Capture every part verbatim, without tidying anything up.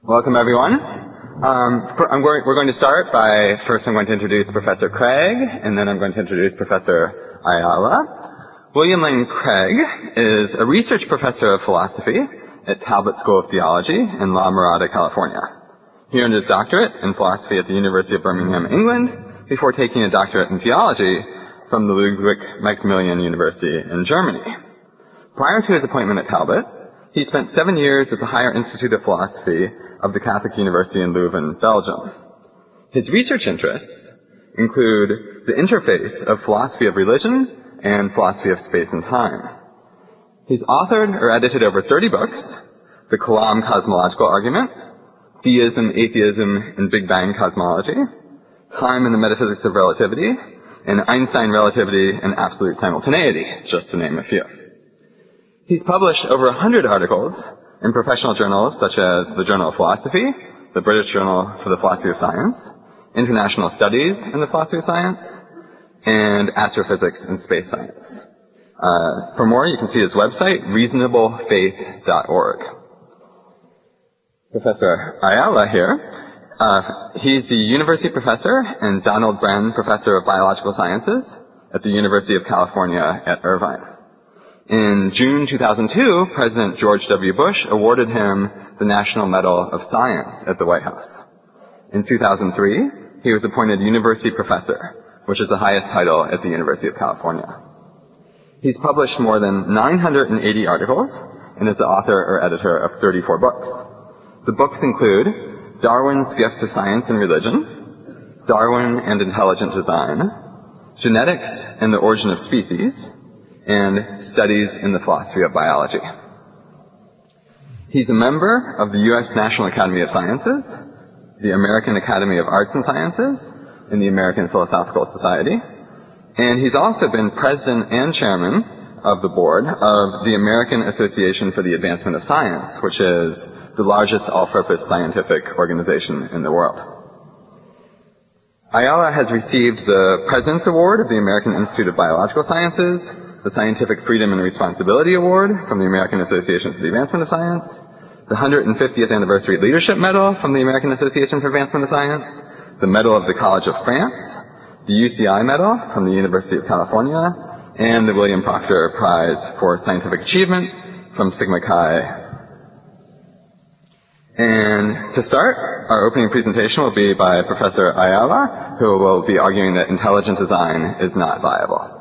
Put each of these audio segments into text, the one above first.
Welcome, everyone. Um, for, I'm going, we're going to start by, first I'm going to introduce Professor Craig, and then I'm going to introduce Professor Ayala. William Lane Craig is a research professor of philosophy at Talbot School of Theology in La Mirada, California. He earned his doctorate in philosophy at the University of Birmingham, England, before taking a doctorate in theology from the Ludwig Maximilian University in Germany. Prior to his appointment at Talbot, he spent seven years at the Higher Institute of Philosophy of the Catholic University in Leuven, Belgium. His research interests include the interface of philosophy of religion and philosophy of space and time. He's authored or edited over thirty books: The Kalam Cosmological Argument, Theism, Atheism, and Big Bang Cosmology, Time and the Metaphysics of Relativity, and Einstein Relativity and Absolute Simultaneity, just to name a few. He's published over one hundred articles in professional journals such as the Journal of Philosophy, the British Journal for the Philosophy of Science, International Studies in the Philosophy of Science, and Astrophysics and Space Science. Uh, for more, you can see his website, reasonable faith dot org. Professor Ayala here, uh, he's the University Professor and Donald Bren Professor of Biological Sciences at the University of California at Irvine. In June two thousand two, President George W. Bush awarded him the National Medal of Science at the White House. In two thousand three, he was appointed University Professor, which is the highest title at the University of California. He's published more than nine hundred eighty articles and is the author or editor of thirty-four books. The books include Darwin's Gift to Science and Religion, Darwin and Intelligent Design, Genetics and the Origin of Species, and Studies in the Philosophy of Biology. He's a member of the U S National Academy of Sciences, the American Academy of Arts and Sciences, and the American Philosophical Society, and he's also been president and chairman of the board of the American Association for the Advancement of Science, which is the largest all-purpose scientific organization in the world. Ayala has received the President's Award of the American Institute of Biological Sciences, the Scientific Freedom and Responsibility Award from the American Association for the Advancement of Science, the one hundred fiftieth Anniversary Leadership Medal from the American Association for Advancement of Science, the Medal of the College of France, the U C I Medal from the University of California, and the William Proctor Prize for Scientific Achievement from Sigma Chi. And to start, our opening presentation will be by Professor Ayala, who will be arguing that intelligent design is not viable.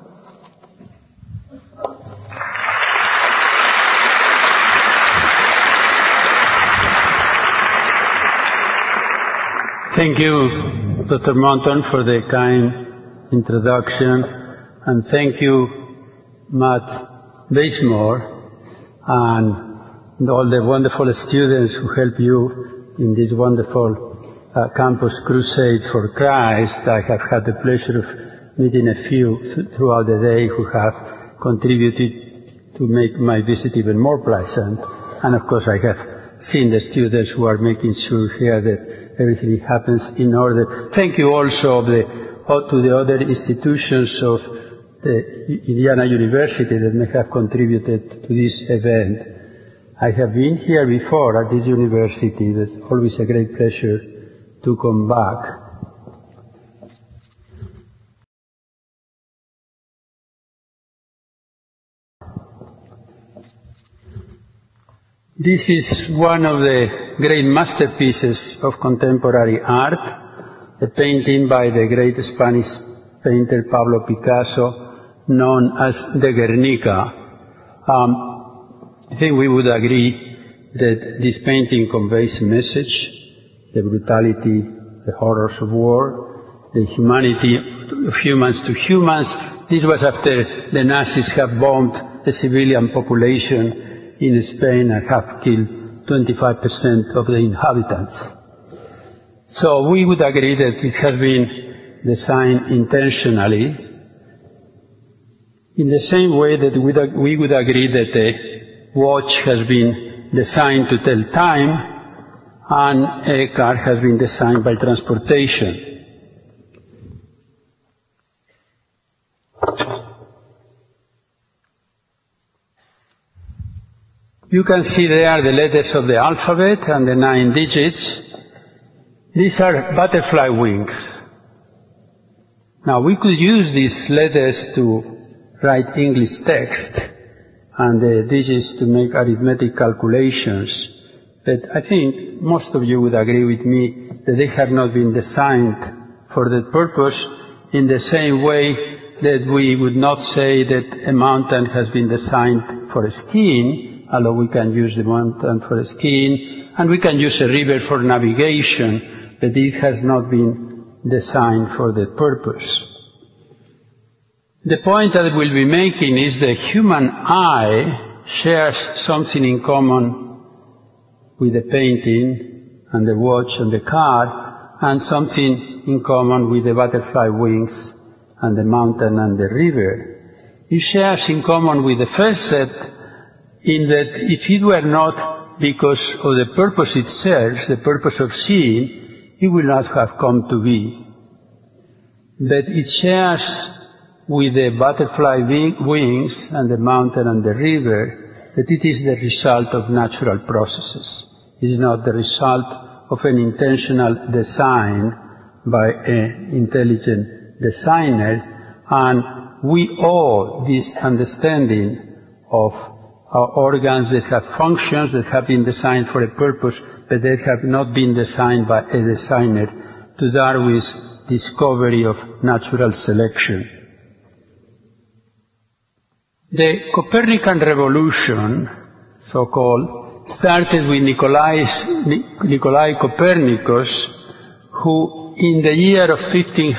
Thank you, Doctor Monton, for the kind introduction, and thank you, Matt Basemore, and all the wonderful students who help you in this wonderful uh, campus crusade for Christ. I have had the pleasure of meeting a few th throughout the day who have contributed to make my visit even more pleasant, and of course I have seen the students who are making sure here that everything happens in order. Thank you also of the, to the other institutions of the Indiana University that may have contributed to this event. I have been here before at this university. It's always a great pleasure to come back. This is one of the great masterpieces of contemporary art, a painting by the great Spanish painter Pablo Picasso, known as the Guernica. Um, I think we would agree that this painting conveys a message: the brutality, the horrors of war, the humanity of humans to humans. This was after the Nazis have bombed the civilian population in Spain and have killed twenty-five percent of the inhabitants. So we would agree that it has been designed intentionally, in the same way that we would agree that the watch has been designed to tell time and a car has been designed by transportation. You can see there the letters of the alphabet and the nine digits. These are butterfly wings. Now, we could use these letters to write English text and the digits to make arithmetic calculations, but I think most of you would agree with me that they have not been designed for that purpose, in the same way that we would not say that a mountain has been designed for skiing, although we can use the mountain for skiing, and we can use a river for navigation, but it has not been designed for that purpose. The point that we'll be making is the human eye shares something in common with the painting and the watch and the car, and something in common with the butterfly wings and the mountain and the river. It shares in common with the first set in that if it were not because of the purpose it serves, the purpose of seeing, it would not have come to be. But it shares with the butterfly wings and the mountain and the river that it is the result of natural processes. It is not the result of an intentional design by an intelligent designer, and we owe this understanding of our organs that have functions, that have been designed for a purpose, but they have not been designed by a designer, to Darwin's discovery of natural selection. The Copernican revolution, so-called, started with Nicolaus, Nicolai Copernicus, who in the year of fifteen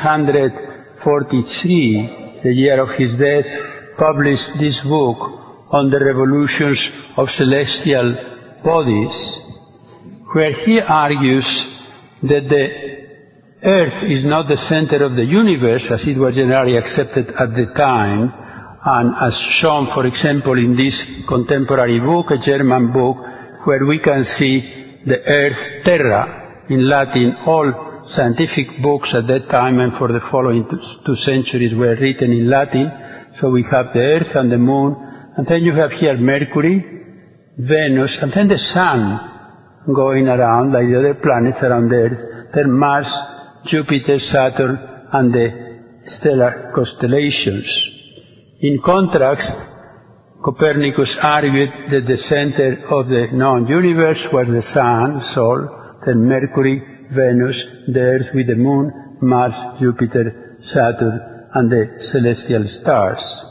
forty-three, the year of his death, published this book on the revolutions of celestial bodies, where he argues that the Earth is not the center of the universe, as it was generally accepted at the time, and as shown, for example, in this contemporary book, a German book, where we can see the Earth, Terra, in Latin. All scientific books at that time and for the following two, two centuries were written in Latin. So we have the Earth and the Moon, and then you have here Mercury, Venus, and then the Sun going around like the other planets around the Earth, then Mars, Jupiter, Saturn, and the stellar constellations. In contrast, Copernicus argued that the center of the known universe was the Sun, Sol, then Mercury, Venus, the Earth with the Moon, Mars, Jupiter, Saturn, and the celestial stars.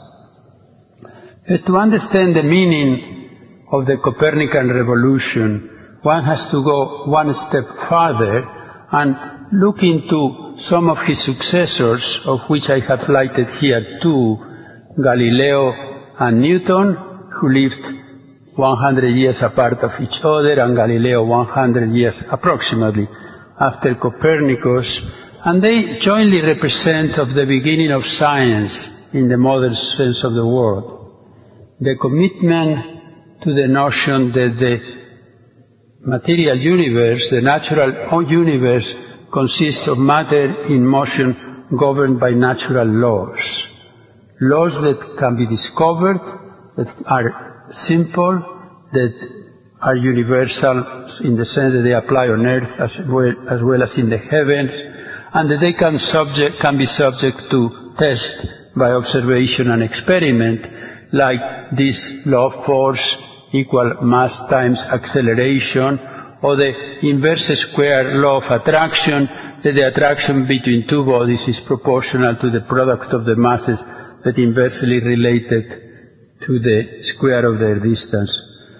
But to understand the meaning of the Copernican revolution, one has to go one step further and look into some of his successors, of which I have lighted here two, Galileo and Newton, who lived one hundred years apart of each other, and Galileo one hundred years approximately after Copernicus, and they jointly represent of the beginning of science in the modern sense of the word. The commitment to the notion that the material universe, the natural universe, consists of matter in motion governed by natural laws. Laws that can be discovered, that are simple, that are universal in the sense that they apply on earth as well as, well as in the heavens, and that they can, subject, can be subject to test by observation and experiment, like this law of force equal mass times acceleration, or the inverse square law of attraction, that the attraction between two bodies is proportional to the product of the masses, but inversely related to the square of their distance.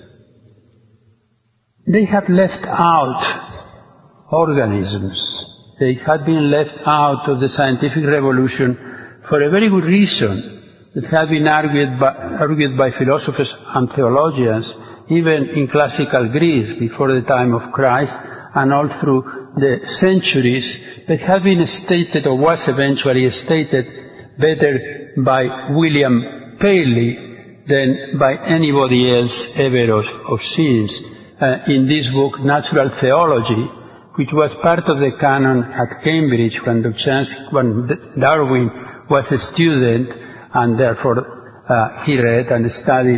They have left out organisms. They had been left out of the scientific revolution for a very good reason, that had been argued by, argued by philosophers and theologians, even in classical Greece before the time of Christ, and all through the centuries, that had been stated, or was eventually stated, better by William Paley than by anybody else ever of, of since, uh, in this book, Natural Theology, which was part of the canon at Cambridge when, when Darwin was a student, and therefore uh, he read and studied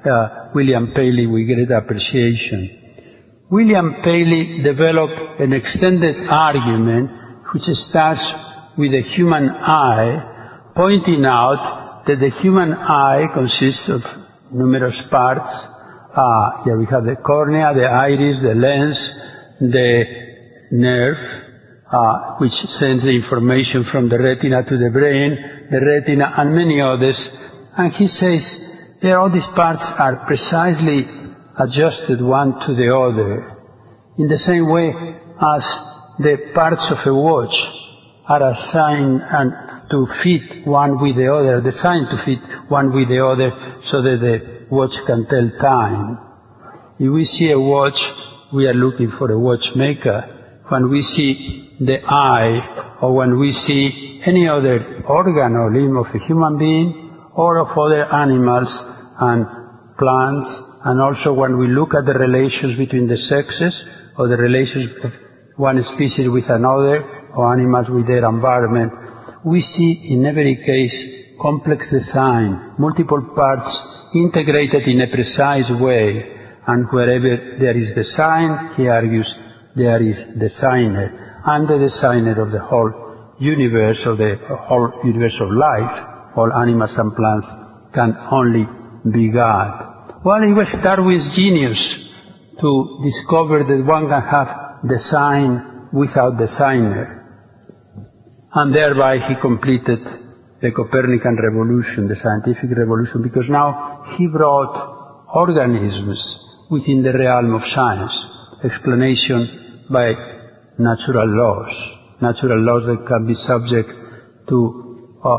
uh, William Paley with great appreciation. William Paley developed an extended argument which starts with the human eye, pointing out that the human eye consists of numerous parts. Uh, here we have the cornea, the iris, the lens, the nerve, uh, which sends the information from the retina to the brain, the retina, and many others. And he says that all these parts are precisely adjusted one to the other, in the same way as the parts of a watch are assigned and to fit one with the other, designed to fit one with the other, so that the watch can tell time. If we see a watch, we are looking for a watchmaker. When we see the eye, or when we see any other organ or limb of a human being, or of other animals and plants, and also when we look at the relations between the sexes, or the relations of one species with another, or animals with their environment, we see in every case complex design, multiple parts integrated in a precise way, and wherever there is design, he argues, there is designer, and the designer of the whole universe, of the whole universe of life, all animals and plants, can only be God. Well, it was Darwin's genius to discover that one can have design without designer. And thereby he completed the Copernican revolution, the scientific revolution, because now he brought organisms within the realm of science, explanation by natural laws, natural laws that can be subject to uh,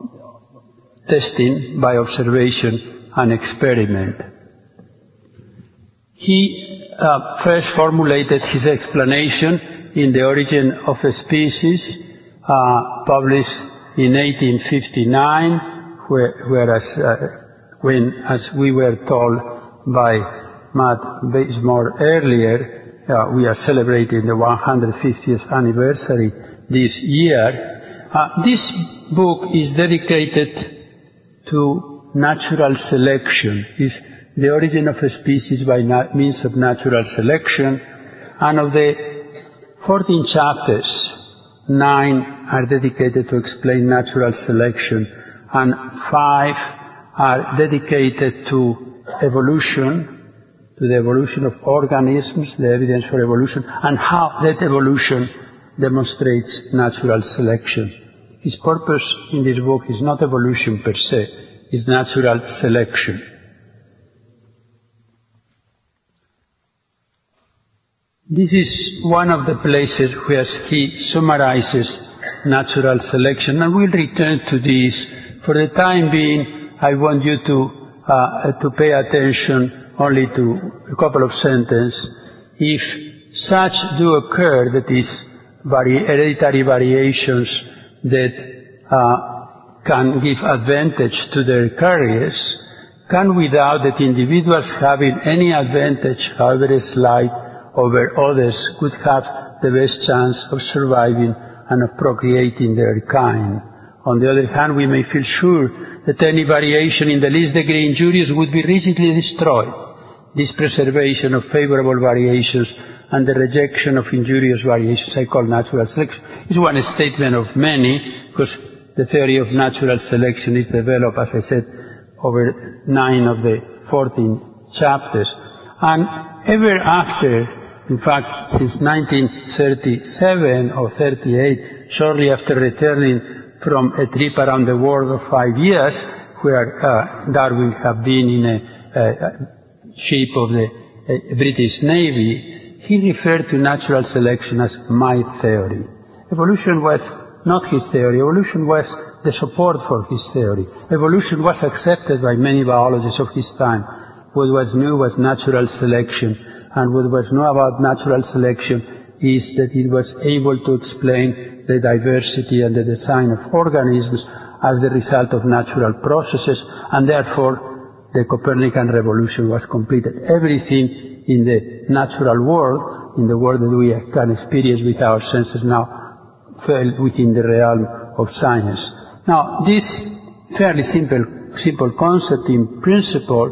testing by observation and experiment. He uh, first formulated his explanation in The Origin of a Species, uh, published in eighteen fifty-nine, where, whereas uh, when, as we were told by Matt Bazemore earlier, uh, we are celebrating the one hundred fiftieth anniversary this year. Uh, this book is dedicated to natural selection. It's The Origin of a Species by means of natural selection, and of the fourteen chapters, nine are dedicated to explain natural selection, and five are dedicated to evolution, to the evolution of organisms, the evidence for evolution, and how that evolution demonstrates natural selection. His purpose in this book is not evolution per se, it's natural selection. This is one of the places where he summarizes natural selection, and we'll return to this. For the time being, I want you to, uh, to pay attention only to a couple of sentences. If such do occur, that is, vari hereditary variations that uh, can give advantage to their carriers, can without that individuals having any advantage, however slight, over others could have the best chance of surviving and of procreating their kind. On the other hand, we may feel sure that any variation in the least degree injurious would be rigidly destroyed. This preservation of favorable variations and the rejection of injurious variations I call natural selection is one statement of many, because the theory of natural selection is developed, as I said, over nine of the fourteen chapters. And ever after, in fact, since nineteen thirty-seven or thirty-eight, shortly after returning from a trip around the world of five years, where uh, Darwin had been in a, a ship of the uh, British Navy, he referred to natural selection as my theory. Evolution was not his theory. Evolution was the support for his theory. Evolution was accepted by many biologists of his time. What was new was natural selection, and what was new about natural selection is that it was able to explain the diversity and the design of organisms as the result of natural processes, and therefore the Copernican revolution was completed. Everything in the natural world, in the world that we can experience with our senses now, fell within the realm of science. Now, this fairly simple, simple concept in principle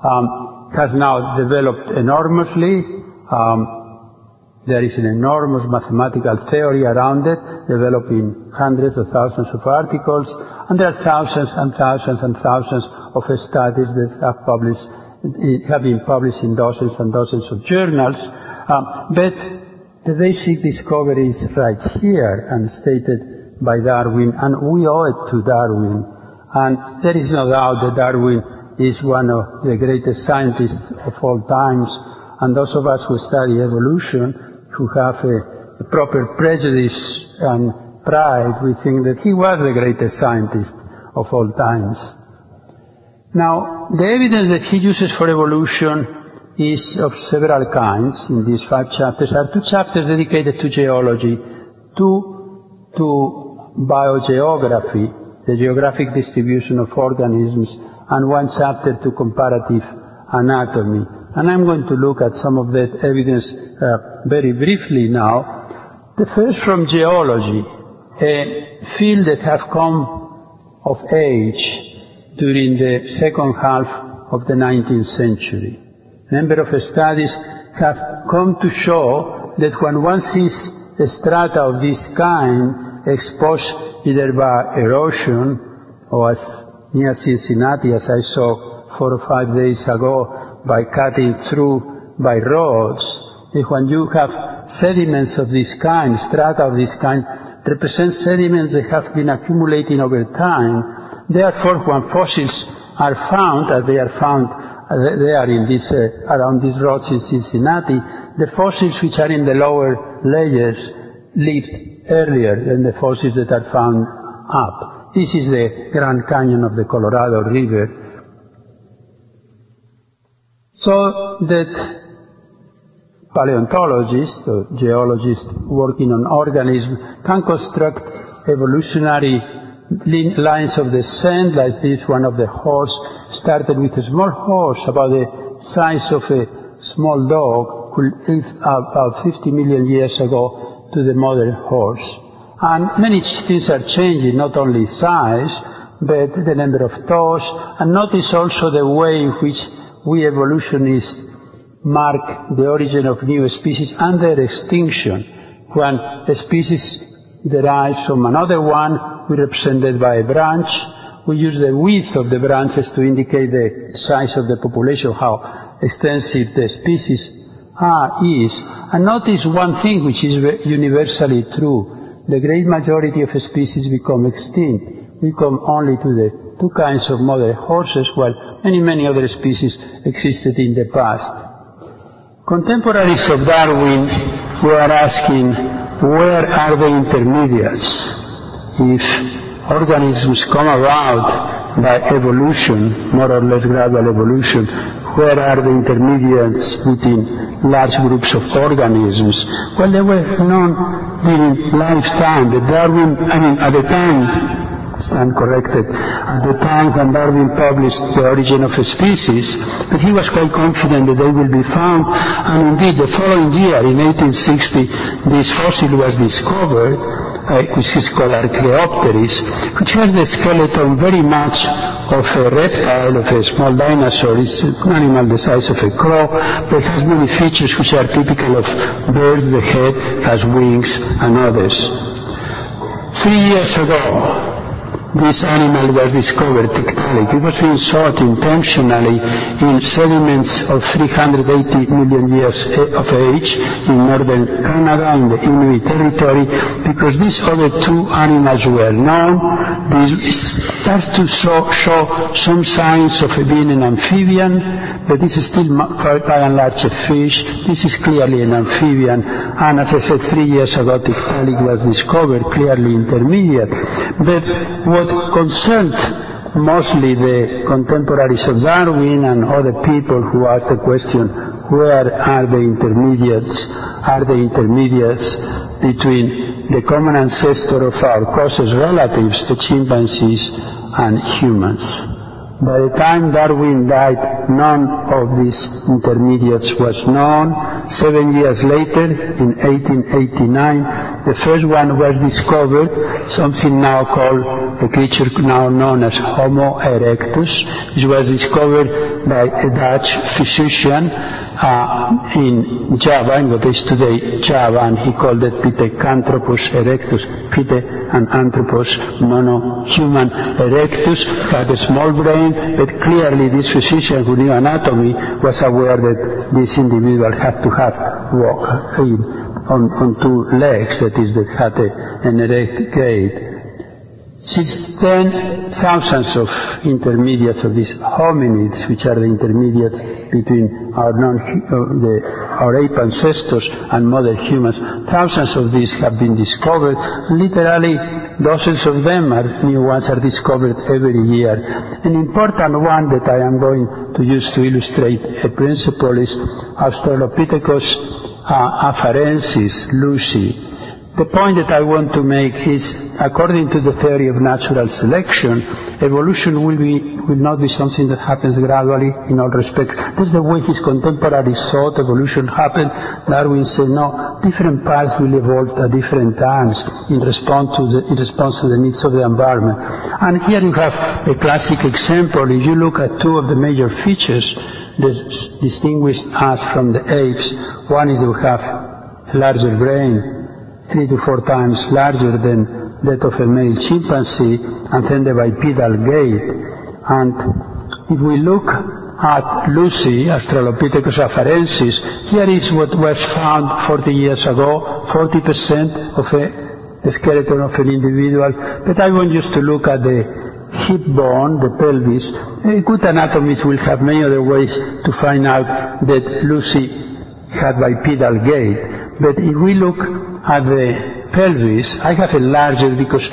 um, has now developed enormously. Um, there is an enormous mathematical theory around it, developing hundreds of thousands of articles, and there are thousands and thousands and thousands of studies that have published, have been published in dozens and dozens of journals. Um, but the basic discovery is right here and stated by Darwin, and we owe it to Darwin. And there is no doubt that Darwin is one of the greatest scientists of all times, and those of us who study evolution, who have a, a proper prejudice and pride, we think that he was the greatest scientist of all times. Now, the evidence that he uses for evolution is of several kinds. In these five chapters are two chapters dedicated to geology, two to biogeography, the geographic distribution of organisms, and one chapter to comparative anatomy. And I'm going to look at some of that evidence uh, very briefly now. The first from geology, a field that have come of age during the second half of the nineteenth century. A number of studies have come to show that when one sees a strata of this kind exposed either by erosion or as near Cincinnati, as I saw four or five days ago, by cutting through by roads, if when you have sediments of this kind, strata of this kind, represent sediments that have been accumulating over time. Therefore, when fossils are found, as they are found there in this, uh, around these roads in Cincinnati, the fossils which are in the lower layers lived earlier than the fossils that are found up. This is the Grand Canyon of the Colorado River. So that paleontologists or geologists working on organisms can construct evolutionary lines of descent, like this one of the horse, started with a small horse about the size of a small dog, could live about fifty million years ago to the modern horse. And many things are changing, not only size, but the number of toes, and notice also the way in which we evolutionists mark the origin of new species and their extinction. When a species derives from another one, we represent it by a branch. We use the width of the branches to indicate the size of the population, how extensive the species are, is. And notice one thing which is universally true. The great majority of species become extinct. We come only to the two kinds of modern horses, while many, many other species existed in the past. Contemporaries of Darwin were asking, where are the intermediates? If organisms come about by evolution, more or less gradual evolution, where are the intermediates within large groups of organisms? Well, they were known during lifetime, but Darwin, I mean, at the time, stand corrected, at the time when Darwin published The Origin of a Species, but he was quite confident that they will be found, and indeed the following year, in eighteen sixty, this fossil was discovered, uh, which is called Archaeopteryx, which has the skeleton very much of a reptile, of a small dinosaur. It's an animal the size of a crow, but has many features which are typical of birds. The head has wings and others. Three years ago, this animal was discovered, Tiktaalik. It was being sought intentionally in sediments of three hundred eighty million years of age in northern Canada, in the Inuit territory, because these other two animals were known. This starts to show, show some signs of being an amphibian, but this is still by and large a fish. This is clearly an amphibian, and as I said, three years ago, Tiktaalik was discovered, clearly intermediate. But what What concerned mostly the contemporaries of Darwin and other people who asked the question, where are the intermediates? Are the intermediates between the common ancestor of our closest relatives, the chimpanzees, and humans? By the time Darwin died, none of these intermediates was known. Seven years later, in eighteen eighty-nine, the first one was discovered, something now called, a creature now known as Homo erectus. It was discovered by a Dutch physician uh, in Java, in what is today Java, and he called it Pithecanthropus erectus, Pithe and Anthropos mono-human erectus. Had a small brain, but clearly this physician who knew anatomy was aware that this individual had to have walk in, on, on two legs, that is, that had a, an erect gait. Since then, thousands of intermediates of these hominids, which are the intermediates between our, non, uh, the, our ape ancestors and modern humans, thousands of these have been discovered. Literally, dozens of them are new ones are discovered every year. An important one that I am going to use to illustrate a principle is Australopithecus uh, afarensis, Lucy. The point that I want to make is, according to the theory of natural selection, evolution will, be, will not be something that happens gradually in all respects. That's the way his contemporaries thought evolution happened. Darwin said, no, different parts will evolve at different times in response to the, in response to the needs of the environment. And here you have a classic example. If you look at two of the major features that distinguish us from the apes, one is we have a larger brain, three to four times larger than that of a male chimpanzee, and then the bipedal gait. And if we look at Lucy, Australopithecus afarensis, here is what was found forty years ago, forty percent of a, the skeleton of an individual. But I want you to look at the hip bone, the pelvis. A good anatomist will have many other ways to find out that Lucy had bipedal gait. But if we look at the pelvis, I have enlarged because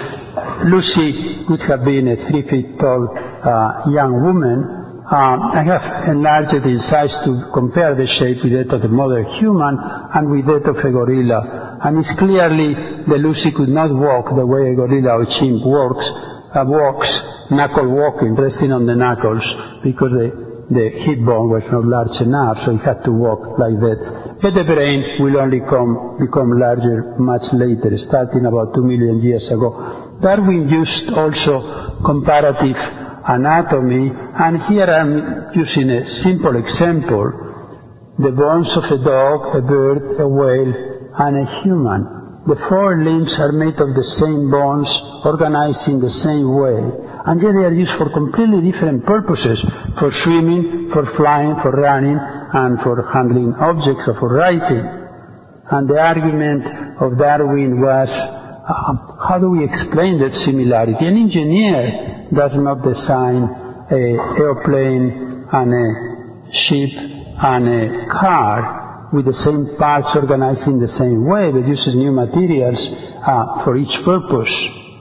Lucy would have been a three feet tall uh, young woman. Uh, I have enlarged it in size to compare the shape with that of the modern human and with that of a gorilla. And it's clearly that Lucy could not walk the way a gorilla or chimp walks, uh, walks, knuckle walking, resting on the knuckles, because the The hip bone was not large enough, so he had to walk like that. But the brain will only come, become larger much later, starting about two million years ago. Darwin used also comparative anatomy, and here I'm using a simple example: the bones of a dog, a bird, a whale, and a human. The four limbs are made of the same bones, organized in the same way. And yet they are used for completely different purposes, for swimming, for flying, for running, and for handling objects or for writing. And the argument of Darwin was, uh, how do we explain that similarity? An engineer does not design an airplane and a ship and a car with the same parts organized in the same way, but uses new materials uh, for each purpose.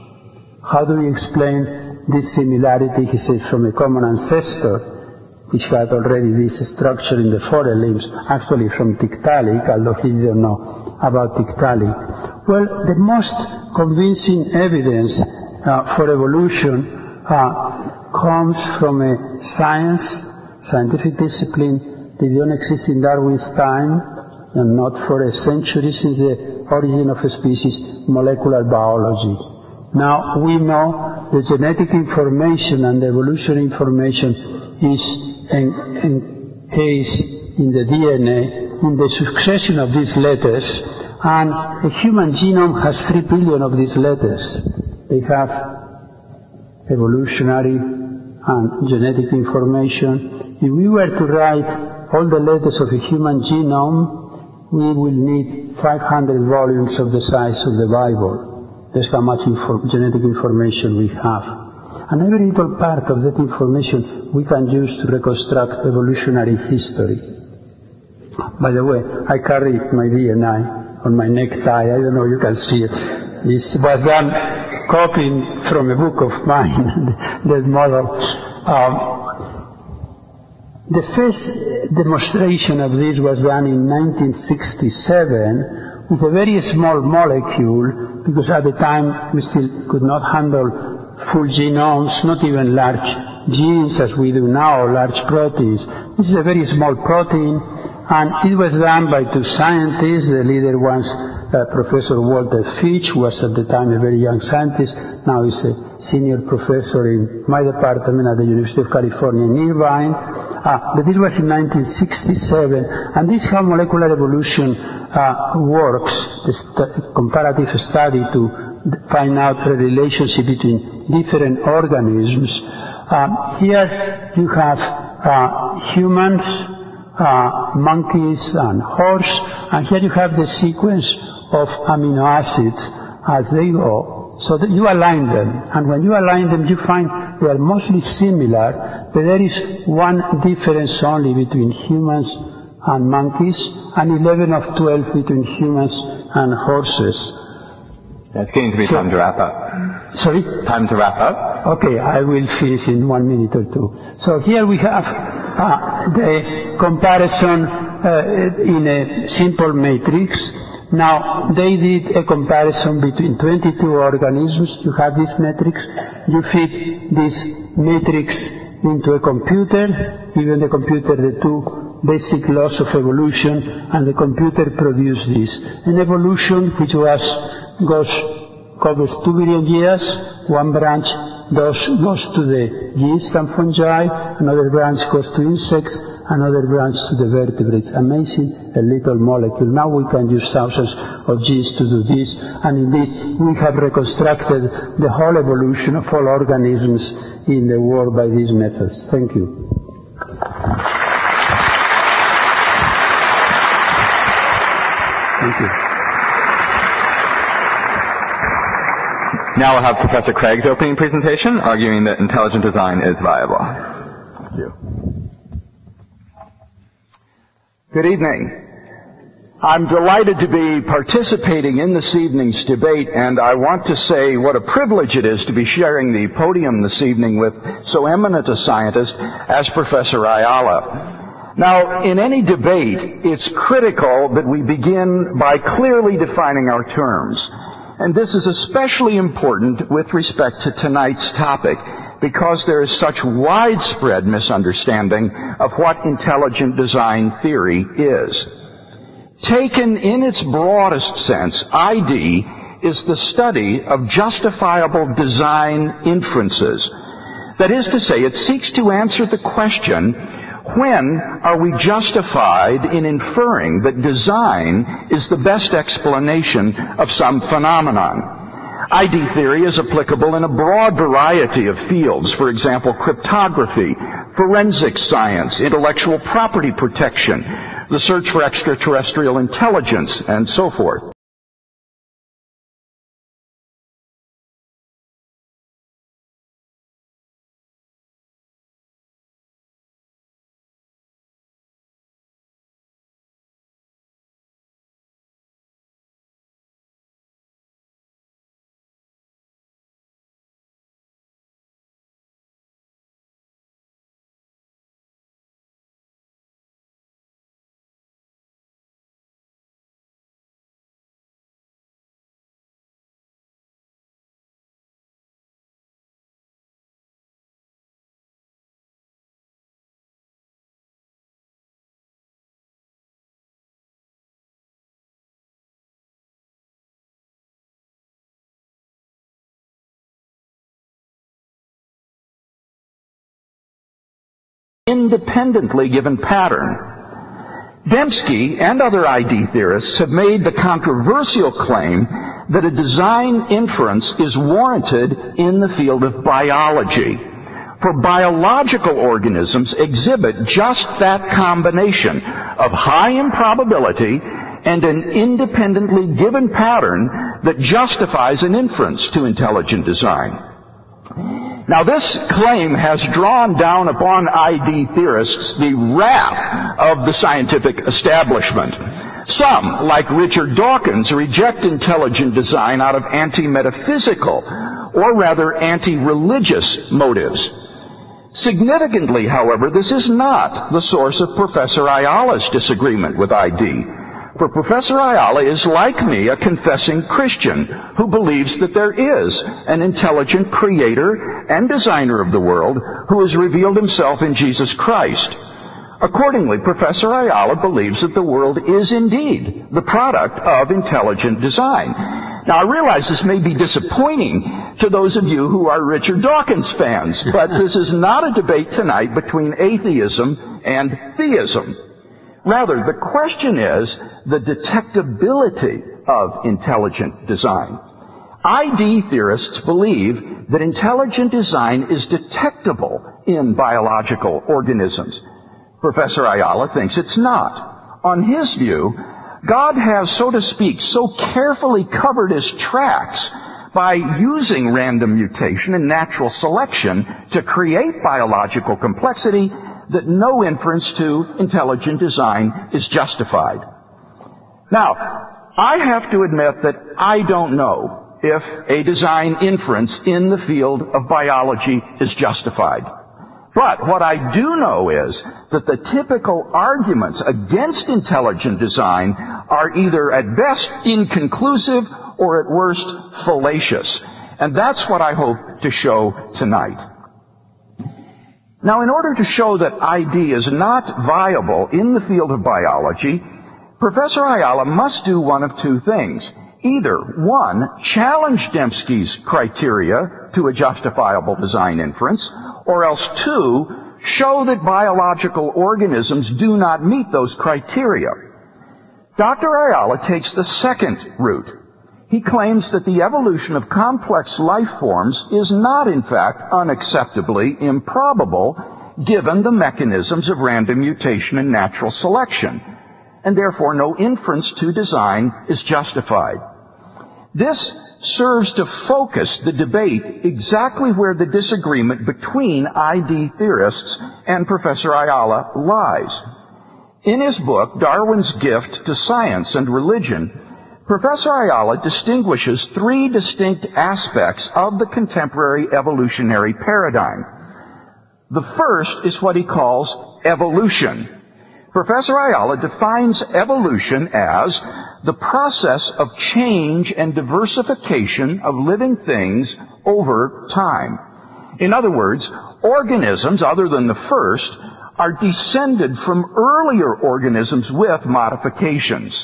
How do we explain this similarity? He says, from a common ancestor, which had already this structure in the forelimbs, actually from Tiktaalik, although he didn't know about Tiktaalik. Well, the most convincing evidence uh, for evolution uh, comes from a science, scientific discipline that didn't exist in Darwin's time, and not for a century since the origin of a species, molecular biology. Now, we know the genetic information and the evolutionary information is encased in the D N A, in the succession of these letters, and a human genome has three billion of these letters. They have evolutionary and genetic information. If we were to write all the letters of a human genome, we will need five hundred volumes of the size of the Bible. That's how much info genetic information we have. And every little part of that information we can use to reconstruct evolutionary history. By the way, I carry my D N A on my necktie. I don't know if you can see it. This was done copying from a book of mine, that model. Um, the first demonstration of this was done in nineteen sixty-seven with a very small molecule, because at the time we still could not handle full genomes, not even large genes as we do now, large proteins. This is a very small protein, and it was done by two scientists. The leader was uh, Professor Walter Fitch, who was at the time a very young scientist. Now he's a senior professor in my department at the University of California in Irvine. Uh, but this was in nineteen sixty-seven, and this is how molecular evolution uh, works, the st comparative study to find out the relationship between different organisms. Um, here you have uh, humans, uh, monkeys, and horse, and here you have the sequence of amino acids as they go. So that you align them, and when you align them, you find they are mostly similar, but there is one difference only between humans and monkeys, and eleven of twelve between humans and horses. It's getting to be time to wrap up. Sorry? Time to wrap up. Okay, I will finish in one minute or two. So here we have uh, the comparison uh, in a simple matrix. Now, they did a comparison between twenty-two organisms. You have this matrix. You feed this matrix into a computer, given the computer the two basic laws of evolution, and the computer produced this. An evolution which was goes, covers two billion years. One branch does, goes to the yeast and fungi, another branch goes to insects, another branch to the vertebrates. Amazing, a little molecule. Now we can use thousands of genes to do this, and indeed we have reconstructed the whole evolution of all organisms in the world by these methods. Thank you. Thank you. Now we'll have Professor Craig's opening presentation, arguing that intelligent design is viable. Thank you. Good evening. I'm delighted to be participating in this evening's debate, and I want to say what a privilege it is to be sharing the podium this evening with so eminent a scientist as Professor Ayala. Now, in any debate, it's critical that we begin by clearly defining our terms. And this is especially important with respect to tonight's topic, because there is such widespread misunderstanding of what intelligent design theory is. Taken in its broadest sense, I D is the study of justifiable design inferences. That is to say, it seeks to answer the question, when are we justified in inferring that design is the best explanation of some phenomenon? I D theory is applicable in a broad variety of fields, for example, cryptography, forensic science, intellectual property protection, the search for extraterrestrial intelligence, and so forth. Independently given pattern. Dembski and other I D theorists have made the controversial claim that a design inference is warranted in the field of biology. For biological organisms exhibit just that combination of high improbability and an independently given pattern that justifies an inference to intelligent design. Now, this claim has drawn down upon I D theorists the wrath of the scientific establishment. Some, like Richard Dawkins, reject intelligent design out of anti-metaphysical, or rather anti-religious motives. Significantly, however, this is not the source of Professor Ayala's disagreement with I D. For Professor Ayala is, like me, a confessing Christian who believes that there is an intelligent creator and designer of the world who has revealed himself in Jesus Christ. Accordingly, Professor Ayala believes that the world is indeed the product of intelligent design. Now, I realize this may be disappointing to those of you who are Richard Dawkins fans, but this is not a debate tonight between atheism and theism. Rather, the question is the detectability of intelligent design. I D theorists believe that intelligent design is detectable in biological organisms. Professor Ayala thinks it's not. On his view, God has, so to speak, so carefully covered his tracks by using random mutation and natural selection to create biological complexity that no inference to intelligent design is justified. Now, I have to admit that I don't know if a design inference in the field of biology is justified. But what I do know is that the typical arguments against intelligent design are either at best inconclusive or at worst fallacious. And that's what I hope to show tonight. Now, in order to show that I D is not viable in the field of biology, Professor Ayala must do one of two things. Either, one, challenge Dembski's criteria to a justifiable design inference, or else two, show that biological organisms do not meet those criteria. Doctor Ayala takes the second route. He claims that the evolution of complex life forms is not, in fact, unacceptably improbable, given the mechanisms of random mutation and natural selection, and therefore no inference to design is justified. This serves to focus the debate exactly where the disagreement between I D theorists and Professor Ayala lies. In his book, Darwin's Gift to Science and Religion, Professor Ayala distinguishes three distinct aspects of the contemporary evolutionary paradigm. The first is what he calls evolution. Professor Ayala defines evolution as the process of change and diversification of living things over time. In other words, organisms other than the first are descended from earlier organisms with modifications.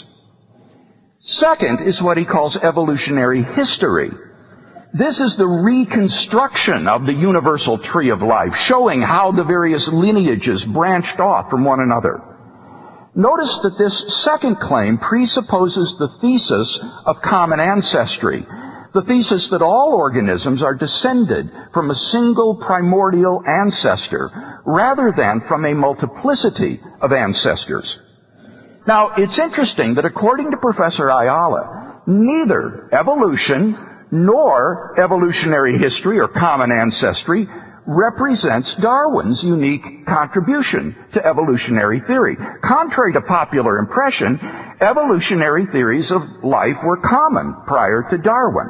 Second is what he calls evolutionary history. This is the reconstruction of the universal tree of life, showing how the various lineages branched off from one another. Notice that this second claim presupposes the thesis of common ancestry, the thesis that all organisms are descended from a single primordial ancestor, rather than from a multiplicity of ancestors. Now, it's interesting that according to Professor Ayala, neither evolution nor evolutionary history or common ancestry represents Darwin's unique contribution to evolutionary theory. Contrary to popular impression, evolutionary theories of life were common prior to Darwin.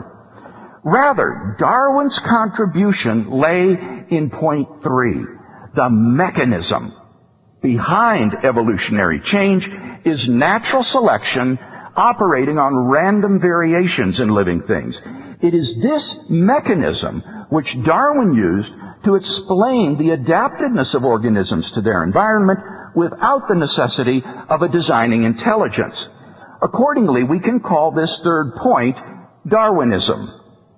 Rather, Darwin's contribution lay in point three. The mechanism behind evolutionary change is natural selection operating on random variations in living things. It is this mechanism which Darwin used to explain the adaptedness of organisms to their environment without the necessity of a designing intelligence. Accordingly, we can call this third point Darwinism.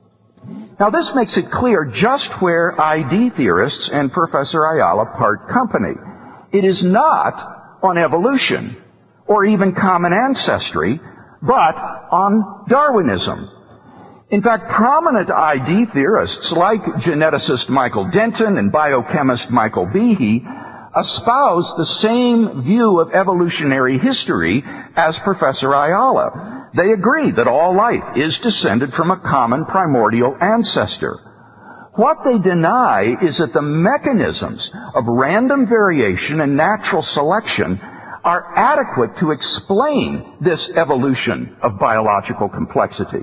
Now, this makes it clear just where I D theorists and Professor Ayala part company. It is not on evolution or even common ancestry, but on Darwinism. In fact, prominent I D theorists like geneticist Michael Denton and biochemist Michael Behe espouse the same view of evolutionary history as Professor Ayala. They agree that all life is descended from a common primordial ancestor. What they deny is that the mechanisms of random variation and natural selection are adequate to explain this evolution of biological complexity.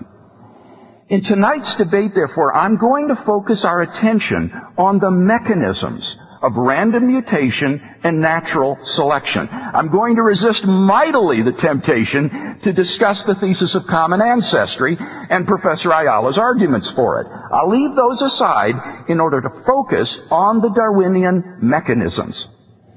In tonight's debate, therefore, I'm going to focus our attention on the mechanisms of random mutation and natural selection. I'm going to resist mightily the temptation to discuss the thesis of common ancestry and Professor Ayala's arguments for it. I'll leave those aside in order to focus on the Darwinian mechanisms.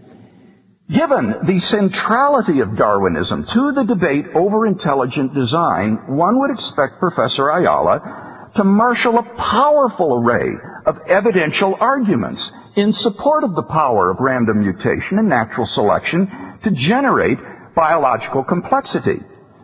Given the centrality of Darwinism to the debate over intelligent design, one would expect Professor Ayala to marshal a powerful array of evidential arguments in support of the power of random mutation and natural selection to generate biological complexity.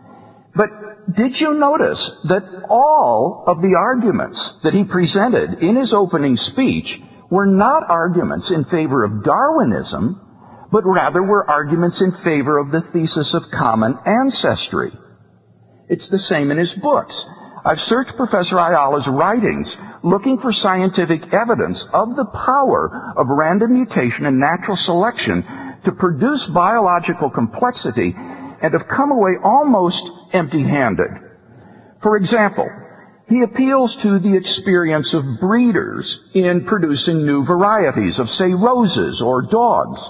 But did you notice that all of the arguments that he presented in his opening speech were not arguments in favor of Darwinism, but rather were arguments in favor of the thesis of common ancestry? It's the same in his books. I've searched Professor Ayala's writings looking for scientific evidence of the power of random mutation and natural selection to produce biological complexity, and have come away almost empty-handed. For example, he appeals to the experience of breeders in producing new varieties of, say, roses or dogs.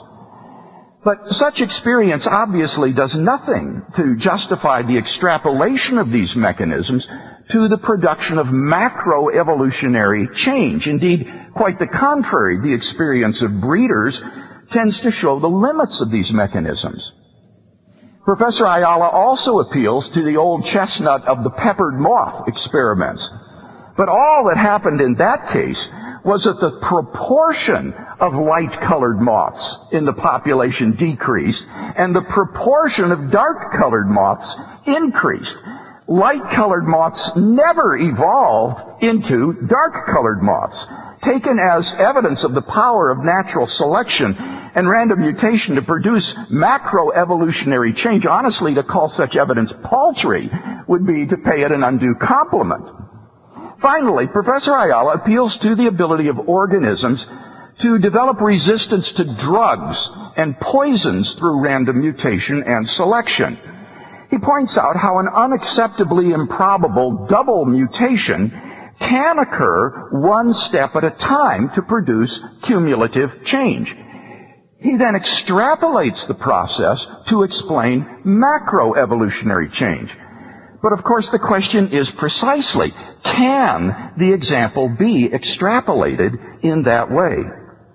But such experience obviously does nothing to justify the extrapolation of these mechanisms to the production of macroevolutionary change. Indeed, quite the contrary, the experience of breeders tends to show the limits of these mechanisms. Professor Ayala also appeals to the old chestnut of the peppered moth experiments. But all that happened in that case was that the proportion of light-colored moths in the population decreased, and the proportion of dark-colored moths increased. Light-colored moths never evolved into dark-colored moths. Taken as evidence of the power of natural selection and random mutation to produce macroevolutionary change, honestly, to call such evidence paltry would be to pay it an undue compliment. Finally, Professor Ayala appeals to the ability of organisms to develop resistance to drugs and poisons through random mutation and selection. He points out how an unacceptably improbable double mutation can occur one step at a time to produce cumulative change. He then extrapolates the process to explain macroevolutionary change. But of course the question is precisely, can the example be extrapolated in that way?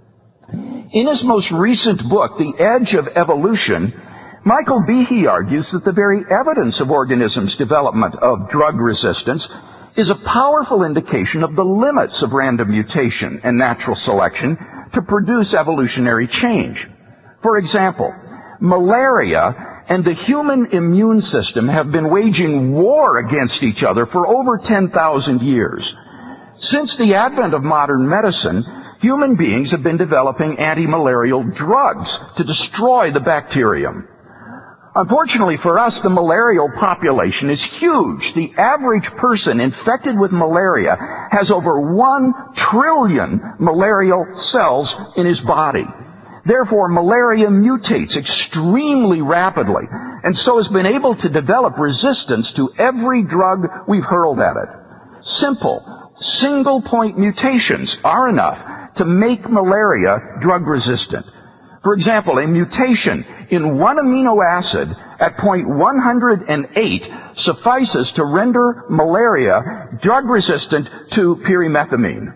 In his most recent book, The Edge of Evolution, Michael Behe argues that the very evidence of organisms' development of drug resistance is a powerful indication of the limits of random mutation and natural selection to produce evolutionary change. For example, malaria and the human immune system have been waging war against each other for over ten thousand years. Since the advent of modern medicine, human beings have been developing anti-malarial drugs to destroy the bacterium. Unfortunately for us, the malarial population is huge. The average person infected with malaria has over one trillion malarial cells in his body. Therefore, malaria mutates extremely rapidly, and so has been able to develop resistance to every drug we've hurled at it. Simple, single-point mutations are enough to make malaria drug-resistant. For example, a mutation in one amino acid at point one hundred eight suffices to render malaria drug-resistant to pyrimethamine.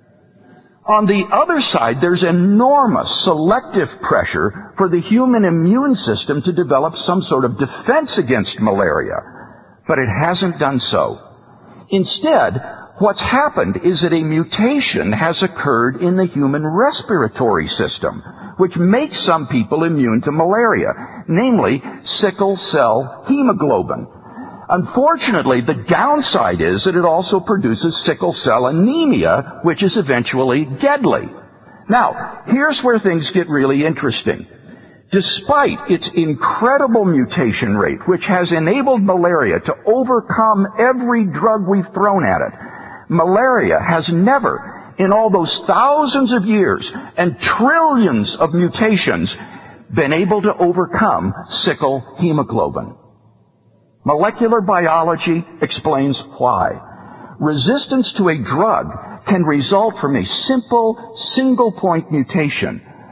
On the other side, there's enormous selective pressure for the human immune system to develop some sort of defense against malaria, but it hasn't done so. Instead, what's happened is that a mutation has occurred in the human respiratory system, which makes some people immune to malaria, namely sickle cell hemoglobin. Unfortunately, the downside is that it also produces sickle cell anemia, which is eventually deadly. Now, here's where things get really interesting. Despite its incredible mutation rate, which has enabled malaria to overcome every drug we've thrown at it, malaria has never, in all those thousands of years and trillions of mutations, been able to overcome sickle hemoglobin. Molecular biology explains why. Resistance to a drug can result from a simple, single-point mutation,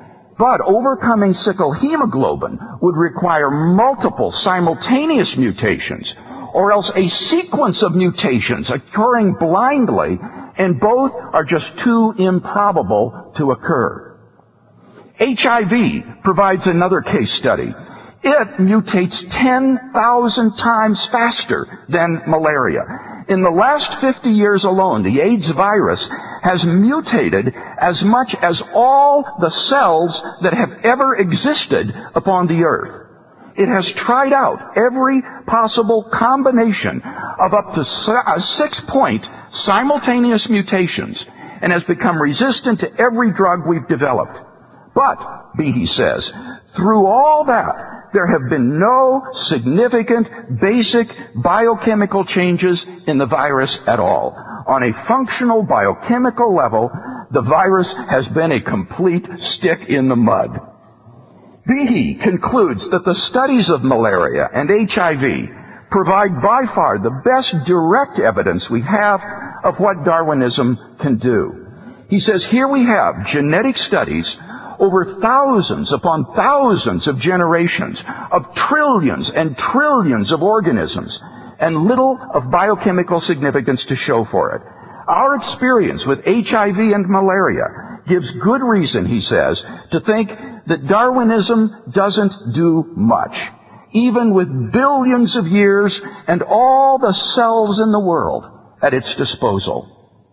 But overcoming sickle hemoglobin would require multiple simultaneous mutations, or else a sequence of mutations occurring blindly, and both are just too improbable to occur. H I V provides another case study. It mutates ten thousand times faster than malaria. In the last fifty years alone, the AIDS virus has mutated as much as all the cells that have ever existed upon the earth. It has tried out every possible combination of up to six-point simultaneous mutations and has become resistant to every drug we've developed. But, Behe says, through all that, there have been no significant basic biochemical changes in the virus at all. On a functional biochemical level, the virus has been a complete stick in the mud. Behe concludes that the studies of malaria and H I V provide by far the best direct evidence we have of what Darwinism can do. He says, here we have genetic studies over thousands upon thousands of generations of trillions and trillions of organisms, and little of biochemical significance to show for it. Our experience with H I V and malaria gives good reason, he says, to think that Darwinism doesn't do much, even with billions of years and all the cells in the world at its disposal.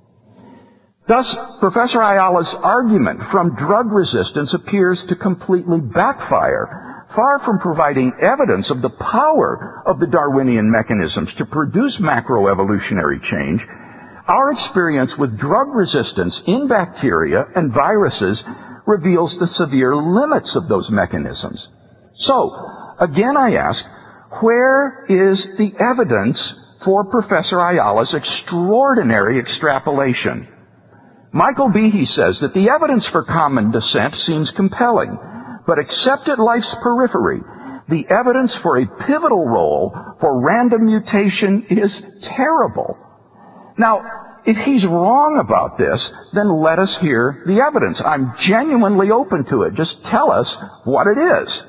Thus, Professor Ayala's argument from drug resistance appears to completely backfire. Far from providing evidence of the power of the Darwinian mechanisms to produce macroevolutionary change, our experience with drug resistance in bacteria and viruses reveals the severe limits of those mechanisms. So, again I ask, where is the evidence for Professor Ayala's extraordinary extrapolation? Michael Behe says that the evidence for common descent seems compelling, but except at life's periphery, the evidence for a pivotal role for random mutation is terrible. Now, if he's wrong about this, then let us hear the evidence. I'm genuinely open to it. Just tell us what it is.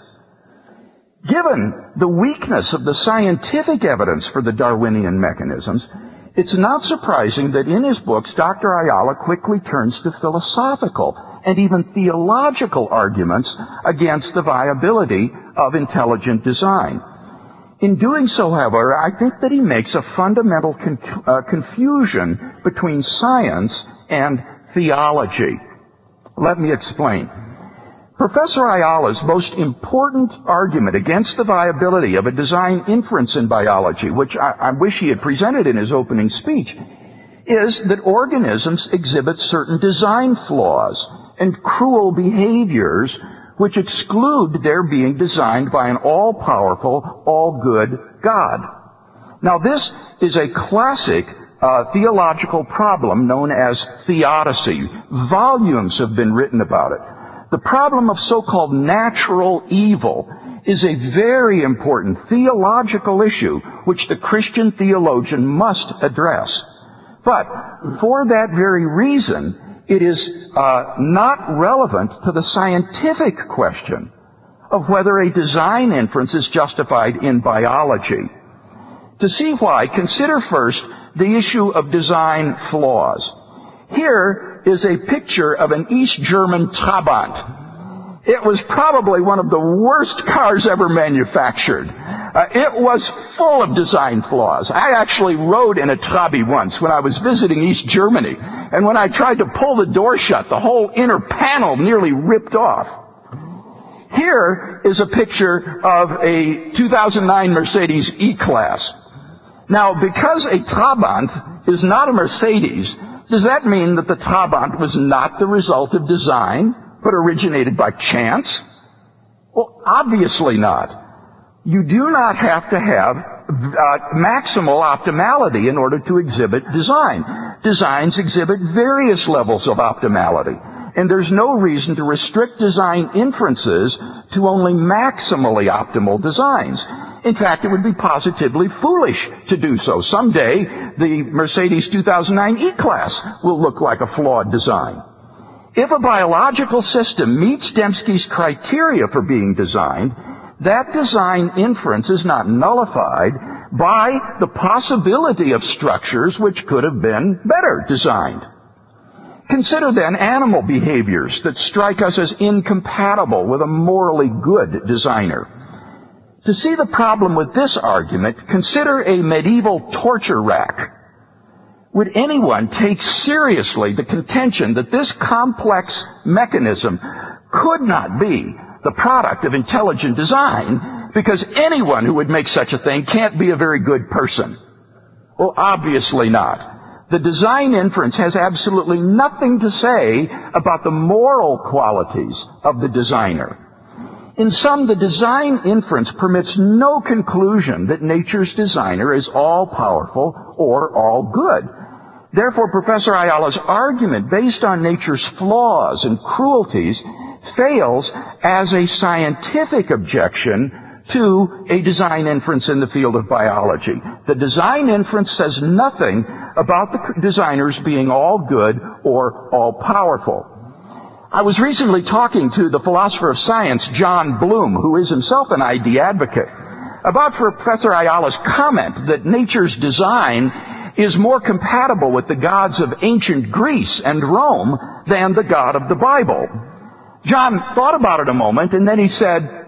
Given the weakness of the scientific evidence for the Darwinian mechanisms, it's not surprising that in his books, Doctor Ayala quickly turns to philosophical and even theological arguments against the viability of intelligent design. In doing so, however, I think that he makes a fundamental con- uh, confusion between science and theology. Let me explain. Professor Ayala's most important argument against the viability of a design inference in biology, which I, I wish he had presented in his opening speech, is that organisms exhibit certain design flaws and cruel behaviors which exclude their being designed by an all-powerful, all-good God. Now, this is a classic uh, theological problem known as theodicy. Volumes have been written about it. The problem of so-called natural evil is a very important theological issue which the Christian theologian must address. But for that very reason, it is uh, not relevant to the scientific question of whether a design inference is justified in biology. To see why, consider first the issue of design flaws. Here is a picture of an East German Trabant. It was probably one of the worst cars ever manufactured. Uh, it was full of design flaws. I actually rode in a Trabi once when I was visiting East Germany, and when I tried to pull the door shut, the whole inner panel nearly ripped off. Here is a picture of a two thousand nine Mercedes E-Class. Now, because a Trabant is not a Mercedes, does that mean that the Trabant was not the result of design, but originated by chance? Well, obviously not. You do not have to have uh, maximal optimality in order to exhibit design. Designs exhibit various levels of optimality, and there's no reason to restrict design inferences to only maximally optimal designs. In fact, it would be positively foolish to do so. Someday, the Mercedes two thousand nine E-Class will look like a flawed design. If a biological system meets Dembski's criteria for being designed, that design inference is not nullified by the possibility of structures which could have been better designed. Consider then animal behaviors that strike us as incompatible with a morally good designer. To see the problem with this argument, consider a medieval torture rack. Would anyone take seriously the contention that this complex mechanism could not be the product of intelligent design, because anyone who would make such a thing can't be a very good person? Well, obviously not. The design inference has absolutely nothing to say about the moral qualities of the designer. In sum, the design inference permits no conclusion that nature's designer is all-powerful or all-good. Therefore, Professor Ayala's argument based on nature's flaws and cruelties fails as a scientific objection to a design inference in the field of biology. The design inference says nothing about the designers being all good or all powerful. I was recently talking to the philosopher of science, John Bloom, who is himself an I D advocate, about Professor Ayala's comment that nature's design is more compatible with the gods of ancient Greece and Rome than the God of the Bible. John thought about it a moment, and then he said,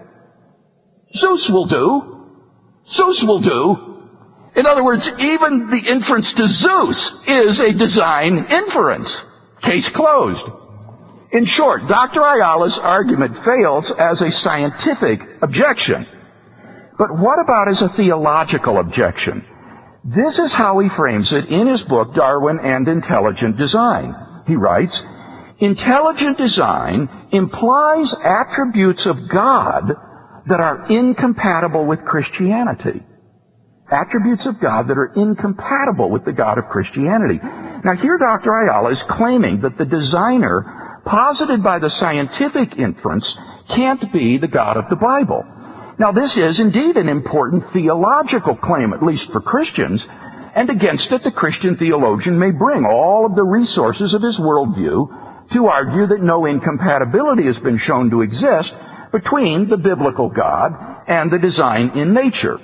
Zeus will do. Zeus will do. In other words, even the inference to Zeus is a design inference. Case closed. In short, Doctor Ayala's argument fails as a scientific objection. But what about as a theological objection? This is how he frames it in his book, Darwin and Intelligent Design. He writes, intelligent design implies attributes of God that are incompatible with Christianity. Attributes of God that are incompatible with the God of Christianity. Now here Doctor Ayala is claiming that the designer posited by the scientific inference can't be the God of the Bible. Now this is indeed an important theological claim, at least for Christians, and against it the Christian theologian may bring all of the resources of his worldview to argue that no incompatibility has been shown to exist between the biblical God and the design in nature.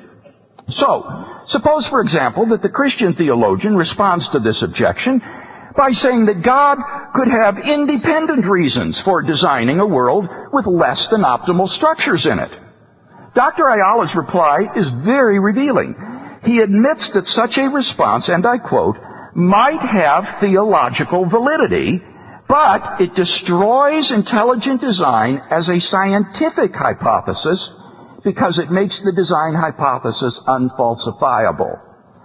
So, suppose, for example, that the Christian theologian responds to this objection by saying that God could have independent reasons for designing a world with less than optimal structures in it. Doctor Ayala's reply is very revealing. He admits that such a response, and I quote, might have theological validity, but it destroys intelligent design as a scientific hypothesis because it makes the design hypothesis unfalsifiable.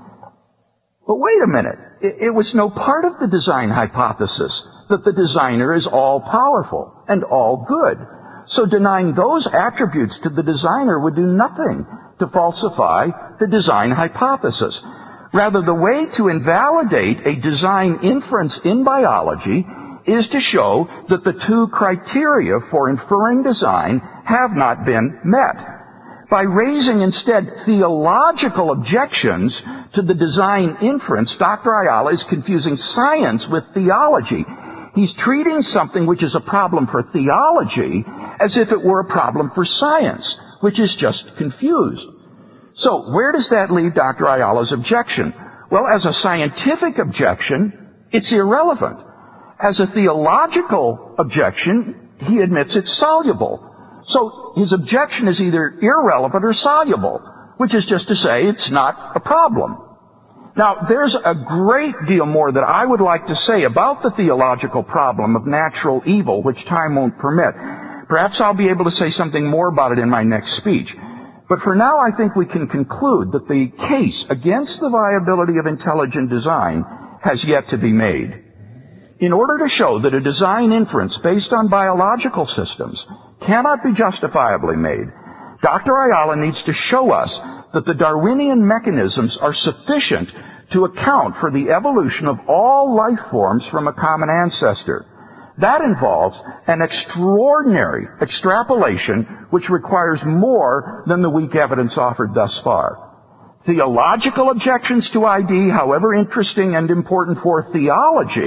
But wait a minute. It was no part of the design hypothesis that the designer is all-powerful and all-good. So denying those attributes to the designer would do nothing to falsify the design hypothesis. Rather, the way to invalidate a design inference in biology is to show that the two criteria for inferring design have not been met. By raising instead theological objections to the design inference, Doctor Ayala is confusing science with theology. He's treating something which is a problem for theology as if it were a problem for science, which is just confused. So where does that leave Doctor Ayala's objection? Well, as a scientific objection, it's irrelevant. As a theological objection, he admits it's soluble. So his objection is either irrelevant or soluble, which is just to say it's not a problem. Now, there's a great deal more that I would like to say about the theological problem of natural evil, which time won't permit. Perhaps I'll be able to say something more about it in my next speech. But for now, I think we can conclude that the case against the viability of intelligent design has yet to be made. In order to show that a design inference based on biological systems cannot be justifiably made, Doctor Ayala needs to show us that the Darwinian mechanisms are sufficient to account for the evolution of all life forms from a common ancestor. That involves an extraordinary extrapolation which requires more than the weak evidence offered thus far. Theological objections to I D, however interesting and important for theology,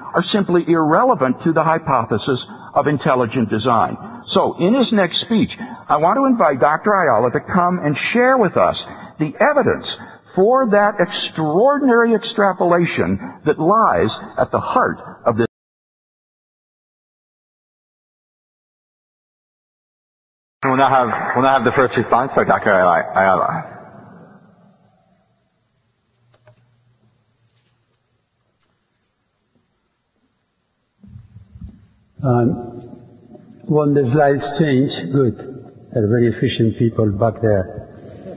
are simply irrelevant to the hypothesis of intelligent design. So, in his next speech, I want to invite Doctor Ayala to come and share with us the evidence for that extraordinary extrapolation that lies at the heart of this. We'll now have, we'll now have the first response by Doctor Ayala. Um, when the slides change, good. They're very efficient people back there.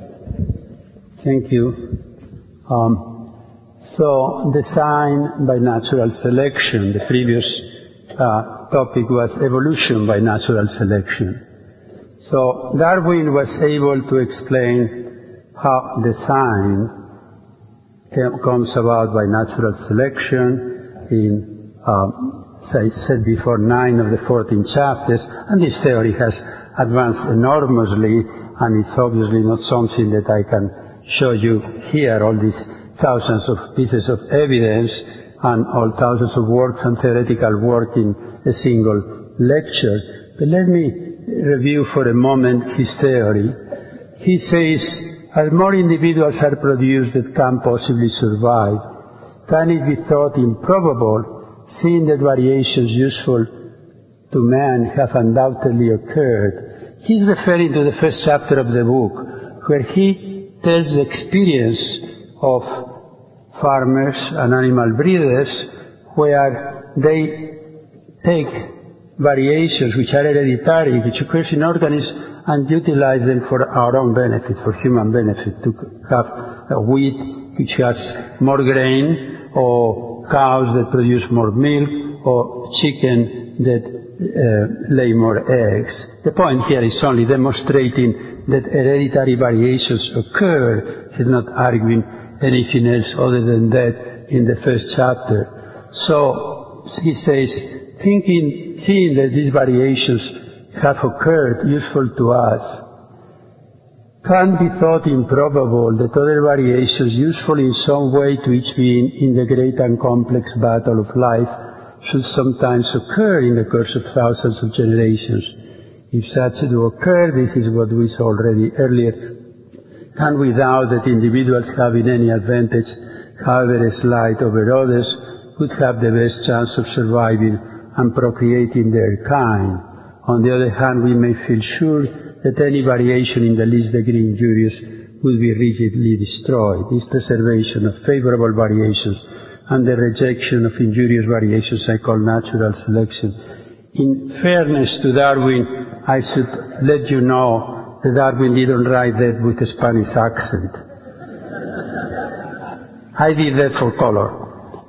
Thank you. Um, so, design by natural selection. The previous uh, topic was evolution by natural selection. So, Darwin was able to explain how design comes about by natural selection in um, as I said before, nine of the fourteen chapters, and this theory has advanced enormously, and it's obviously not something that I can show you here, all these thousands of pieces of evidence and all thousands of works and theoretical work in a single lecture. But let me review for a moment his theory. He says, as more individuals are produced that can possibly survive, can it be thought improbable, seeing that variations useful to man have undoubtedly occurred? He's referring to the first chapter of the book, where he tells the experience of farmers and animal breeders, where they take variations which are hereditary, which occurs in organisms, and utilize them for our own benefit, for human benefit, to have a wheat which has more grain, or cows that produce more milk, or chicken that uh, lay more eggs. The point here is only demonstrating that hereditary variations occur. He's not arguing anything else other than that in the first chapter. So he says, thinking, seeing that these variations have occurred useful to us, can be thought improbable that other variations useful in some way to each being in the great and complex battle of life should sometimes occur in the course of thousands of generations. If such do occur, this is what we saw already earlier, can we doubt that individuals having any advantage, however slight over others, would have the best chance of surviving and procreating their kind? On the other hand, we may feel sure that any variation in the least degree injurious will be rigidly destroyed. This preservation of favorable variations and the rejection of injurious variations I call natural selection. In fairness to Darwin, I should let you know that Darwin didn't write that with a Spanish accent. I did that for color.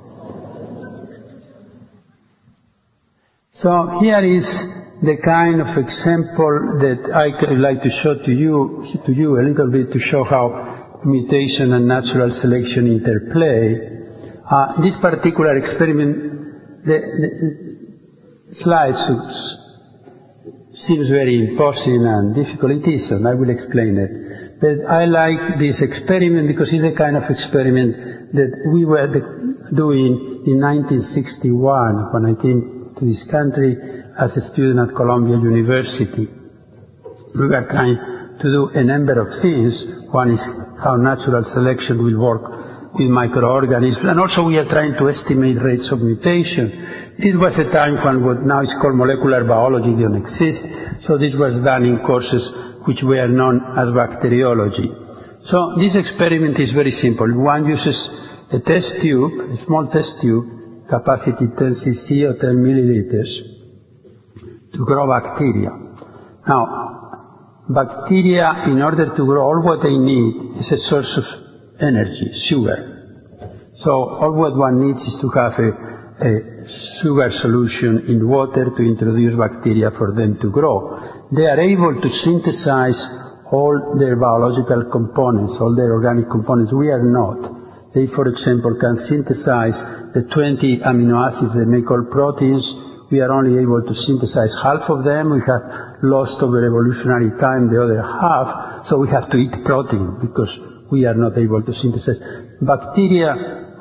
So here is the kind of example that I would like to show to you, to you a little bit to show how mutation and natural selection interplay. Uh, this particular experiment, the, the slide seems very imposing and difficult. It is, and I will explain it. But I like this experiment because it's the kind of experiment that we were doing in nineteen sixty-one when I came to this country as a student at Columbia University. We were trying to do a number of things. One is how natural selection will work with microorganisms, and also we are trying to estimate rates of mutation. It was a time when what now is called molecular biology didn't exist, so this was done in courses which were known as bacteriology. So this experiment is very simple. One uses a test tube, a small test tube, capacity ten c c or ten milliliters, to grow bacteria. Now, bacteria, in order to grow, all what they need is a source of energy, sugar. So all what one needs is to have a, a sugar solution in water to introduce bacteria for them to grow. They are able to synthesize all their biological components, all their organic components. We are not. They, for example, can synthesize the twenty amino acids they make all proteins. We are only able to synthesize half of them. We have lost over evolutionary time the other half, so we have to eat protein because we are not able to synthesize. Bacteria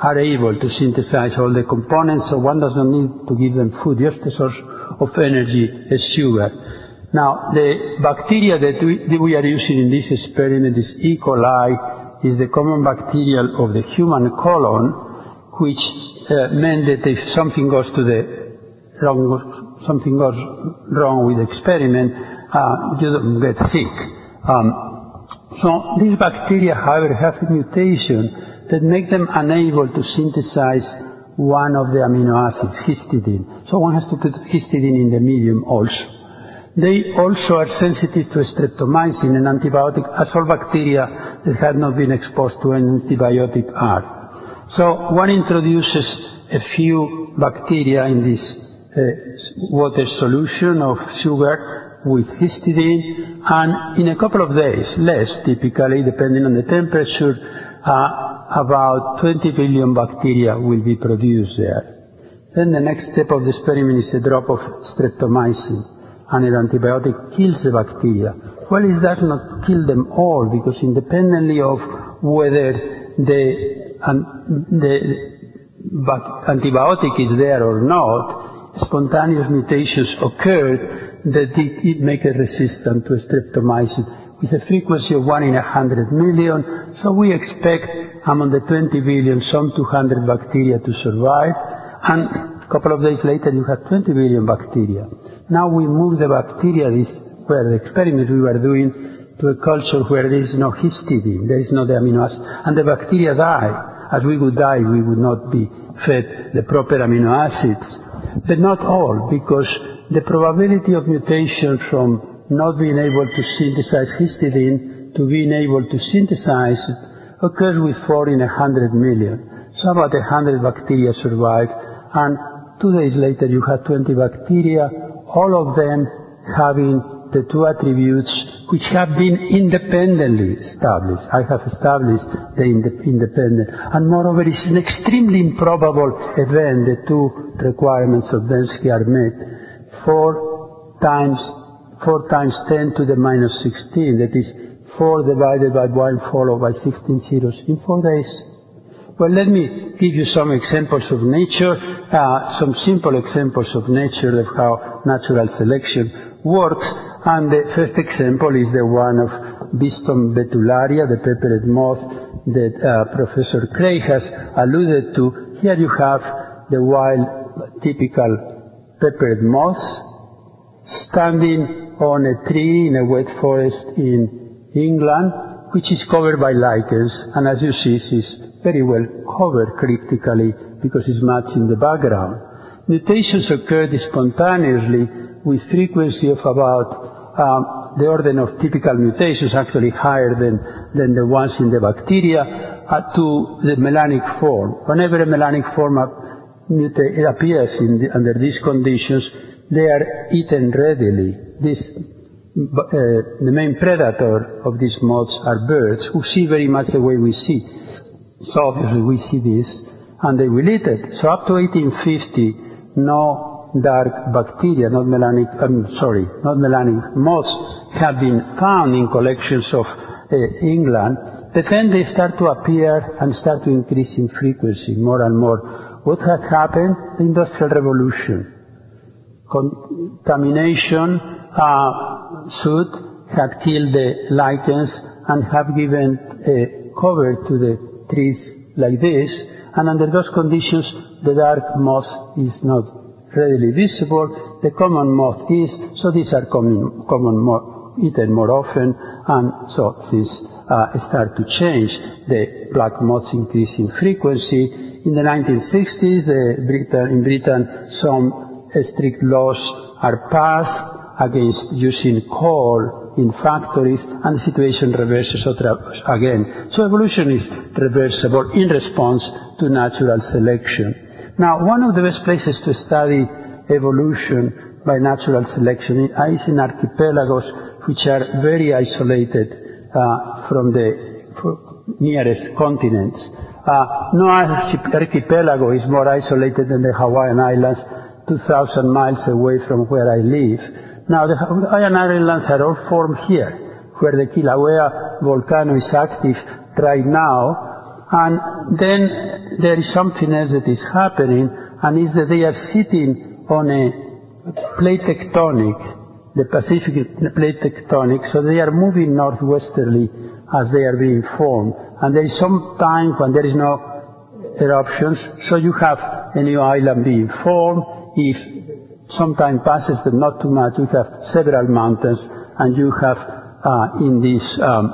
are able to synthesize all the components, so one does not need to give them food. Just the source of energy is sugar. Now, the bacteria that we, that we are using in this experiment is E. coli, is the common bacterial of the human colon, which uh, meant that if something goes to the wrong, something goes wrong with the experiment, uh, you don't get sick. Um, so these bacteria, however, have a mutation that make them unable to synthesize one of the amino acids, histidine. So one has to put histidine in the medium also. They also are sensitive to streptomycin, an antibiotic, as all bacteria that have not been exposed to an antibiotic are. So one introduces a few bacteria in this uh, water solution of sugar with histidine, and in a couple of days, less typically, depending on the temperature, uh, about twenty billion bacteria will be produced there. Then the next step of the experiment is a drop of streptomycin, and an antibiotic kills the bacteria. Well, it does not kill them all, because independently of whether the, um, the antibiotic is there or not, spontaneous mutations occurred that it, it make it resistant to streptomycin with a frequency of one in a hundred million. So we expect among the twenty billion some two hundred bacteria to survive, and a couple of days later you have twenty billion bacteria. Now we move the bacteria, this where the experiment we were doing, to a culture where there is no histidine, there is no the amino acid, and the bacteria die. As we would die, we would not be fed the proper amino acids. But not all, because the probability of mutation from not being able to synthesize histidine to being able to synthesize it occurs with four in a hundred million. So about a hundred bacteria survive, and two days later you have twenty bacteria, all of them having the two attributes which have been independently established. I have established the independent, and moreover it's an extremely improbable event. The two requirements of Densky are met. Four times four times ten to the minus sixteen, that is four divided by one followed by sixteen zeros in four days. Well, let me give you some examples of nature, uh, some simple examples of nature of how natural selection works. And the first example is the one of Biston betularia, the peppered moth that uh, Professor Craig has alluded to. Here you have the wild, typical peppered moths standing on a tree in a wet forest in England, which is covered by lichens, and as you see, it's very well covered cryptically because it's much in the background. Mutations occurred spontaneously with frequency of about um, the order of typical mutations, actually higher than, than the ones in the bacteria, uh, to the melanic form. Whenever a melanic form muta- appears in the, under these conditions, they are eaten readily. This, uh, the main predator of these moths are birds, who see very much the way we see. So obviously we see this, and they will eat it. So up to eighteen fifty, no dark bacteria, not melanic, I'm sorry, not melanic moths, have been found in collections of uh, England, but then they start to appear and start to increase in frequency more and more. What had happened? The Industrial Revolution. Contamination, uh, soot had killed the lichens and have given a cover to the trees like this, and under those conditions the dark moth is not readily visible, the common moth is, so these are common, common more, eaten more often, and so things uh, start to change. The black moths increase in frequency. In the nineteen sixties, the Britain, in Britain, some strict laws are passed against using coal in factories, and the situation reverses again. So evolution is reversible in response to natural selection. Now, one of the best places to study evolution by natural selection is in archipelagos, which are very isolated uh, from the nearest continents. Uh, no archipelago is more isolated than the Hawaiian Islands, two thousand miles away from where I live. Now, the Hawaiian Islands are all formed here, where the Kilauea volcano is active right now, And then there is something else that is happening, and is that they are sitting on a plate tectonic, the Pacific plate tectonic, so they are moving northwesterly as they are being formed. And there is some time when there is no eruptions, so you have a new island being formed. If some time passes, but not too much, you have several mountains, and you have uh, in this um,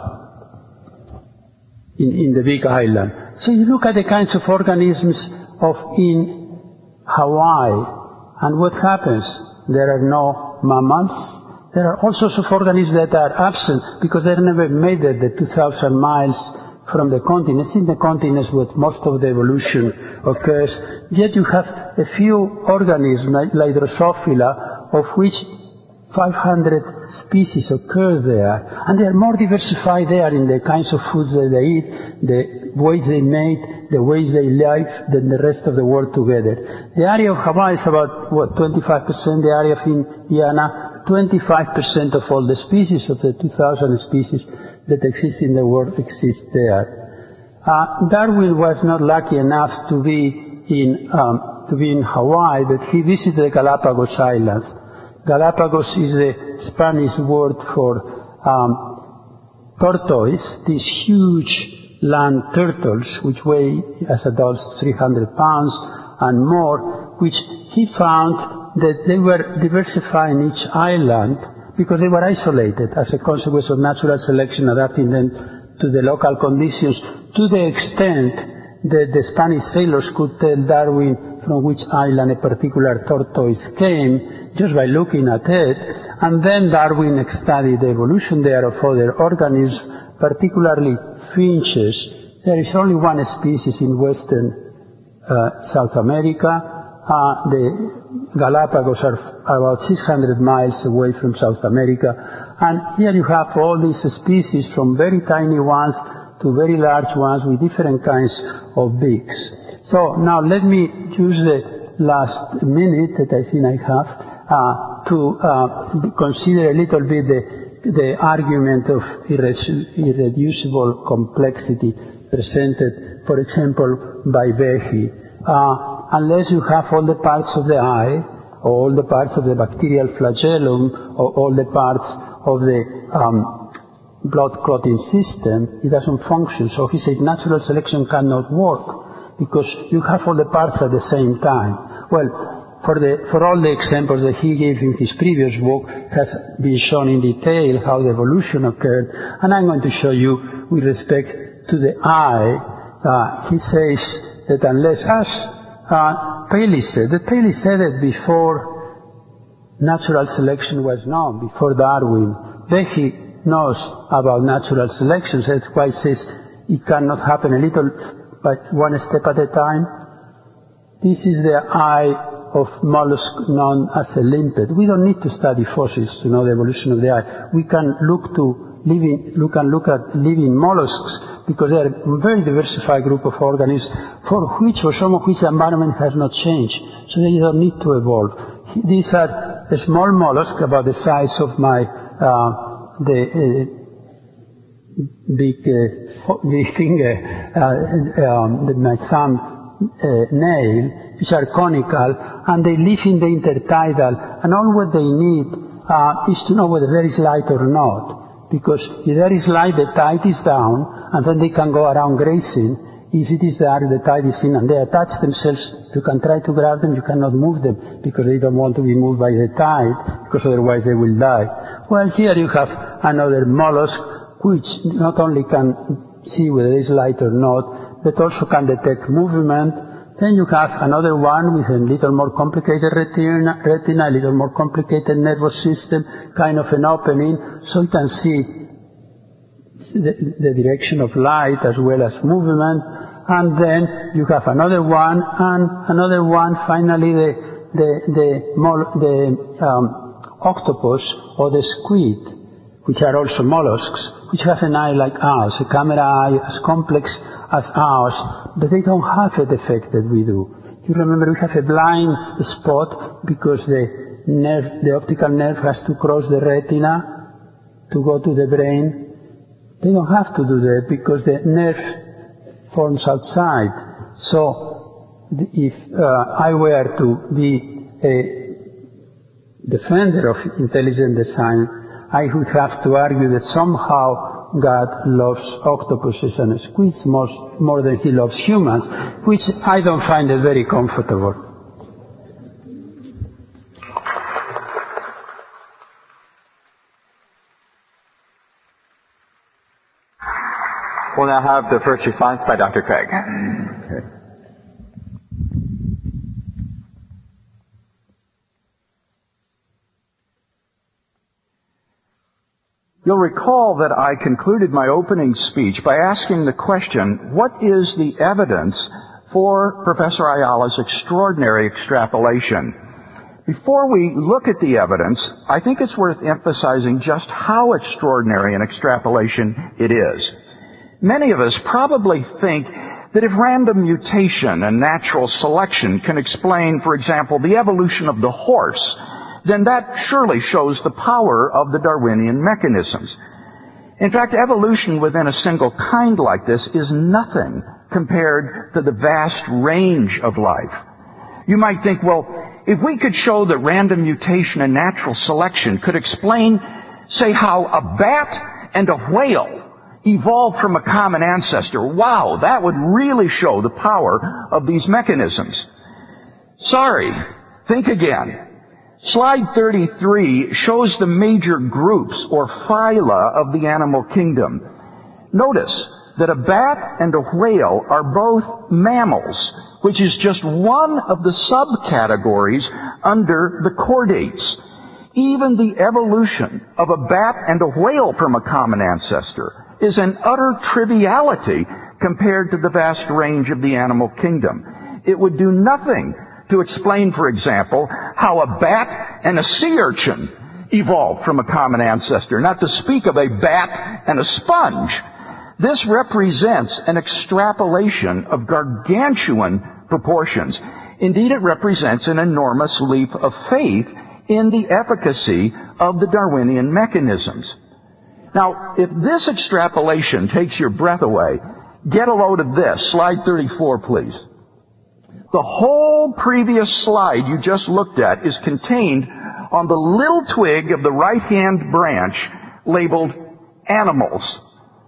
in, in the big island. So you look at the kinds of organisms of in Hawaii, and what happens? There are no mammals. There are all sorts of organisms that are absent because they never made it the two thousand miles from the continents. In the continents where most of the evolution occurs, yet you have a few organisms like, like Drosophila, of which five hundred species occur there, and they are more diversified there in the kinds of foods that they eat, the ways they mate, the ways they live, than the rest of the world together. The area of Hawaii is about, what, twenty-five percent, the area of Indiana, twenty-five percent of all the species, of the two thousand species that exist in the world, exist there. Uh, Darwin was not lucky enough to be in, um, to be in Hawaii, but he visited the Galapagos Islands. Galapagos is the Spanish word for um, tortoise, these huge land turtles which weigh as adults three hundred pounds and more, which he found that they were diversifying each island because they were isolated as a consequence of natural selection, adapting them to the local conditions, to the extent that the Spanish sailors could tell Darwin from which island a particular tortoise came just by looking at it. And then Darwin studied the evolution there of other organisms, particularly finches. There is only one species in western uh, South America. Uh, the Galapagos are, are about six hundred miles away from South America. And here you have all these species, from very tiny ones to very large ones with different kinds of beaks. So now let me use the last minute that I think I have uh, to uh, consider a little bit the, the argument of irre- irreducible complexity presented, for example, by Behe. Uh, unless you have all the parts of the eye, or all the parts of the bacterial flagellum, or all the parts of the um, blood clotting system, it doesn't function. So he says natural selection cannot work because you have all the parts at the same time. Well, for, the, for all the examples that he gave in his previous book, has been shown in detail how the evolution occurred, and I'm going to show you with respect to the eye. Uh, he says that unless, as uh, Paley said, that Paley said that before natural selection was known, before Darwin, Behe knows about natural selection. That's why he says it cannot happen a little, but one step at a time. This is the eye of mollusk known as a limpet. We don't need to study fossils to know the evolution of the eye. We can look to living, look and look at living mollusks because they are a very diversified group of organisms for which, or some of which, the environment has not changed. So they don't need to evolve. These are a small mollusk about the size of my uh, the uh, big, uh, big finger, uh, um, the, my thumb uh, nail, which are conical, and they live in the intertidal, and all what they need uh, is to know whether there is light or not. Because if there is light, the tide is down, and then they can go around grazing. If it is dark, the tide is in, and they attach themselves. You can try to grab them, you cannot move them, because they don't want to be moved by the tide, because otherwise they will die. Well, here you have another mollusk, which not only can see whether there is light or not, but also can detect movement. Then you have another one with a little more complicated retina, retina, a little more complicated nervous system, kind of an opening, so you can see the, the direction of light as well as movement. And then you have another one, and another one, finally the, the, the, the um, octopus or the squid, which are also mollusks, which have an eye like ours, a camera eye as complex as ours, but they don't have the defect that we do. You remember we have a blind spot because the nerve, the optical nerve has to cross the retina to go to the brain. They don't have to do that because the nerve forms outside. So if uh, I were to be a defender of intelligent design, I would have to argue that somehow God loves octopuses and squids more, more than he loves humans, which I don't find it very comfortable. We'll now have the first response by Doctor Craig. Okay. You'll recall that I concluded my opening speech by asking the question, what is the evidence for Professor Ayala's extraordinary extrapolation? Before we look at the evidence, I think it's worth emphasizing just how extraordinary an extrapolation it is. Many of us probably think that if random mutation and natural selection can explain, for example, the evolution of the horse, then that surely shows the power of the Darwinian mechanisms. In fact, evolution within a single kind like this is nothing compared to the vast range of life. You might think, well, if we could show that random mutation and natural selection could explain, say, how a bat and a whale evolved from a common ancestor, wow, that would really show the power of these mechanisms. Sorry, think again. Slide thirty-three shows the major groups or phyla of the animal kingdom. Notice that a bat and a whale are both mammals, which is just one of the subcategories under the chordates. Even the evolution of a bat and a whale from a common ancestor is an utter triviality compared to the vast range of the animal kingdom. It would do nothing to explain, for example, how a bat and a sea urchin evolved from a common ancestor, not to speak of a bat and a sponge. This represents an extrapolation of gargantuan proportions. Indeed, it represents an enormous leap of faith in the efficacy of the Darwinian mechanisms. Now, if this extrapolation takes your breath away, get a load of this. Slide thirty-four, please. The whole previous slide you just looked at is contained on the little twig of the right-hand branch labeled animals.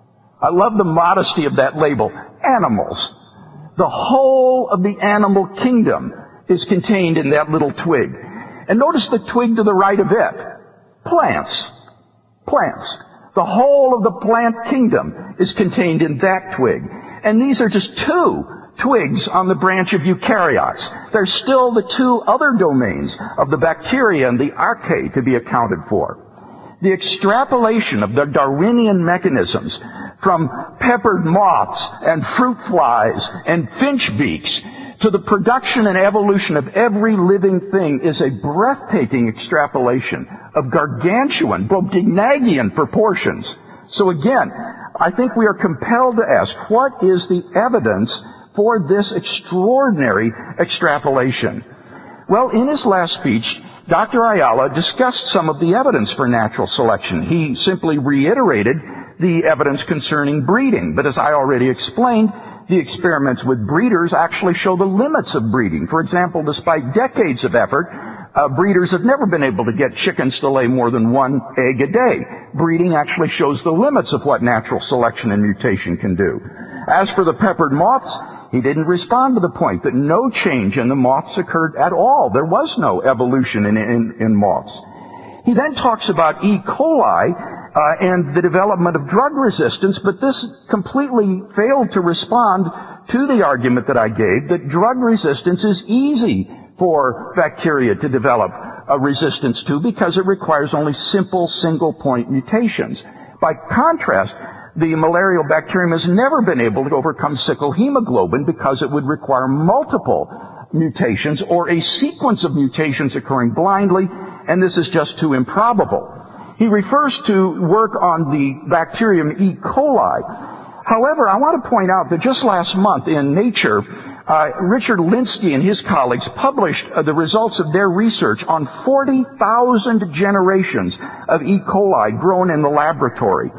I love the modesty of that label, animals. The whole of the animal kingdom is contained in that little twig. And notice the twig to the right of it. Plants. Plants. The whole of the plant kingdom is contained in that twig. And these are just two twigs on the branch of eukaryotes. There's still the two other domains of the bacteria and the archaea to be accounted for. The extrapolation of the Darwinian mechanisms from peppered moths and fruit flies and finch beaks to the production and evolution of every living thing is a breathtaking extrapolation of gargantuan, Brobdingnagian proportions. So again, I think we are compelled to ask, what is the evidence for this extraordinary extrapolation? Well, in his last speech, Doctor Ayala discussed some of the evidence for natural selection. He simply reiterated the evidence concerning breeding. But as I already explained, the experiments with breeders actually show the limits of breeding. For example, despite decades of effort, uh, breeders have never been able to get chickens to lay more than one egg a day. Breeding actually shows the limits of what natural selection and mutation can do. As for the peppered moths, he didn't respond to the point that no change in the moths occurred at all. There was no evolution in, in, in moths. He then talks about E. coli uh, and the development of drug resistance, but this completely failed to respond to the argument that I gave that drug resistance is easy for bacteria to develop a resistance to because it requires only simple single-point mutations. By contrast, the malarial bacterium has never been able to overcome sickle hemoglobin because it would require multiple mutations or a sequence of mutations occurring blindly, and this is just too improbable. He refers to work on the bacterium E. coli. However, I want to point out that just last month in Nature, uh, Richard Linsky and his colleagues published uh, the results of their research on forty thousand generations of E. coli grown in the laboratory.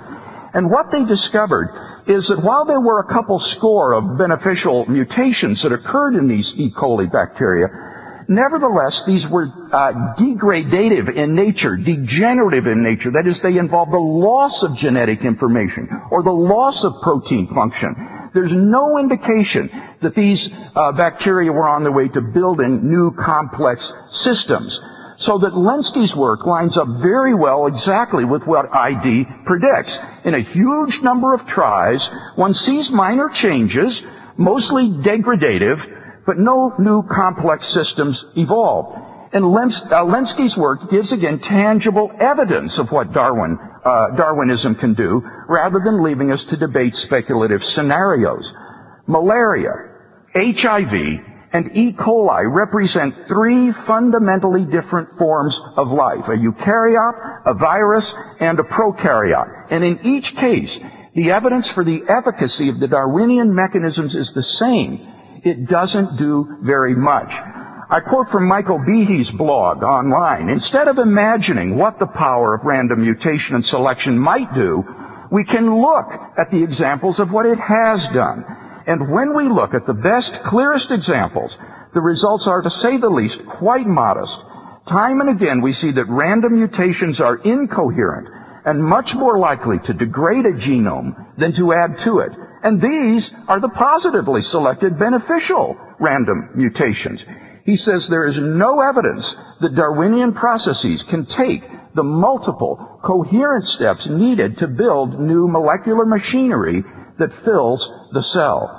And what they discovered is that while there were a couple score of beneficial mutations that occurred in these E. coli bacteria, nevertheless, these were uh, degradative in nature, degenerative in nature. That is, they involve the loss of genetic information or the loss of protein function. There's no indication that these uh, bacteria were on their way to building new complex systems. So that Lenski's work lines up very well exactly with what I D predicts. In a huge number of tries, one sees minor changes, mostly degradative, but no new complex systems evolve. And Lens, uh, Lenski's work gives, again, tangible evidence of what Darwin, uh, Darwinism can do, rather than leaving us to debate speculative scenarios. Malaria, H I V, and E. coli represent three fundamentally different forms of life, a eukaryote, a virus, and a prokaryote. And in each case, the evidence for the efficacy of the Darwinian mechanisms is the same. It doesn't do very much. I quote from Michael Behe's blog online. Instead of imagining what the power of random mutation and selection might do, we can look at the examples of what it has done. And when we look at the best, clearest examples, the results are, to say the least, quite modest. Time and again, we see that random mutations are incoherent and much more likely to degrade a genome than to add to it. And these are the positively selected beneficial random mutations. He says there is no evidence that Darwinian processes can take the multiple coherent steps needed to build new molecular machinery that fills the cell.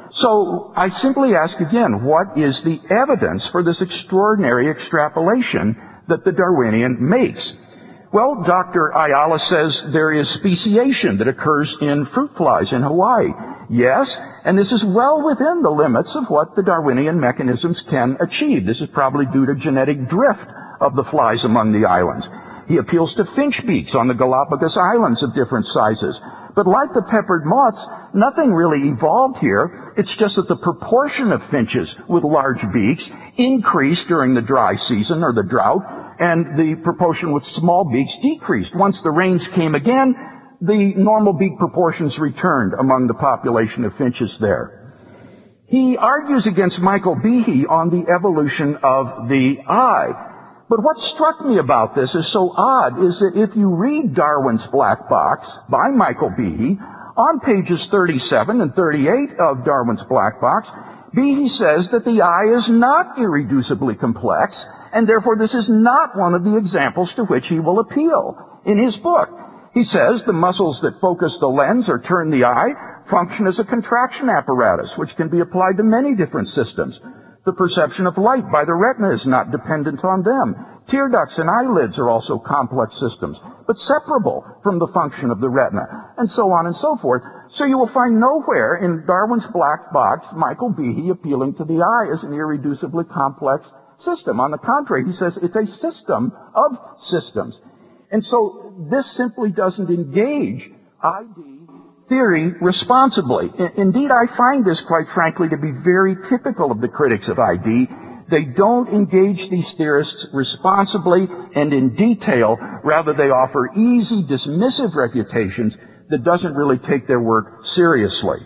So I simply ask again, what is the evidence for this extraordinary extrapolation that the Darwinian makes? Well, Doctor Ayala says there is speciation that occurs in fruit flies in Hawaii. Yes, and this is well within the limits of what the Darwinian mechanisms can achieve. This is probably due to genetic drift of the flies among the islands. He appeals to finch beaks on the Galapagos Islands of different sizes. But like the peppered moths, nothing really evolved here. It's just that the proportion of finches with large beaks increased during the dry season or the drought, and the proportion with small beaks decreased. Once the rains came again, the normal beak proportions returned among the population of finches there. He argues against Michael Behe on the evolution of the eye. But what struck me about this is so odd is that if you read Darwin's Black Box by Michael Behe, on pages thirty-seven and thirty-eight of Darwin's Black Box, Behe says that the eye is not irreducibly complex, and therefore this is not one of the examples to which he will appeal in his book. He says the muscles that focus the lens or turn the eye function as a contraction apparatus, which can be applied to many different systems. The perception of light by the retina is not dependent on them. Tear ducts and eyelids are also complex systems, but separable from the function of the retina, and so on and so forth. So you will find nowhere in Darwin's Black Box Michael Behe appealing to the eye as an irreducibly complex system. On the contrary, he says it's a system of systems. And so this simply doesn't engage I D theory responsibly. Indeed, I find this, quite frankly, to be very typical of the critics of I D. They don't engage these theorists responsibly and in detail. Rather, they offer easy, dismissive refutations that doesn't really take their work seriously.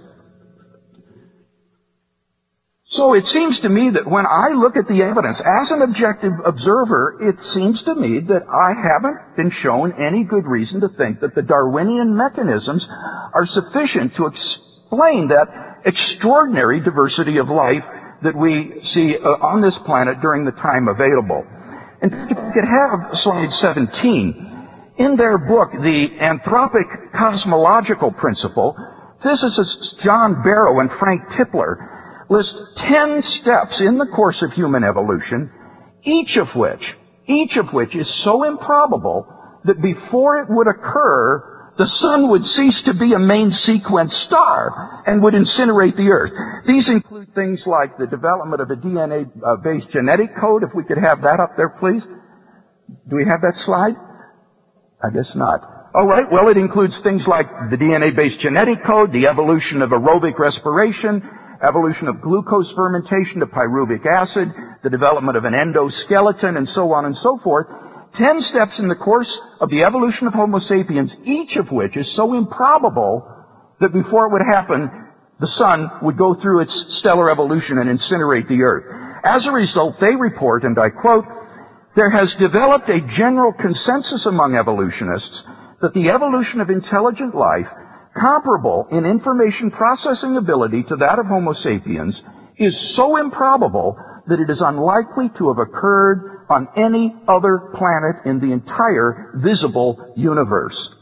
So it seems to me that when I look at the evidence as an objective observer, it seems to me that I haven't been shown any good reason to think that the Darwinian mechanisms are sufficient to explain that extraordinary diversity of life that we see uh, on this planet during the time available. And if we could have slide seventeen, in their book, The Anthropic Cosmological Principle, physicists John Barrow and Frank Tipler list ten steps in the course of human evolution, each of which, each of which is so improbable that before it would occur, the sun would cease to be a main sequence star and would incinerate the Earth. These include things like the development of a D N A-based genetic code. If we could have that up there, please. Do we have that slide? I guess not. All right, well, it includes things like the D N A-based genetic code, the evolution of aerobic respiration, evolution of glucose fermentation to pyruvic acid, the development of an endoskeleton, and so on and so forth. Ten steps in the course of the evolution of Homo sapiens, each of which is so improbable that before it would happen, the sun would go through its stellar evolution and incinerate the earth. As a result, they report, and I quote, "There has developed a general consensus among evolutionists that the evolution of intelligent life, comparable in information processing ability to that of Homo sapiens, is so improbable that it is unlikely to have occurred on any other planet in the entire visible universe."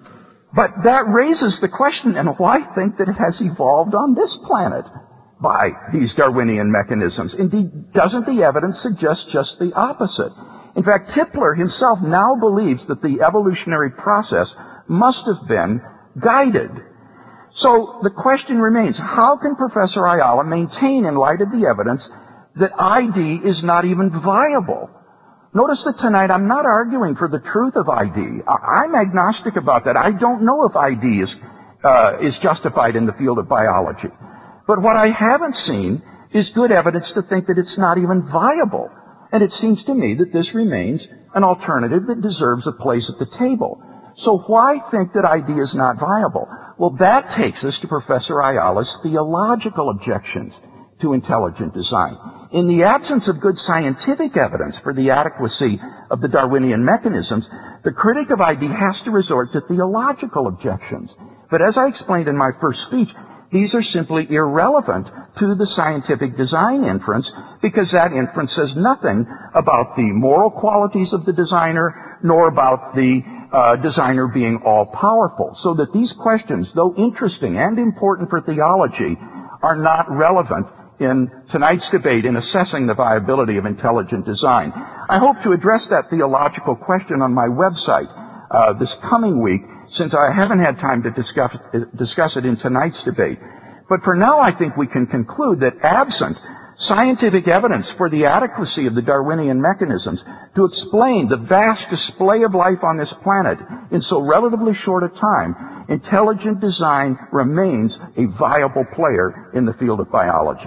But that raises the question, and why think that it has evolved on this planet by these Darwinian mechanisms? Indeed, doesn't the evidence suggest just the opposite? In fact, Tipler himself now believes that the evolutionary process must have been guided. So the question remains, how can Professor Ayala maintain, in light of the evidence, that I D is not even viable? Notice that tonight I'm not arguing for the truth of I D. I'm agnostic about that. I don't know if I D is, uh, is justified in the field of biology. But what I haven't seen is good evidence to think that it's not even viable. And it seems to me that this remains an alternative that deserves a place at the table. So why think that I D is not viable? Well, that takes us to Professor Ayala's theological objections to intelligent design. In the absence of good scientific evidence for the adequacy of the Darwinian mechanisms, the critic of I D has to resort to theological objections. But as I explained in my first speech, these are simply irrelevant to the scientific design inference, because that inference says nothing about the moral qualities of the designer, nor about the uh, designer being all-powerful. So that these questions, though interesting and important for theology, are not relevant in tonight's debate in assessing the viability of intelligent design. I hope to address that theological question on my website uh, this coming week, since I haven't had time to discuss, discuss it in tonight's debate. But for now, I think we can conclude that absent scientific evidence for the adequacy of the Darwinian mechanisms to explain the vast display of life on this planet in so relatively short a time, intelligent design remains a viable player in the field of biology.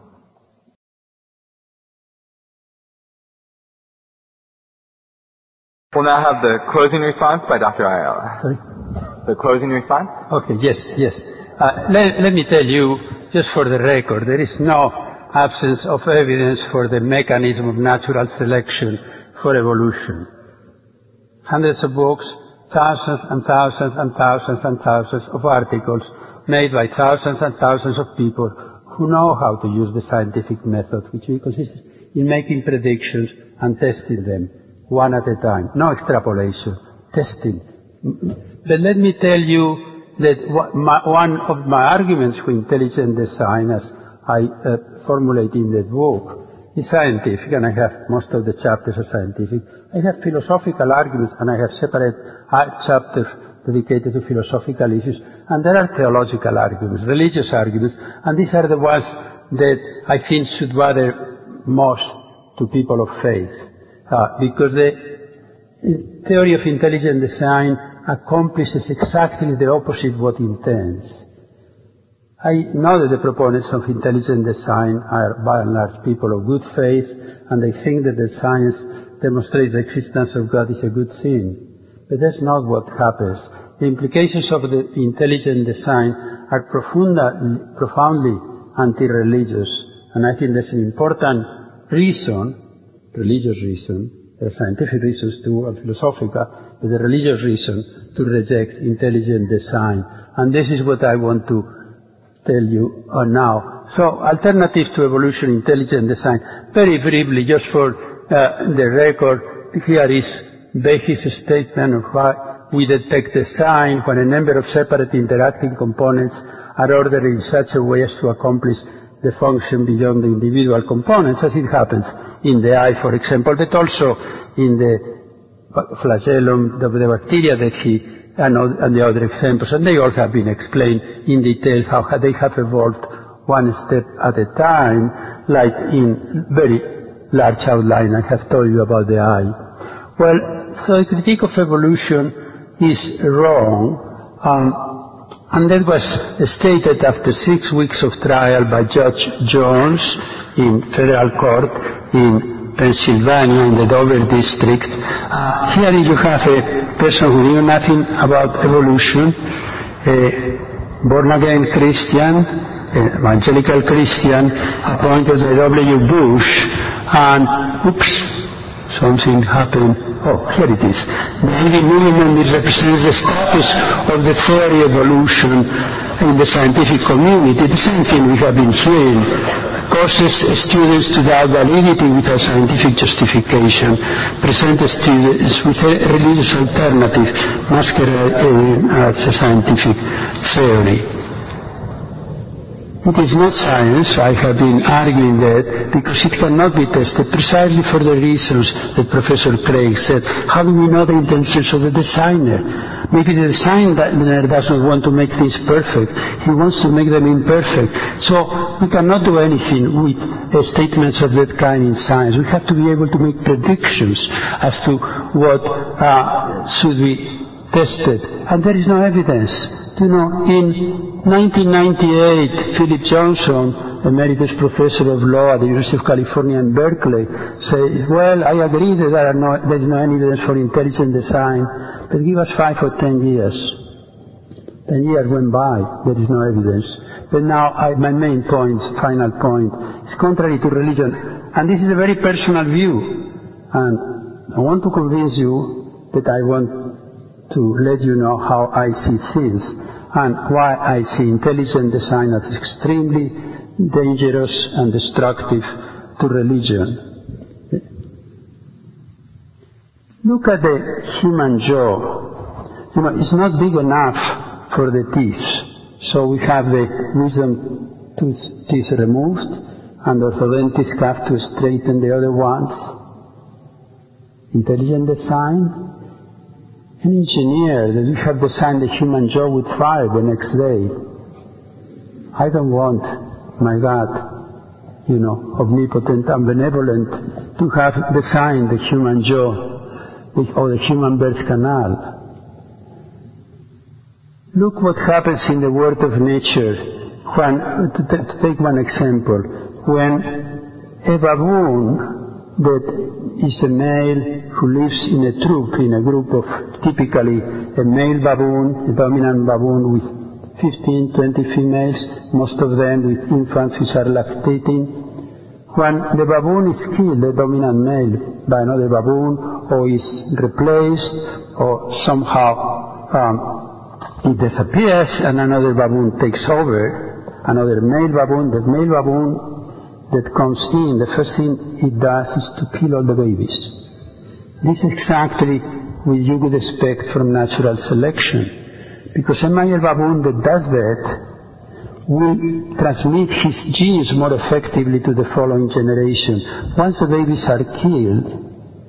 We'll now have the closing response by Doctor Ayala. Sorry? The closing response? Okay, yes, yes. Uh, let, let me tell you, just for the record, there is no absence of evidence for the mechanism of natural selection for evolution. Hundreds of books, thousands and thousands and thousands and thousands of articles made by thousands and thousands of people who know how to use the scientific method, which consists in making predictions and testing them one at a time. No extrapolation, testing. But let me tell you that one of my arguments for intelligent design, as I uh, formulate in that book, is scientific, and I have most of the chapters are scientific. I have philosophical arguments, and I have separate chapters dedicated to philosophical issues, and there are theological arguments, religious arguments, and these are the ones that I think should matter most to people of faith. Uh, because the theory of intelligent design accomplishes exactly the opposite of what it intends. I know that the proponents of intelligent design are by and large people of good faith, and they think that the science demonstrates the existence of God is a good thing. But that's not what happens. The implications of the intelligent design are profoundly, profoundly anti-religious, and I think there's an important reason, religious reason, there are scientific reasons too, and philosophical, but the religious reason to reject intelligent design. And this is what I want to tell you uh, now. So, alternative to evolution, intelligent design. Very briefly, just for uh, the record, here is Behe's statement of why we detect design when a number of separate interacting components are ordered in such a way as to accomplish the function beyond the individual components, as it happens in the eye, for example, but also in the flagellum of the bacteria that he, and, and the other examples. And they all have been explained in detail how they have evolved one step at a time, like in very large outline I have told you about the eye. Well, so the critique of evolution is wrong. Um, And that was stated after six weeks of trial by Judge Jones in federal court in Pennsylvania, in the Dover district. Uh, here you have a person who knew nothing about evolution, a born-again Christian, an evangelical Christian, appointed by W. Bush, and oops, something happened. Oh, here it is. The Andy movement represents the status of the theory of evolution in the scientific community. The same thing we have been saying. Causes students to doubt validity without scientific justification, present students with a religious alternative masquerading as a scientific theory. It is not science. I have been arguing that because it cannot be tested precisely for the reasons that Professor Craig said. How do we know the intentions of the designer? Maybe the designer does not want to make things perfect. He wants to make them imperfect. So we cannot do anything with uh, statements of that kind in science. We have to be able to make predictions as to what uh, should be tested. And there is no evidence. You know, in nineteen ninety-eight, Philip Johnson, emeritus professor of law at the University of California in Berkeley, said, well, I agree that there, are no, there is no evidence for intelligent design, but give us five or ten years. Ten years went by, there is no evidence. But now I, my main point, final point, is contrary to religion. And this is a very personal view. And I want to convince you that I want to let you know how I see things and why I see intelligent design as extremely dangerous and destructive to religion. Look at the human jaw. You know, it's not big enough for the teeth. So we have the wisdom tooth, teeth removed, and orthodontists have to straighten the other ones. Intelligent design. An engineer that we have designed the human jaw would fire the next day. I don't want my God, you know, omnipotent and benevolent, to have designed the human jaw or the human birth canal. Look what happens in the world of nature. When, to, to take one example, when a baboon that is a male who lives in a troop, in a group of typically a male baboon, a dominant baboon with fifteen, twenty females, most of them with infants which are lactating. When the baboon is killed, the dominant male, by another baboon, or is replaced, or somehow um, it disappears and another baboon takes over, another male baboon, the male baboon that comes in, the first thing it does is to kill all the babies. This is exactly what you would expect from natural selection, because a male baboon that does that will transmit his genes more effectively to the following generation. Once the babies are killed,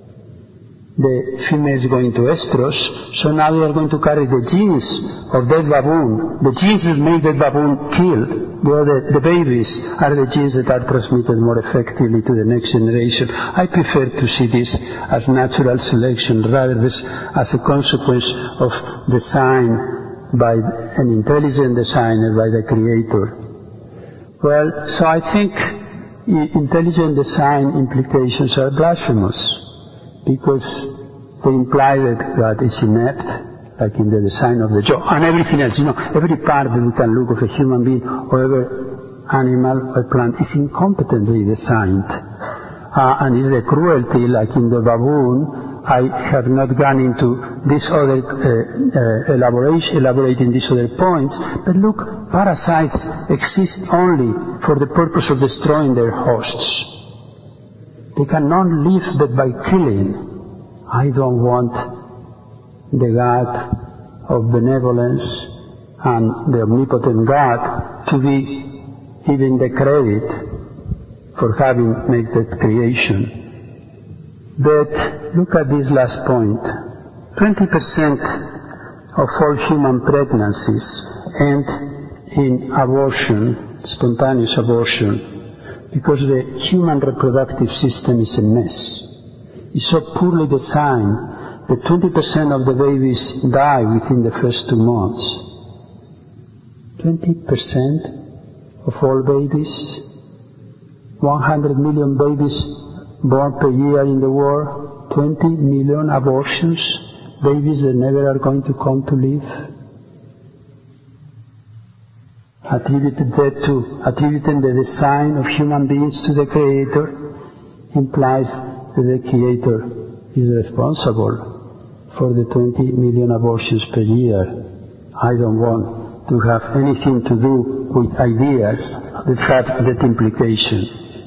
the females go into estrus, so now they are going to carry the genes of that baboon. The genes that make that baboon kill the other, the babies, are the genes that are transmitted more effectively to the next generation. I prefer to see this as natural selection rather than as a consequence of design by an intelligent designer, by the creator. Well, so I think intelligent design implications are blasphemous, because they imply that God is inept, like in the design of the jaw, and everything else. You know, every part that we can look of a human being or every animal or plant is incompetently designed. Uh, and it's a cruelty, like in the baboon. I have not gone into this other uh, uh, elaboration, elaborating these other points, but look, parasites exist only for the purpose of destroying their hosts. They cannot live but by killing. I don't want the God of benevolence and the omnipotent God to be given the credit for having made that creation. But look at this last point. twenty percent of all human pregnancies end in abortion, spontaneous abortion, because the human reproductive system is a mess. It's so poorly designed that twenty percent of the babies die within the first two months. twenty percent of all babies, one hundred million babies born per year in the world, twenty million abortions, babies that never are going to come to live. Attributed that to, attributing the design of human beings to the Creator implies that the Creator is responsible for the twenty million abortions per year. I don't want to have anything to do with ideas that have that implication.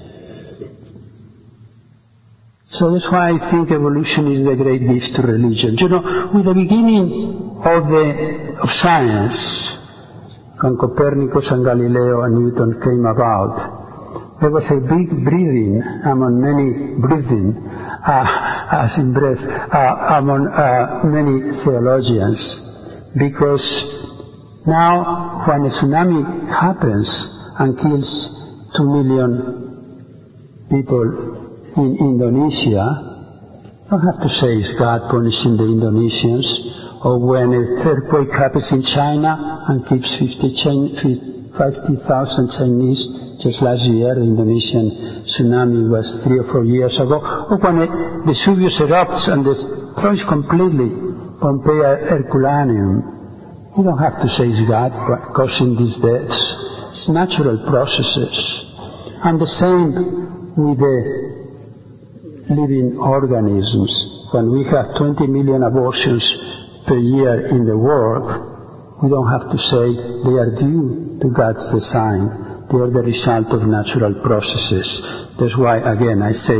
So that's why I think evolution is the great gift to religion. You know, with the beginning of the of science, when Copernicus and Galileo and Newton came about, there was a big breathing among many breathing, uh, as in breath, uh, among uh, many theologians, because now when a tsunami happens and kills two million people in Indonesia, you don't have to say it's God punishing the Indonesians, or when a earthquake happens in China and keeps fifty thousand Chinese, just last year, the Indonesian tsunami was three or four years ago, or when a Vesuvius erupts and destroys completely Pompeii Herculaneum. You don't have to say it's God causing these deaths. It's natural processes. And the same with the living organisms. When we have twenty million abortions per year in the world, we don't have to say they are due to God's design. They are the result of natural processes. That's why, again, I say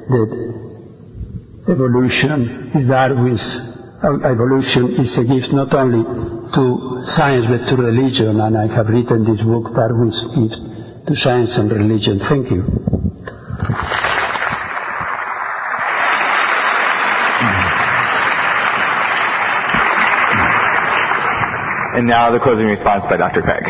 that evolution is Darwin's, uh, evolution is a gift not only to science but to religion, and I have written this book, Darwin's Gift to Science and Religion. Thank you. And now the closing response by Doctor Craig.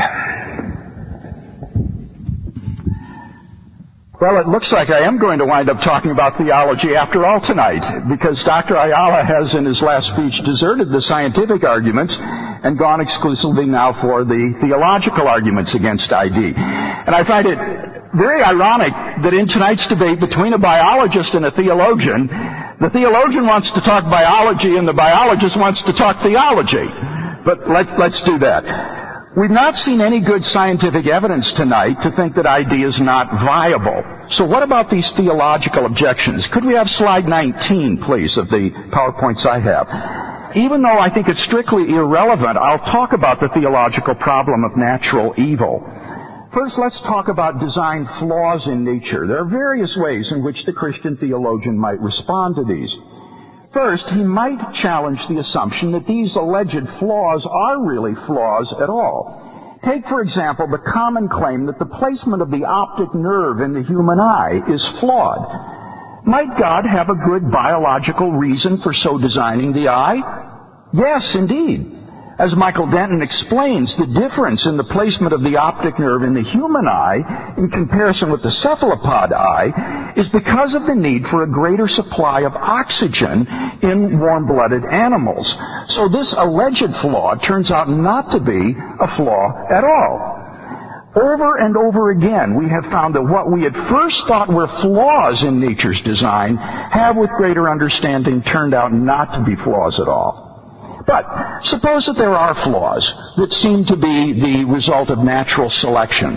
Well, it looks like I am going to wind up talking about theology after all tonight, because Doctor Ayala has in his last speech deserted the scientific arguments and gone exclusively now for the theological arguments against I D. And I find it very ironic that in tonight's debate between a biologist and a theologian, the theologian wants to talk biology and the biologist wants to talk theology. But let, let's do that. We've not seen any good scientific evidence tonight to think that I D is not viable. So what about these theological objections? Could we have slide nineteen, please, of the PowerPoints I have? Even though I think it's strictly irrelevant, I'll talk about the theological problem of natural evil. First, let's talk about design flaws in nature. There are various ways in which the Christian theologian might respond to these. First, he might challenge the assumption that these alleged flaws are really flaws at all. Take, for example, the common claim that the placement of the optic nerve in the human eye is flawed. Might God have a good biological reason for so designing the eye? Yes, indeed. As Michael Denton explains, the difference in the placement of the optic nerve in the human eye in comparison with the cephalopod eye is because of the need for a greater supply of oxygen in warm-blooded animals. So this alleged flaw turns out not to be a flaw at all. Over and over again, we have found that what we at first thought were flaws in nature's design have, with greater understanding, turned out not to be flaws at all. But suppose that there are flaws that seem to be the result of natural selection.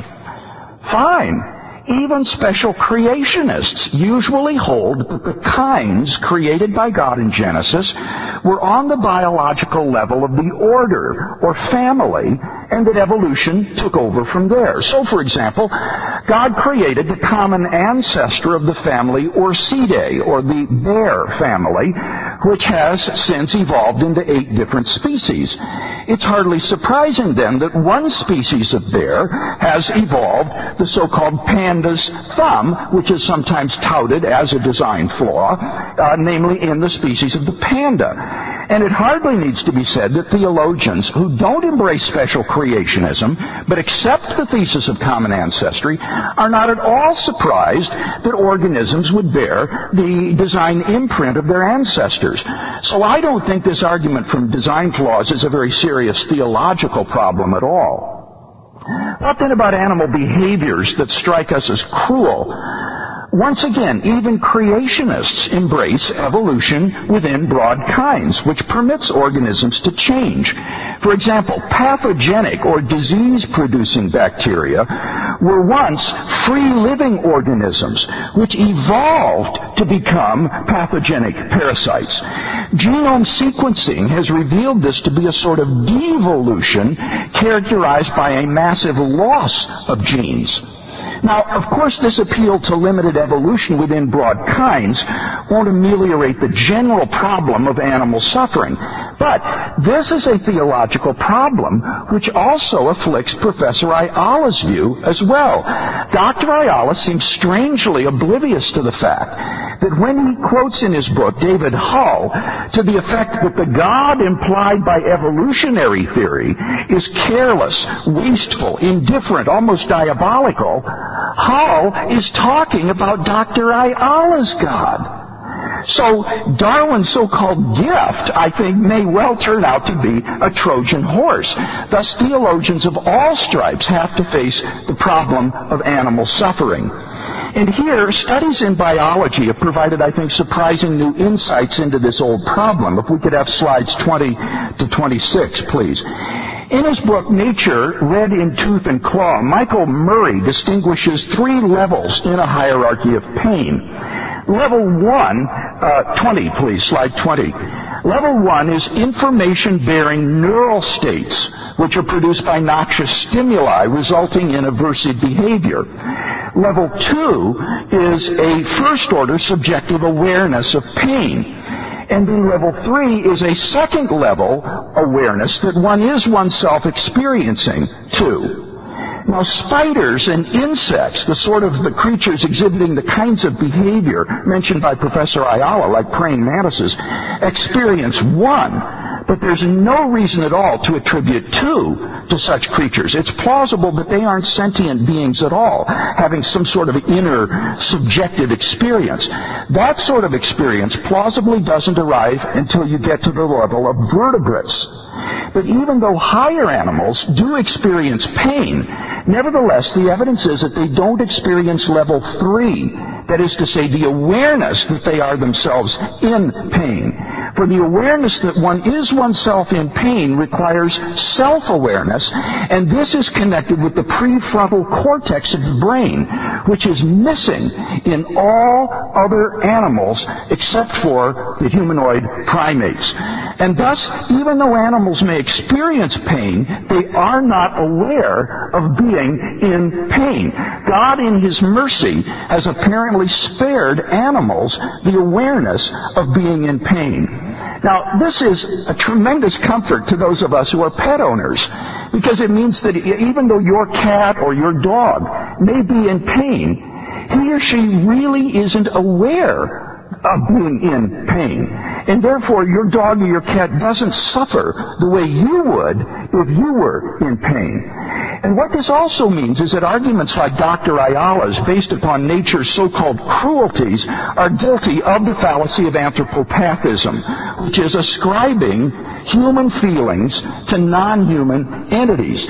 Fine. Even special creationists usually hold that the kinds created by God in Genesis were on the biological level of the order or family, and that evolution took over from there. So, for example, God created the common ancestor of the family Orsidae, or the bear family, which has since evolved into eight different species. It's hardly surprising, then, that one species of bear has evolved the so-called panda's thumb, which is sometimes touted as a design flaw, uh, namely in the species of the panda. And it hardly needs to be said that theologians who don't embrace special creationism, but accept the thesis of common ancestry, are not at all surprised that organisms would bear the design imprint of their ancestors. So I don't think this argument from design flaws is a very serious theological problem at all. What then about animal behaviors that strike us as cruel? once again, even creationists embrace evolution within broad kinds, which permits organisms to change. For example, pathogenic or disease-producing bacteria were once free-living organisms, which evolved to become pathogenic parasites. Genome sequencing has revealed this to be a sort of devolution characterized by a massive loss of genes. Now, of course, this appeal to limited evolution within broad kinds won't ameliorate the general problem of animal suffering. But this is a theological problem which also afflicts Professor Ayala's view as well. Doctor Ayala seems strangely oblivious to the fact that when he quotes in his book David Hull to the effect that the God implied by evolutionary theory is careless, wasteful, indifferent, almost diabolical, Hull is talking about Doctor Ayala's God. So Darwin's so-called gift, I think, may well turn out to be a Trojan horse. Thus, theologians of all stripes have to face the problem of animal suffering. And here, studies in biology have provided, I think, surprising new insights into this old problem. If we could have slides twenty to twenty-six, please. In his book, Nature, Red in Tooth and Claw, Michael Murray distinguishes three levels in a hierarchy of pain. Level one, uh, twenty, please, slide twenty. Level one is information-bearing neural states, which are produced by noxious stimuli, resulting in aversive behavior. Level two is a first-order subjective awareness of pain. And then level three is a second level awareness that one is oneself experiencing too. Now, spiders and insects, the sort of the creatures exhibiting the kinds of behavior mentioned by Professor Ayala, like praying mantises, experience one, but there's no reason at all to attribute two to such creatures. It's plausible that they aren't sentient beings at all, having some sort of inner subjective experience. That sort of experience plausibly doesn't arrive until you get to the level of vertebrates. But even though higher animals do experience pain, nevertheless, the evidence is that they don't experience level three, that is to say, the awareness that they are themselves in pain. For the awareness that one is oneself in pain requires self-awareness, and this is connected with the prefrontal cortex of the brain, which is missing in all other animals except for the humanoid primates. And thus, even though animals may experience pain, they are not aware of being in pain. God, in His mercy, has apparently spared animals the awareness of being in pain. Now, this is a tremendous comfort to those of us who are pet owners, because it means that even though your cat or your dog may be in pain, he or she really isn't aware of being in pain. And therefore, your dog or your cat doesn't suffer the way you would if you were in pain. And what this also means is that arguments like Doctor Ayala's, based upon nature's so-called cruelties, are guilty of the fallacy of anthropopathism, which is ascribing human feelings to non-human entities.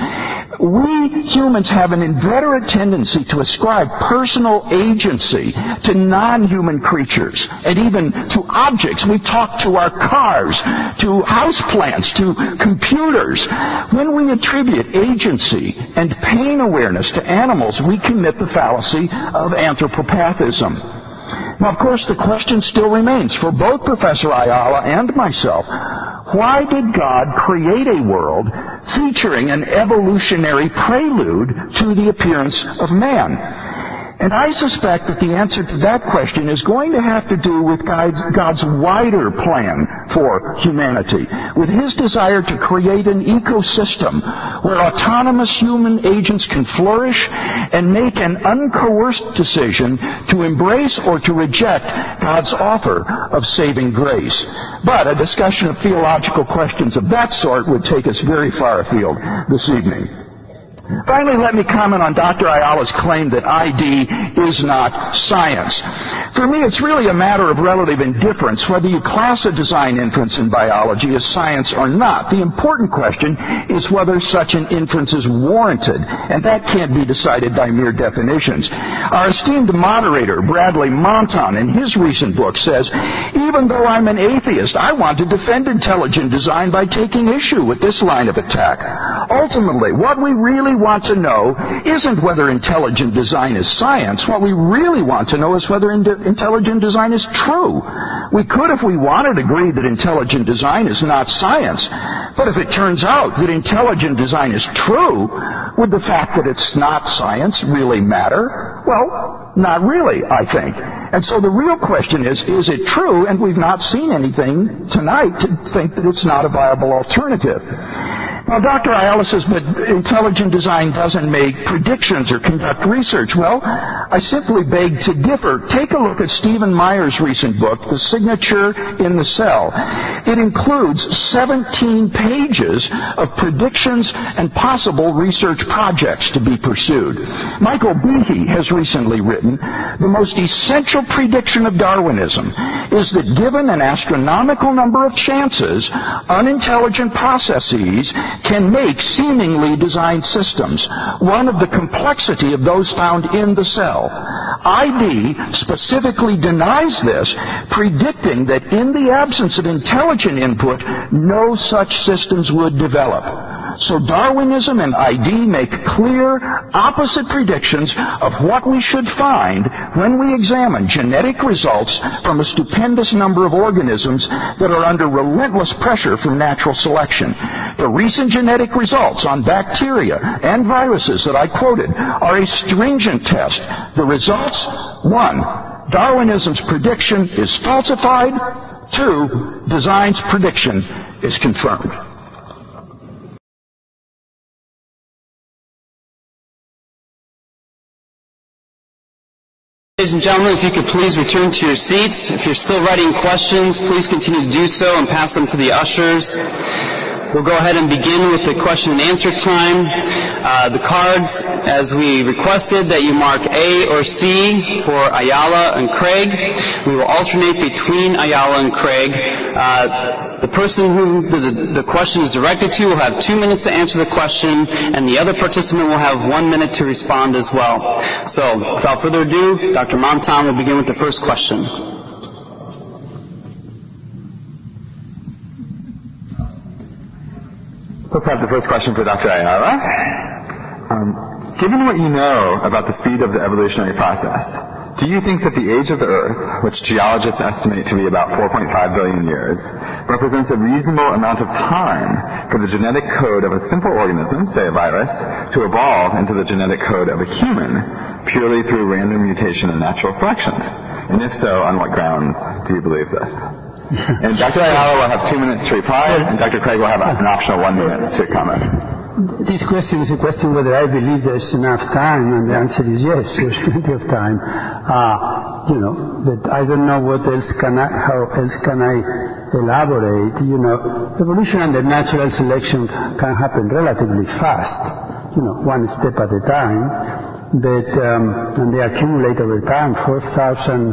We humans have an inveterate tendency to ascribe personal agency to non-human creatures and even to objects. We talk to our cars, to houseplants, to computers. When we attribute agency and pain awareness to animals, we commit the fallacy of anthropopathism. Now, of course, the question still remains for both Professor Ayala and myself: why did God create a world featuring an evolutionary prelude to the appearance of man? And I suspect that the answer to that question is going to have to do with God's, God's wider plan for humanity, with His desire to create an ecosystem where autonomous human agents can flourish and make an uncoerced decision to embrace or to reject God's offer of saving grace. But a discussion of theological questions of that sort would take us very far afield this evening. Finally, let me comment on Doctor Ayala's claim that I D is not science. For me, it's really a matter of relative indifference whether you class a design inference in biology as science or not. The important question is whether such an inference is warranted, and that can't be decided by mere definitions. Our esteemed moderator, Bradley Monton, in his recent book says, even though I'm an atheist, I want to defend intelligent design by taking issue with this line of attack. Ultimately, what we really want to know isn't whether intelligent design is science. What we really want to know is whether in intelligent design is true. We could, if we wanted, agree that intelligent design is not science. But if it turns out that intelligent design is true, would the fact that it's not science really matter? Well, not really, I think. And so the real question is, is it true? And we've not seen anything tonight to think that it's not a viable alternative. Now, Doctor Ayala says, but intelligent design doesn't make predictions or conduct research. Well, I simply beg to differ. Take a look at Stephen Meyer's recent book, The Signature in the Cell. It includes seventeen pages of predictions and possible research projects to be pursued. Michael Behe has recently written, the most essential prediction of Darwinism is that given an astronomical number of chances, unintelligent processes can make seemingly designed systems, one of the complexity of those found in the cell. I D specifically denies this, predicting that in the absence of intelligent input, no such systems would develop. So Darwinism and I D make clear, opposite predictions of what we should find when we examine genetic results from a stupendous number of organisms that are under relentless pressure from natural selection. The recent genetic results on bacteria and viruses that I quoted are a stringent test. The results, one, Darwinism's prediction is falsified. Two, design's prediction is confirmed. Ladies and gentlemen, if you could please return to your seats. If you're still writing questions, please continue to do so and pass them to the ushers. We'll go ahead and begin with the question and answer time. Uh, the cards, as we requested, that you mark A or C for Ayala and Craig. We will alternate between Ayala and Craig. Uh, the person who the, the question is directed to will have two minutes to answer the question, and the other participant will have one minute to respond as well. So, without further ado, Doctor Monton will begin with the first question. Let's have the first question for Doctor Ayala. Um, given what you know about the speed of the evolutionary process, do you think that the age of the Earth, which geologists estimate to be about four point five billion years, represents a reasonable amount of time for the genetic code of a simple organism, say a virus, to evolve into the genetic code of a human purely through random mutation and natural selection? And if so, on what grounds do you believe this? And Doctor Ayala will have two minutes to reply, and Doctor Craig will have an optional one minute to comment. This question is a question whether I believe there's enough time, and the answer is yes, there's plenty of time. Uh, you know, that I don't know what else can I, how else can I elaborate. You know, evolution under natural selection can happen relatively fast, you know, one step at a time, but, um, and they accumulate over time, four thousand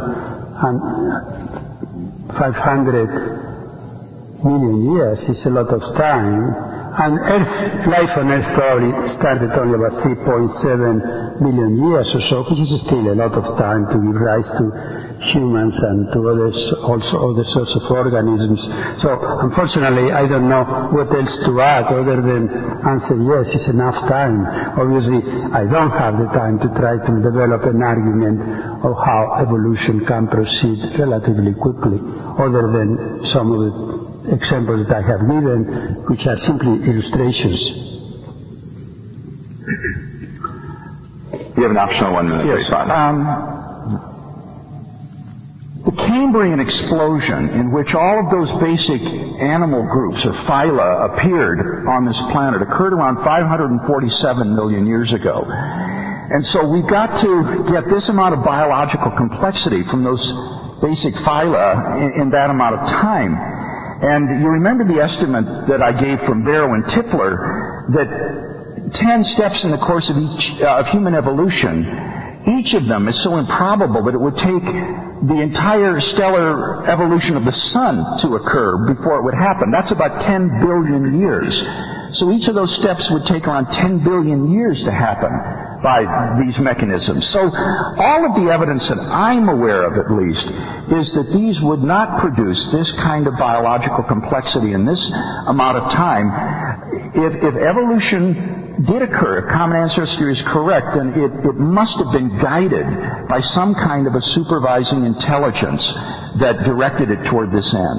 five hundred million years is a lot of time. And Earth, life on Earth probably started only about three point seven billion years or so, which is still a lot of time to give rise to humans and to others, also other sorts of organisms. So, unfortunately, I don't know what else to add other than answer yes, it's enough time. Obviously, I don't have the time to try to develop an argument of how evolution can proceed relatively quickly, other than some of the examples that I have given, which are simply illustrations. You have an optional one minute to respond. Um, the Cambrian explosion, in which all of those basic animal groups or phyla appeared on this planet, occurred around five hundred forty-seven million years ago. And so we've got to get this amount of biological complexity from those basic phyla in, in that amount of time. And you remember the estimate that I gave from Barrow and Tipler that ten steps in the course of each uh, of human evolution, each of them is so improbable that it would take the entire stellar evolution of the sun to occur before it would happen. That's about ten billion years. So each of those steps would take around ten billion years to happen by these mechanisms. So all of the evidence that I'm aware of, at least, is that these would not produce this kind of biological complexity in this amount of time. If, if evolution did occur, if common ancestry is correct, then it, it must have been guided by some kind of a supervising intelligence that directed it toward this end.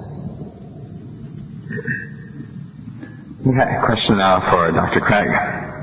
Okay, question now for Doctor Craig.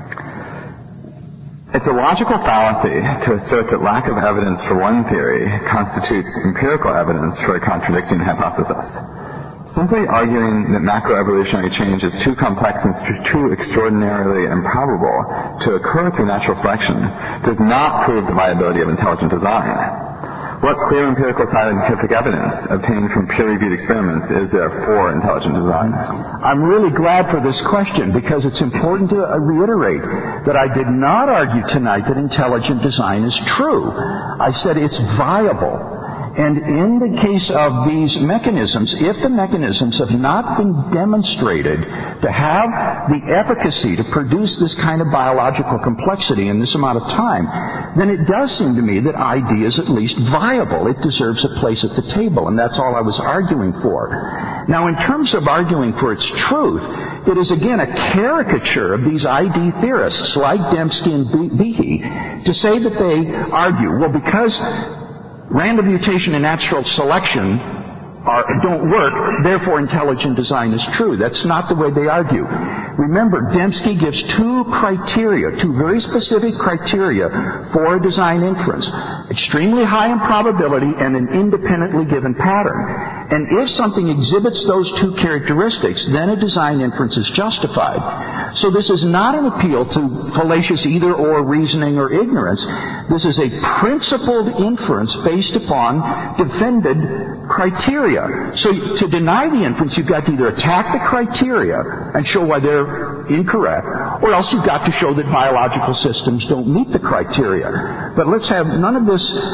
It's a logical fallacy to assert that lack of evidence for one theory constitutes empirical evidence for a contradicting hypothesis. Simply arguing that macroevolutionary change is too complex and too extraordinarily improbable to occur through natural selection does not prove the viability of intelligent design. What clear empirical scientific evidence obtained from peer-reviewed experiments is there for intelligent design? I'm really glad for this question because it's important to reiterate that I did not argue tonight that intelligent design is true. I said it's viable. And in the case of these mechanisms, if the mechanisms have not been demonstrated to have the efficacy to produce this kind of biological complexity in this amount of time, then it does seem to me that I D is at least viable. It deserves a place at the table, and that's all I was arguing for. Now, in terms of arguing for its truth, it is again a caricature of these I D theorists like Dembski and Behe to say that they argue, well, because random mutation and natural selection are, don't work, therefore intelligent design is true. That's not the way they argue. Remember, Dembski gives two criteria, two very specific criteria for a design inference. Extremely high in probability and an independently given pattern. And if something exhibits those two characteristics, then a design inference is justified. So this is not an appeal to fallacious either-or reasoning or ignorance. This is a principled inference based upon defended criteria. So to deny the inference, you've got to either attack the criteria and show why they're incorrect, or else you've got to show that biological systems don't meet the criteria. But let's have none of this uh,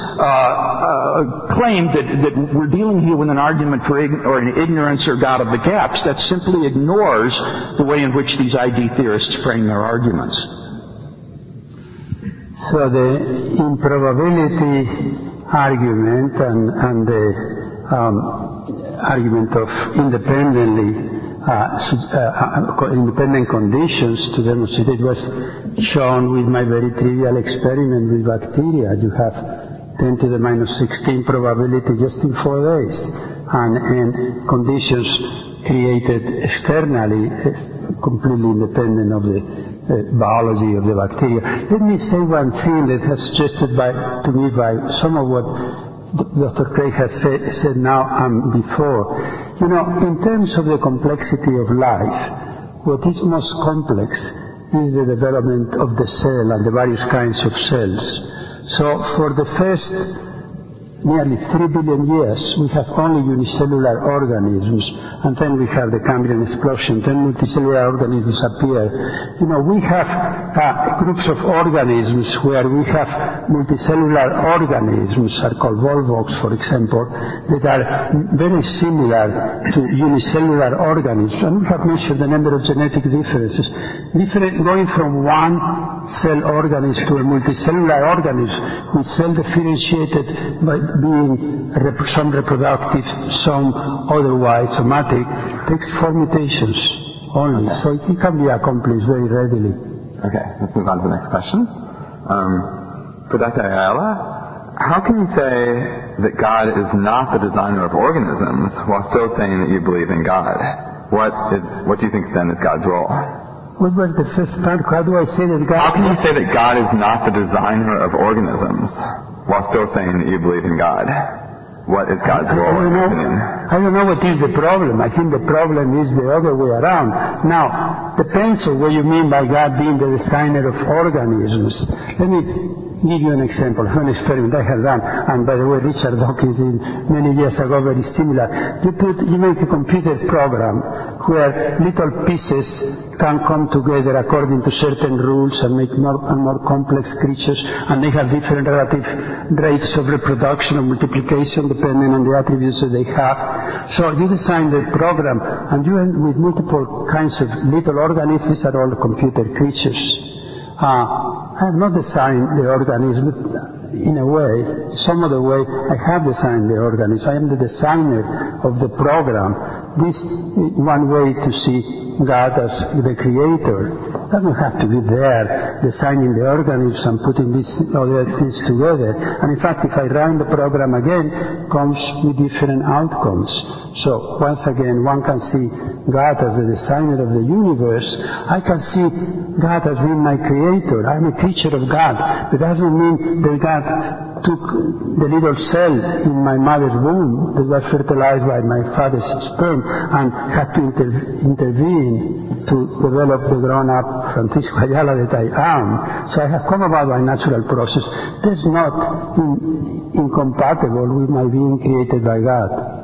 uh, claim that, that we're dealing here with an argument for ign- or an ignorance or God of the gaps. That simply ignores the way in which these I D theorists frame their arguments. So the improbability argument and, and the um, argument of independently uh, uh, independent conditions to demonstrate it was shown with my very trivial experiment with bacteria. You have ten to the minus sixteen probability just in four days, and, and conditions created externally, uh, completely independent of the uh, biology of the bacteria. Let me say one thing that has suggested by, to me by some of what Doctor Craig has said, said now and before. You know, in terms of the complexity of life, what is most complex is the development of the cell and the various kinds of cells. So for the first nearly three billion years, we have only unicellular organisms, and then we have the Cambrian explosion, then multicellular organisms appear. You know, we have uh, groups of organisms where we have multicellular organisms, are called volvox, for example, that are very similar to unicellular organisms, and we have measured the number of genetic differences. Different, going from one cell organism to a multicellular organism with cell differentiated by being rep- some reproductive, some otherwise somatic, takes four mutations only. Okay. So it can be accomplished very readily. Okay, let's move on to the next question. Um, for Doctor Ayala, how can you say that God is not the designer of organisms while still saying that you believe in God? What is? What do you think then is God's role? What was the first part? How do I say that God... How can you say that God is not the designer of organisms while still saying that you believe in God? what is God's I, I role don't in your know. opinion? I don't know what is the problem. I think the problem is the other way around. Now, depends on what you mean by God being the designer of organisms. Let me give you an example of an experiment I have done, and by the way, Richard Dawkins did many years ago very similar. You put, you make a computer program where little pieces can come together according to certain rules and make more and more complex creatures, and they have different relative rates of reproduction or multiplication depending on the attributes that they have. So you design the program, and you end with multiple kinds of little organisms. These are all computer creatures. Uh, I have not designed the organism, but in a way, some other way, I have designed the organism. I am the designer of the program. This is one way to see God as the creator. It doesn't have to be there designing the organisms and putting these other things together. And in fact, if I run the program again, it comes with different outcomes. So once again, one can see God as the designer of the universe. I can see God as being my creator. I'm a creature of God. But that doesn't mean that God took the little cell in my mother's womb that was fertilized by my father's sperm and had to inter- intervene to develop the grown-up Francisco Ayala that I am. So I have come about by natural process. That's not in, incompatible with my being created by God.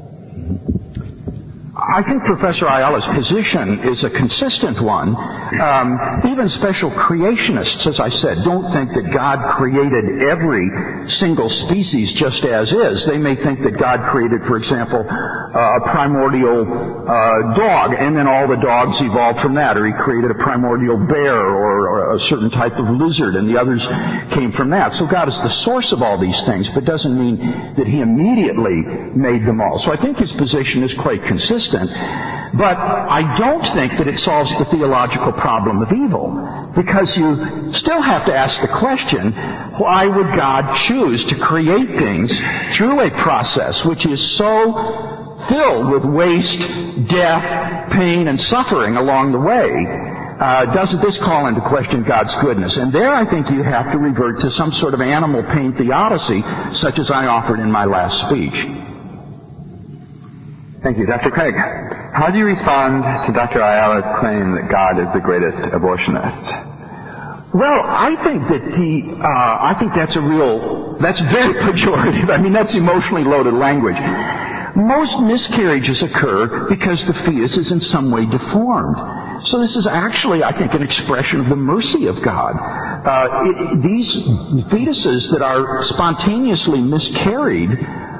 I think Professor Ayala's position is a consistent one. Um, even special creationists, as I said, don't think that God created every single species just as is. They may think that God created, for example, uh, a primordial uh, dog, and then all the dogs evolved from that, or he created a primordial bear or, or a certain type of lizard, and the others came from that. So God is the source of all these things, but doesn't mean that he immediately made them all. So I think his position is quite consistent. But I don't think that it solves the theological problem of evil, because you still have to ask the question, why would God choose to create things through a process which is so filled with waste, death, pain, and suffering along the way? Uh, doesn't this call into question God's goodness? And there I think you have to revert to some sort of animal pain theodicy, such as I offered in my last speech. Thank you. Doctor Craig, how do you respond to Doctor Ayala's claim that God is the greatest abortionist? Well, I think that the, uh, I think that's a real, that's very pejorative. I mean, that's emotionally loaded language. Most miscarriages occur because the fetus is in some way deformed. So this is actually, I think, an expression of the mercy of God. Uh, it, these fetuses that are spontaneously miscarried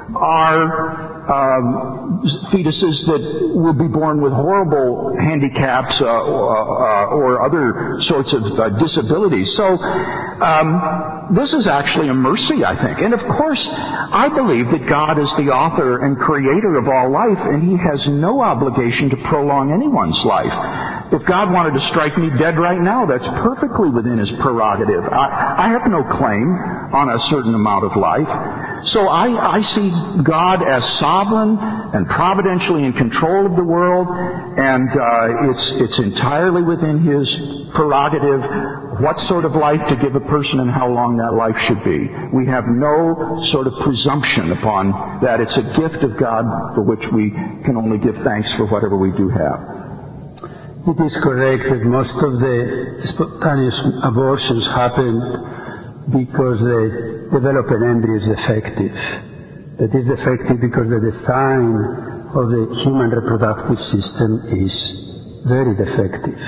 are um, fetuses that will be born with horrible handicaps uh, uh, or other sorts of uh, disabilities. So um, this is actually a mercy, I think. And of course, I believe that God is the author and creator of all life, and he has no obligation to prolong anyone's life. If God wanted to strike me dead right now, that's perfectly within his prerogative. I, I have no claim on a certain amount of life. So I, I see God as sovereign and providentially in control of the world, and uh, it's, it's entirely within his prerogative what sort of life to give a person and how long that life should be. We have no sort of presumption upon that. It's a gift of God for which we can only give thanks for whatever we do have. It is correct that most of the spontaneous abortions happen because the developing embryo is defective. That is defective because the design of the human reproductive system is very defective.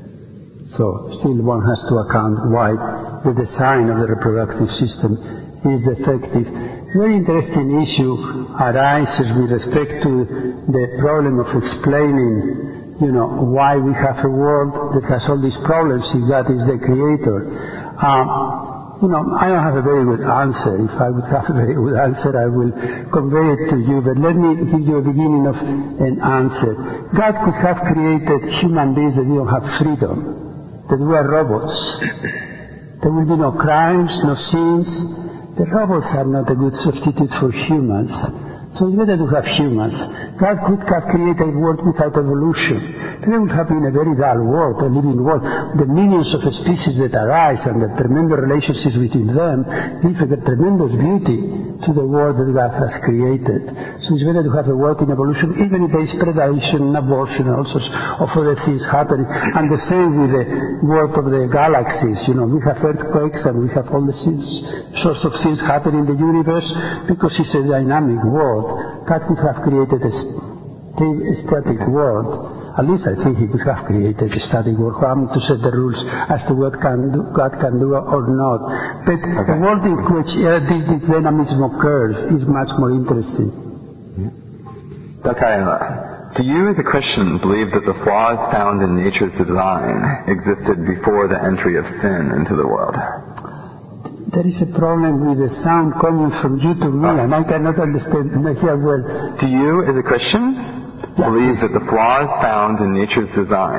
So still one has to account why the design of the reproductive system is defective. Very interesting issue arises with respect to the problem of explaining, you know, why we have a world that has all these problems if God is the creator. Um, you know, I don't have a very good answer. If I would have a very good answer, I will convey it to you. But let me give you a beginning of an answer. God could have created human beings that don't have freedom, that were robots. There will be no crimes, no sins. The robots are not a good substitute for humans. So it's better to have humans. God could have created a world without evolution. It would have been a very dull world, a living world. The millions of species that arise and the tremendous relationships between them give a tremendous beauty to the world that God has created. So it's better to have a world in evolution, even if there is predation, abortion, and all sorts of other things happening. And the same with the world of the galaxies. You know, we have earthquakes and we have all the sorts of things happening in the universe because it's a dynamic world. God could have created a static world. At least I think he could have created a static world. How to set the rules as to what can do, God can do or not. But okay. A world in which uh, this, this dynamism occurs is much more interesting. Doctor Ayala, do you as a Christian believe that the flaws found in nature's design existed before the entry of sin into the world? There is a problem with the sound coming from you to me, oh. and I cannot understand hear well. Do you as a Christian Yeah. believe that the flaws found in nature's design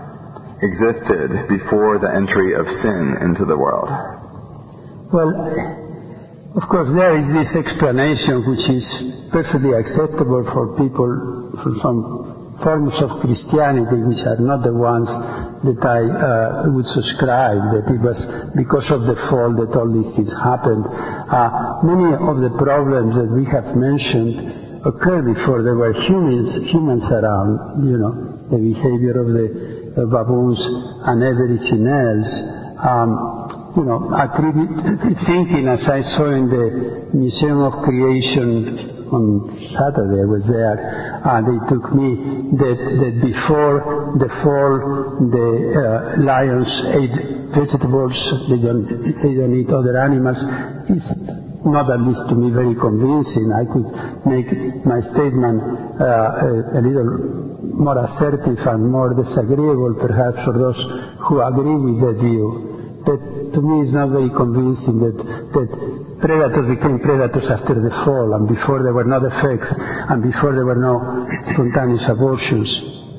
existed before the entry of sin into the world? Well, of course, there is this explanation which is perfectly acceptable for people from some forms of Christianity which are not the ones that I uh, would subscribe, that it was because of the fall that all these things happened. Uh, many of the problems that we have mentioned occurred before there were humans, humans around, you know, the behavior of the uh, baboons and everything else. Um, you know, attribute, thinking, as I saw in the Museum of Creation on Saturday, I was there, uh, they took me, that, that before the fall, the uh, lions ate vegetables, they don't, they don't eat other animals. It's not, at least to me, very convincing. I could make my statement uh, a, a little more assertive and more disagreeable, perhaps, for those who agree with that view. But to me, it's not very convincing that, that predators became predators after the fall, and before there were no defects, and before there were no spontaneous abortions.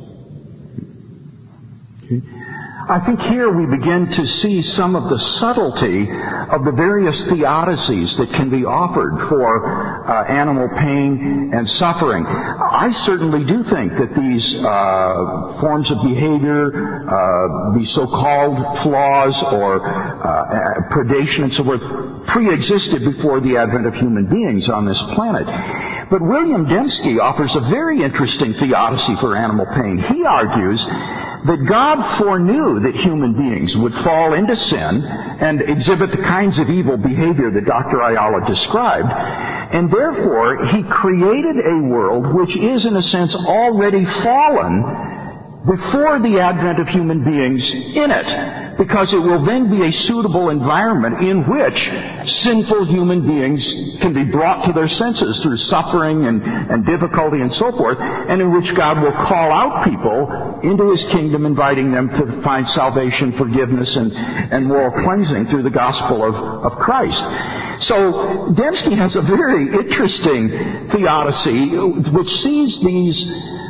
I think here we begin to see some of the subtlety of the various theodicies that can be offered for uh, animal pain and suffering. I certainly do think that these uh, forms of behavior, uh, these so-called flaws or uh, predation and so forth, pre-existed before the advent of human beings on this planet. But William Dembski offers a very interesting theodicy for animal pain. He argues that God foreknew that human beings would fall into sin and exhibit the kinds of evil behavior that Doctor Ayala described, and therefore He created a world which is, in a sense, already fallen before the advent of human beings in it, because it will then be a suitable environment in which sinful human beings can be brought to their senses through suffering and, and difficulty and so forth, and in which God will call out people into His kingdom, inviting them to find salvation, forgiveness, and, and moral cleansing through the gospel of, of Christ. So Dembski has a very interesting theodicy which sees these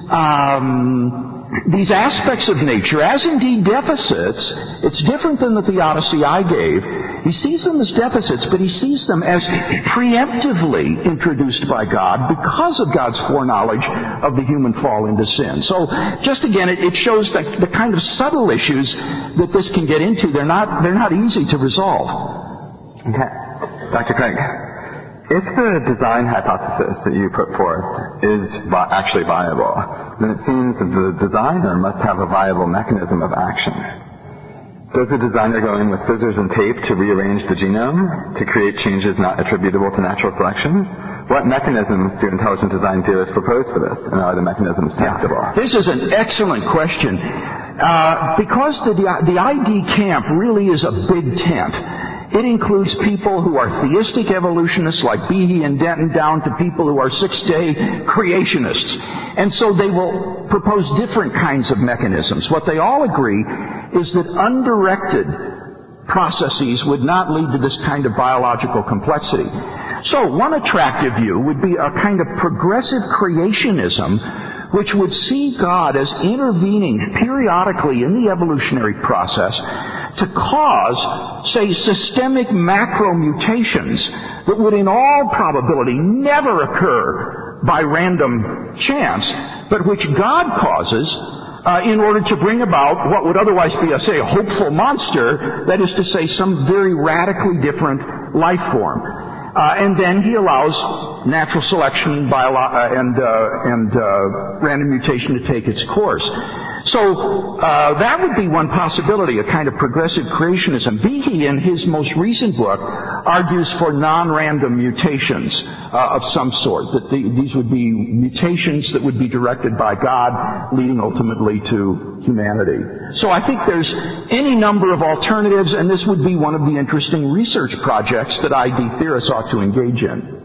um, these aspects of nature as indeed deficits. It's different than the theodicy I gave. He sees them as deficits, but he sees them as preemptively introduced by God because of God's foreknowledge of the human fall into sin. So just again, it, it shows that the kind of subtle issues that this can get into, they're not, they're not easy to resolve. Okay. Doctor Craig, if the design hypothesis that you put forth is vi- actually viable, then it seems that the designer must have a viable mechanism of action. Does the designer go in with scissors and tape to rearrange the genome to create changes not attributable to natural selection? What mechanisms do intelligent design theorists propose for this, and are the mechanisms testable? Yeah. This is an excellent question. Uh, because the, the I D camp really is a big tent. It includes people who are theistic evolutionists like Behe and Denton, down to people who are six-day creationists. And so they will propose different kinds of mechanisms. What they all agree is that undirected processes would not lead to this kind of biological complexity. So one attractive view would be a kind of progressive creationism which would see God as intervening periodically in the evolutionary process to cause, say, systemic macro mutations that would in all probability never occur by random chance, but which God causes uh, in order to bring about what would otherwise be, a, say, a hopeful monster, that is to say, some very radically different life form. Uh, and then he allows natural selection bio- uh, and, uh, and uh, random mutation to take its course. So uh, that would be one possibility, a kind of progressive creationism. Behe, in his most recent book, argues for non-random mutations uh, of some sort, that the, these would be mutations that would be directed by God, leading ultimately to humanity. So I think there's any number of alternatives, and this would be one of the interesting research projects that I D theorists ought to engage in.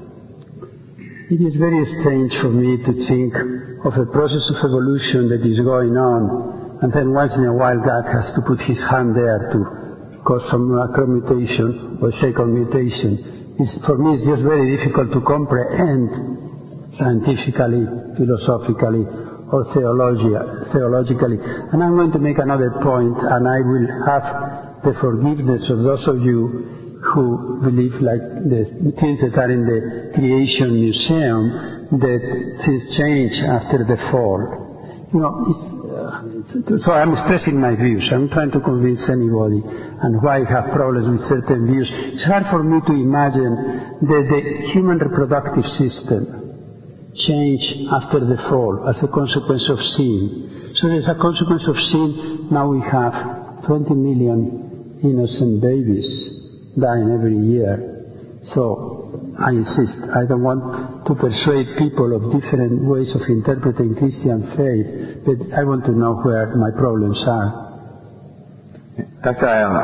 It is very strange for me to think of a process of evolution that is going on, and then once in a while God has to put his hand there to cause some macromutation or second mutation. It's, for me, it's just very difficult to comprehend scientifically, philosophically, or theologia, theologically. And I'm going to make another point, and I will have the forgiveness of those of you who believe, like the things that are in the Creation Museum, that things change after the fall. You know, it's, uh, so I'm expressing my views. I'm trying to convince anybody, and why I have problems with certain views. It's hard for me to imagine that the human reproductive system change after the fall as a consequence of sin. So as a consequence of sin, now we have twenty million innocent babies dying every year. So I insist, I don't want to persuade people of different ways of interpreting Christian faith, but I want to know where my problems are. Doctor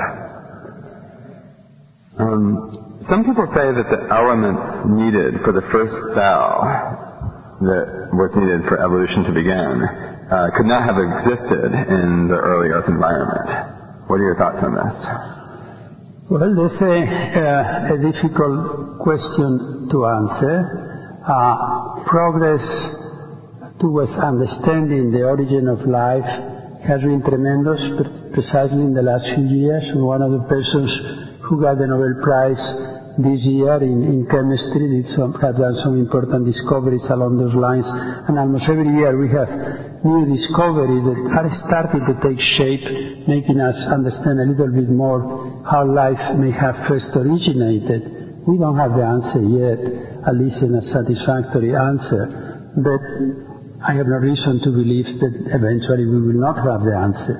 Ayala, um, some people say that the elements needed for the first cell that was needed for evolution to begin uh, could not have existed in the early Earth environment. What are your thoughts on this? Well, that's a, uh, a difficult question to answer. Uh, progress towards understanding the origin of life has been tremendous, precisely in the last few years. One of the persons who got the Nobel Prize this year in, in chemistry did some, have done some important discoveries along those lines, and almost every year we have new discoveries that are starting to take shape, making us understand a little bit more how life may have first originated. We don't have the answer yet, at least in a satisfactory answer, but I have no reason to believe that eventually we will not have the answer.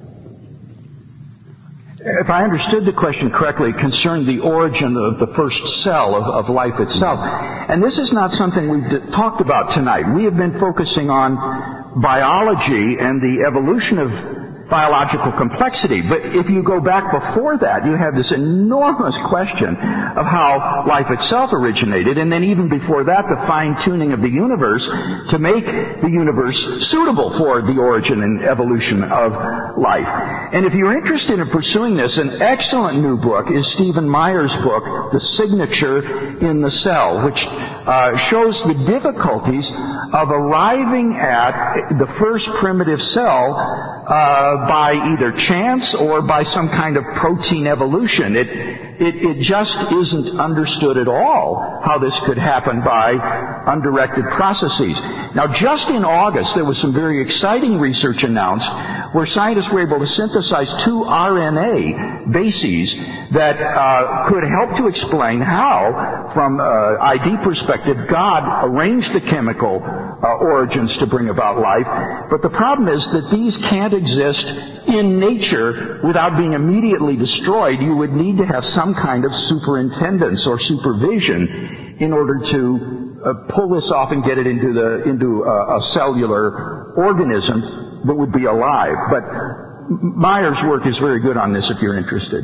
If I understood the question correctly, it concerned the origin of the first cell of, of life itself. And this is not something we've d- talked about tonight. We have been focusing on biology and the evolution of biological complexity. But if you go back before that, you have this enormous question of how life itself originated, and then even before that, the fine-tuning of the universe to make the universe suitable for the origin and evolution of life. And if you're interested in pursuing this, an excellent new book is Stephen Meyer's book, The Signature in the Cell, which uh, shows the difficulties of arriving at the first primitive cell uh, by either chance or by some kind of protein evolution. It, it, it just isn't understood at all how this could happen by undirected processes. Now, just in August, there was some very exciting research announced where scientists were able to synthesize two R N A bases that uh, could help to explain how, from uh, I D perspective, God arranged the chemical uh, origins to bring about life. But the problem is that these can't exist in nature without being immediately destroyed. You would need to have some kind of superintendence or supervision in order to uh, pull this off and get it into the into a, a cellular organism that would be alive. But Meyer's work is very good on this if you're interested.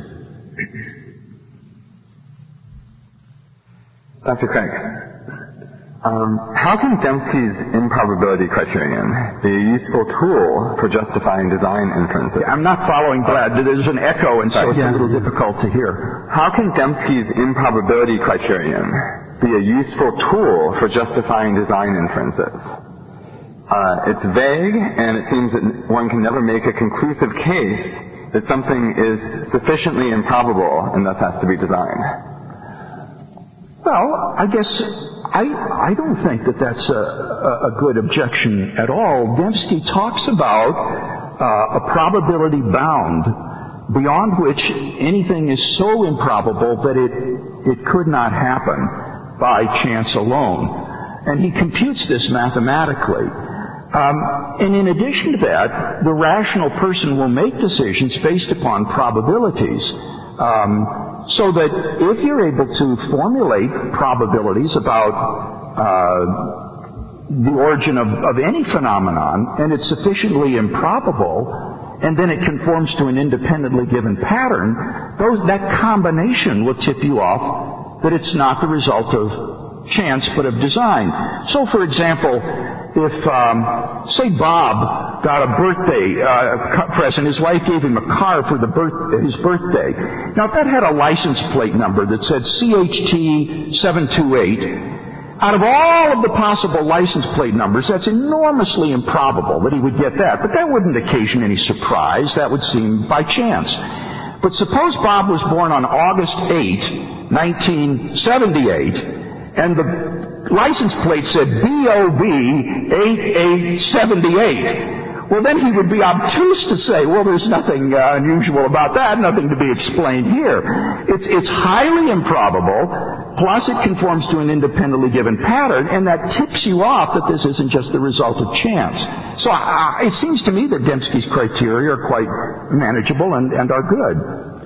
Doctor Craig, um, how can Dembski's improbability criterion be a useful tool for justifying design inferences? Yeah, I'm not following Brad. There's an echo, and so it's yeah. a little difficult to hear. How can Dembski's improbability criterion be a useful tool for justifying design inferences? Uh, it's vague, and it seems that one can never make a conclusive case that something is sufficiently improbable and thus has to be designed. Well, I guess I, I don't think that that's a, a, a good objection at all. Dembski talks about uh, a probability bound beyond which anything is so improbable that it, it could not happen by chance alone. And he computes this mathematically. Um, and in addition to that, the rational person will make decisions based upon probabilities. Um, so that if you're able to formulate probabilities about uh, the origin of, of any phenomenon, and it's sufficiently improbable, and then it conforms to an independently given pattern, those, that combination will tip you off that it's not the result of chance but of design. So, for example, if, um, say, Bob got a birthday uh, present, his wife gave him a car for the birth, his birthday. Now, if that had a license plate number that said C H T seven two eight, out of all of the possible license plate numbers, that's enormously improbable that he would get that. But that wouldn't occasion any surprise. That would seem by chance. But suppose Bob was born on August eighth, nineteen seventy-eight, and the license plate said B O B eight eight seven eight. Well, then he would be obtuse to say, well, there's nothing uh, unusual about that, nothing to be explained here. It's, it's highly improbable, plus it conforms to an independently given pattern, and that tips you off that this isn't just the result of chance. So uh, it seems to me that Dembski's criteria are quite manageable and, and are good.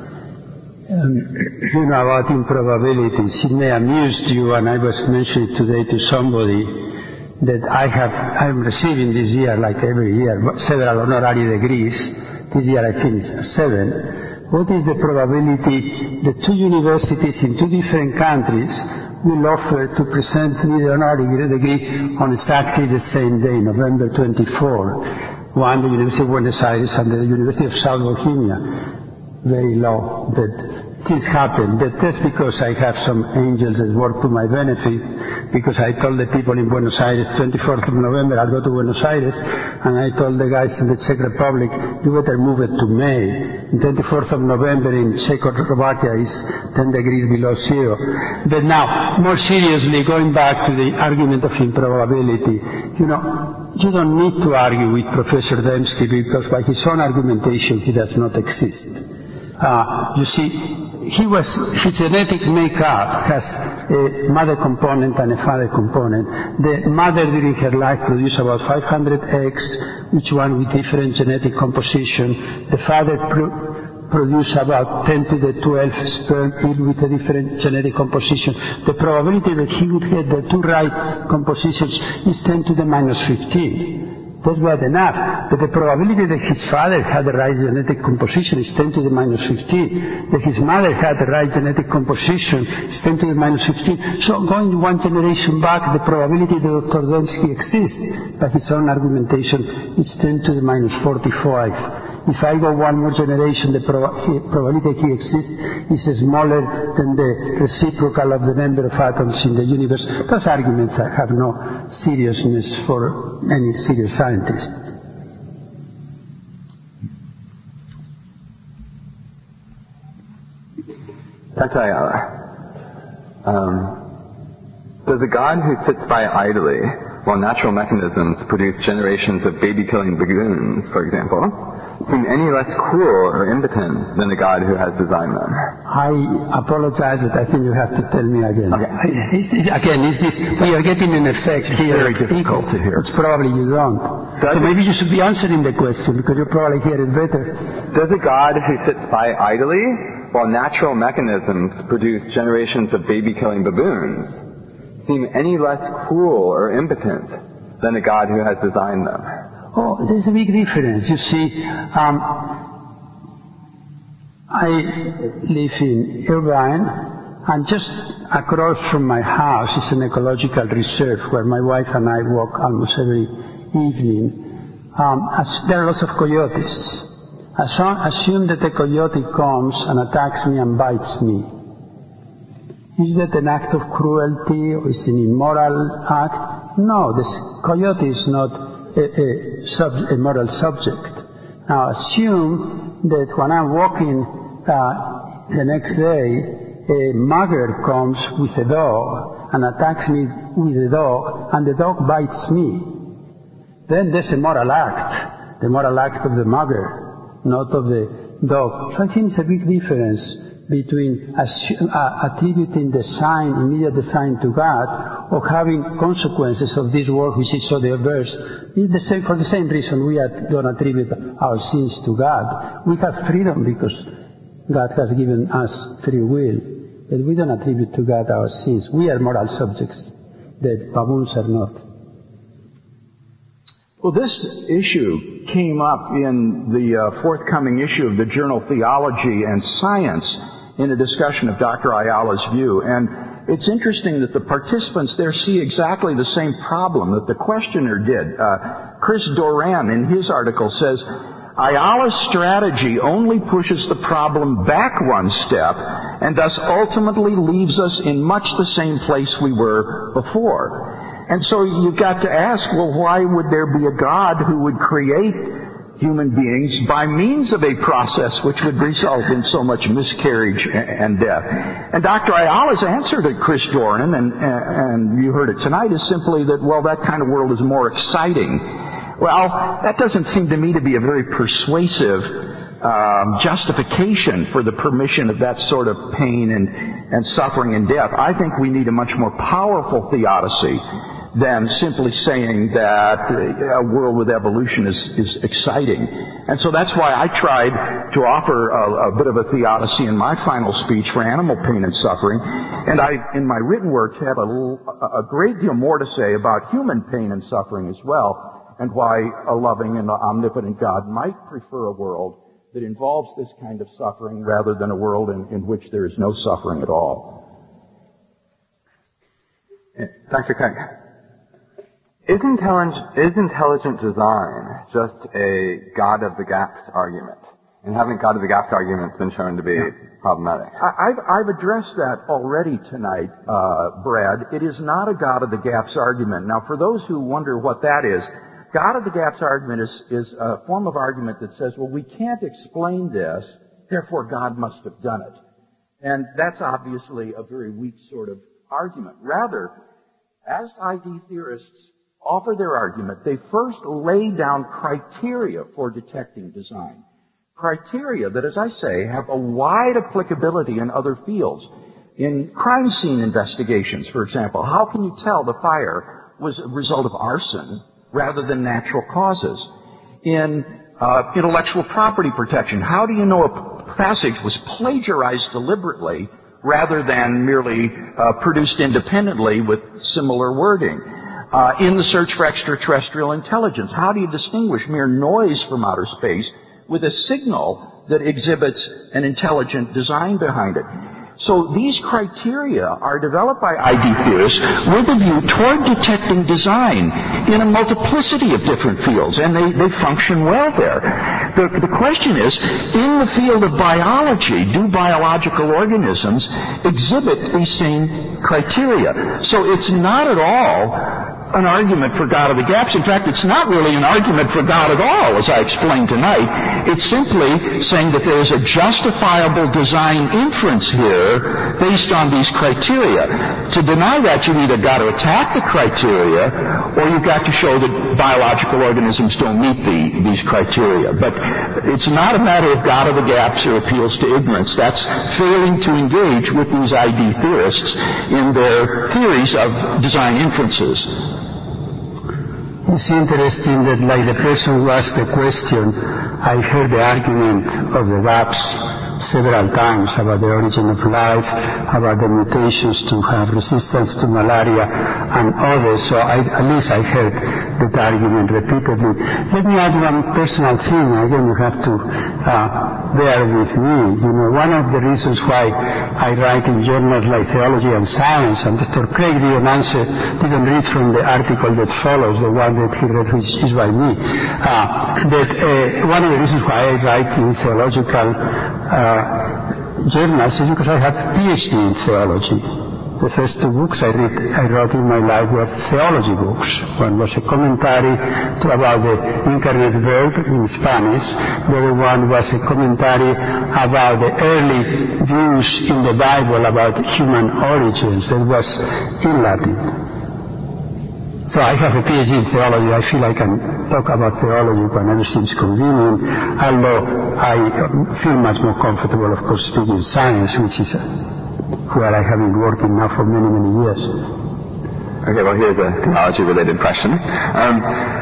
Um, you know about improbabilities. It may amuse you, and I was mentioning today to somebody that I have, I'm receiving this year, like every year, several honorary degrees. This year I finished seven. What is the probability that two universities in two different countries will offer to present me the honorary degree on exactly the same day, November twenty-fourth? One, the University of Buenos Aires, and the University of South Bohemia. Very low, but things happen. But that's because I have some angels that work to my benefit, because I told the people in Buenos Aires, twenty-fourth of November, I'll go to Buenos Aires, and I told the guys in the Czech Republic, you better move it to May. And twenty-fourth of November in Czechoslovakia is ten degrees below zero. But now, more seriously, going back to the argument of improbability, you know, you don't need to argue with Professor Dembski, because by his own argumentation, he does not exist. Uh, you see, he was, his genetic makeup has a mother component and a father component. The mother during her life produced about five hundred eggs, each one with different genetic composition. The father pro produced about ten to the twelve sperm, each with a different genetic composition. The probability that he would get the two right compositions is ten to the minus fifteen. That's bad enough. But the probability that his father had the right genetic composition is ten to the minus fifteen. That his mother had the right genetic composition is ten to the minus fifteen. So going one generation back, the probability that Doctor Dembski exists by his own argumentation is ten to the minus forty-five. If I go one more generation, the prob probability he exists is smaller than the reciprocal of the number of atoms in the universe. Those arguments have no seriousness for any serious scientist. Doctor Ayala, um, does a God who sits by idly while natural mechanisms produce generations of baby-killing baboons, for example, seem any less cruel or impotent than the God who has designed them? I apologize, but I think you have to tell me again. Okay. Is this, again, is this, we are getting an effect here. Very difficult to hear. Which probably you don't. Does so it, maybe you should be answering the question, because you probably hear it better. Does a God who sits by idly while natural mechanisms produce generations of baby-killing baboons seem any less cruel or impotent than a God who has designed them? Oh, there's a big difference. You see, um, I live in Irvine, and just across from my house is an ecological reserve where my wife and I walk almost every evening. Um, as there are lots of coyotes. Assume that a coyote comes and attacks me and bites me. Is that an act of cruelty, or is it an immoral act? No, this coyote is not A, a, sub, a moral subject. Now assume that when I'm walking uh, the next day a mugger comes with a dog and attacks me with a dog, and the dog bites me, then there's a moral act, the moral act of the mugger, not of the dog. So I think it's a big difference between assu- uh, attributing the sign, immediate design to God, or having consequences of this world which is so diverse. It's the same, for the same reason we at, don't attribute our sins to God. We have freedom because God has given us free will, but we don't attribute to God our sins. We are moral subjects. The baboons are not. Well, this issue came up in the uh, forthcoming issue of the journal Theology and Science in a discussion of Doctor Ayala's view. And it's interesting that the participants there see exactly the same problem that the questioner did. Uh, Chris Doran, in his article, says, Ayala's strategy only pushes the problem back one step and thus ultimately leaves us in much the same place we were before. And so you've got to ask, well, why would there be a God who would create human beings by means of a process which would result in so much miscarriage and death? And Doctor Ayala's answer to Chris Doran, and, and you heard it tonight, is simply that, well, that kind of world is more exciting. Well, that doesn't seem to me to be a very persuasive um, justification for the permission of that sort of pain and, and suffering and death. I think we need a much more powerful theodicy than simply saying that a world with evolution is, is exciting. And so that's why I tried to offer a, a bit of a theodicy in my final speech for animal pain and suffering. And I, in my written works, have a, a great deal more to say about human pain and suffering as well, and why a loving and omnipotent God might prefer a world that involves this kind of suffering rather than a world in, in which there is no suffering at all. Doctor Craig, is intelligent, is intelligent design just a God of the gaps argument? And haven't God of the gaps arguments been shown to be yeah. problematic? I, I've, I've addressed that already tonight, uh, Brad. It is not a God of the gaps argument. Now, for those who wonder what that is, God of the gaps argument is, is a form of argument that says, well, we can't explain this, therefore God must have done it. And that's obviously a very weak sort of argument. Rather, as I D theorists offer their argument, they first lay down criteria for detecting design. Criteria that, as I say, have a wide applicability in other fields. In crime scene investigations, for example, how can you tell the fire was a result of arson rather than natural causes? In uh, intellectual property protection, how do you know a passage was plagiarized deliberately rather than merely uh, produced independently with similar wording? Uh, in the search for extraterrestrial intelligence, how do you distinguish mere noise from outer space with a signal that exhibits an intelligent design behind it? So these criteria are developed by I D theorists with a view toward detecting design in a multiplicity of different fields, and they, they function well there. The, the question is, in the field of biology, do biological organisms exhibit these same criteria? So it's not at all an argument for God of the gaps. In fact, it's not really an argument for God at all, as I explained tonight. It's simply saying that there is a justifiable design inference here based on these criteria. To deny that, you've either got to attack the criteria, or you've got to show that biological organisms don't meet the, these criteria. But it's not a matter of God of the gaps or appeals to ignorance. That's failing to engage with these I D theorists in their theories of design inferences. It's interesting that, like the person who asked the question, I heard the argument of the gaps several times about the origin of life, about the mutations to have resistance to malaria and others. So I, at least I heard that argument repeatedly. Let me add one personal thing. Again, you have to uh, bear with me. You know, one of the reasons why I write in journals like Theology and Science, and Doctor Craig didn't answer, didn't read from the article that follows, the one that he read, which is by me. Uh, that uh, one of the reasons why I write in theological uh, journals is because I have a PhD in theology. The first two books I, read, I wrote in my life were theology books. One was a commentary to, about the incarnate Verb in Spanish. The other one was a commentary about the early views in the Bible about human origins. That was in Latin. So I have a PhD in theology. I feel I can talk about theology whenever it seems convenient, although I feel much more comfortable, of course, speaking science, which is where I have been working now for many, many years. Okay, well, here's a theology-related question. Um,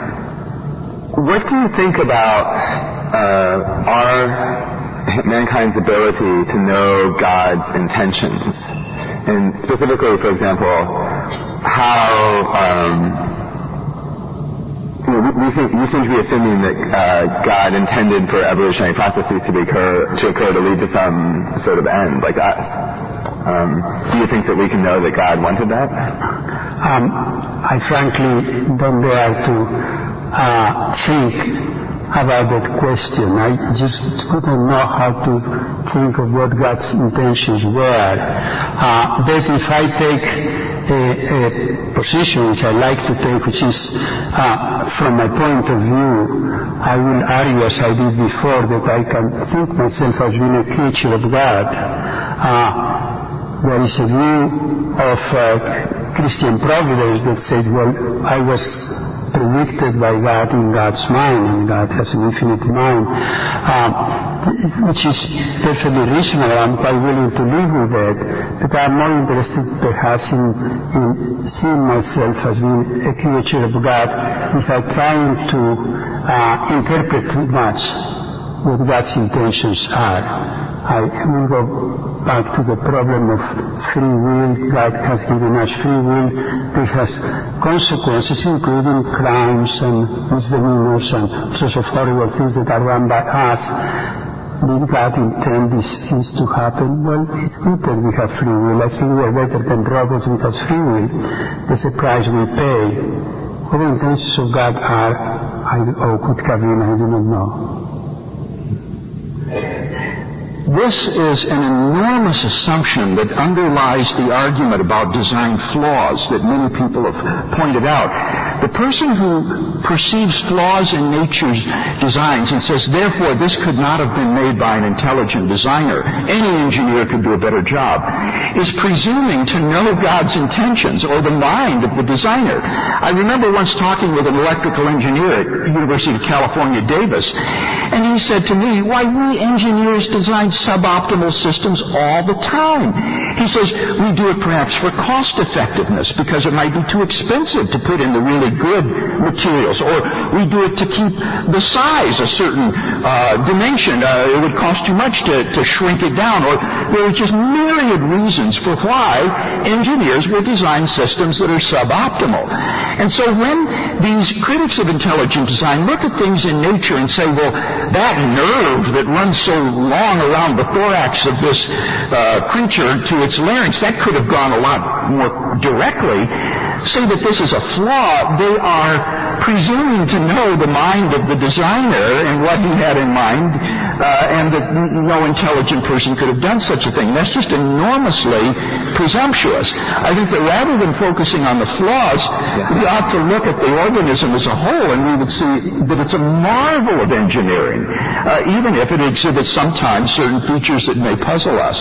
what do you think about uh, our mankind's ability to know God's intentions? And specifically, for example, how um, you know, we, we, seem, we seem to be assuming that uh, God intended for evolutionary processes to, be occur, to occur to lead to some sort of end, like us. Um, do you think that we can know that God wanted that? Um, I frankly don't dare to uh, think about that question. I just couldn't know how to think of what God's intentions were. Uh, but if I take a, a position which I like to take, which is uh, from my point of view, I will argue, as I did before, that I can think myself as being a creature of God. Uh, there is a view of uh, Christian providence that says, well, I was predicted by God in God's mind, and God has an infinite mind, um, which is perfectly reasonable. I'm quite willing to live with that, but I'm more interested perhaps in, in seeing myself as being a creature of God without trying to uh, interpret too much what God's intentions are. I will go back to the problem of free will. God has given us free will that has consequences, including crimes and misdemeanors and sorts of horrible things that are done by us. Did God intend these things to happen? Well, it's good that we have free will. I think we are better than robots without free will. That's a price we pay. What the intentions of God are, I, or could have been, I do not know. This is an enormous assumption that underlies the argument about design flaws that many people have pointed out. The person who perceives flaws in nature's designs and says, therefore, this could not have been made by an intelligent designer, any engineer could do a better job, is presuming to know God's intentions or the mind of the designer. I remember once talking with an electrical engineer at the University of California, Davis, and he said to me, why, we engineers design suboptimal systems all the time. He says, we do it perhaps for cost effectiveness because it might be too expensive to put in the really good materials, or we do it to keep the size a certain uh, dimension. Uh, it would cost too much to, to shrink it down, or there are just myriad reasons for why engineers will design systems that are suboptimal. And so when these critics of intelligent design look at things in nature and say, well, that nerve that runs so long around the thorax of this uh, creature to its larynx, that could have gone a lot more directly, say that this is a flaw, they are presuming to know the mind of the designer and what he had in mind, uh, and that no intelligent person could have done such a thing. That's just enormously presumptuous. I think that rather than focusing on the flaws, we ought to look at the organism as a whole, and we would see that it's a marvel of engineering, uh, even if it exhibits sometimes certain features that may puzzle us.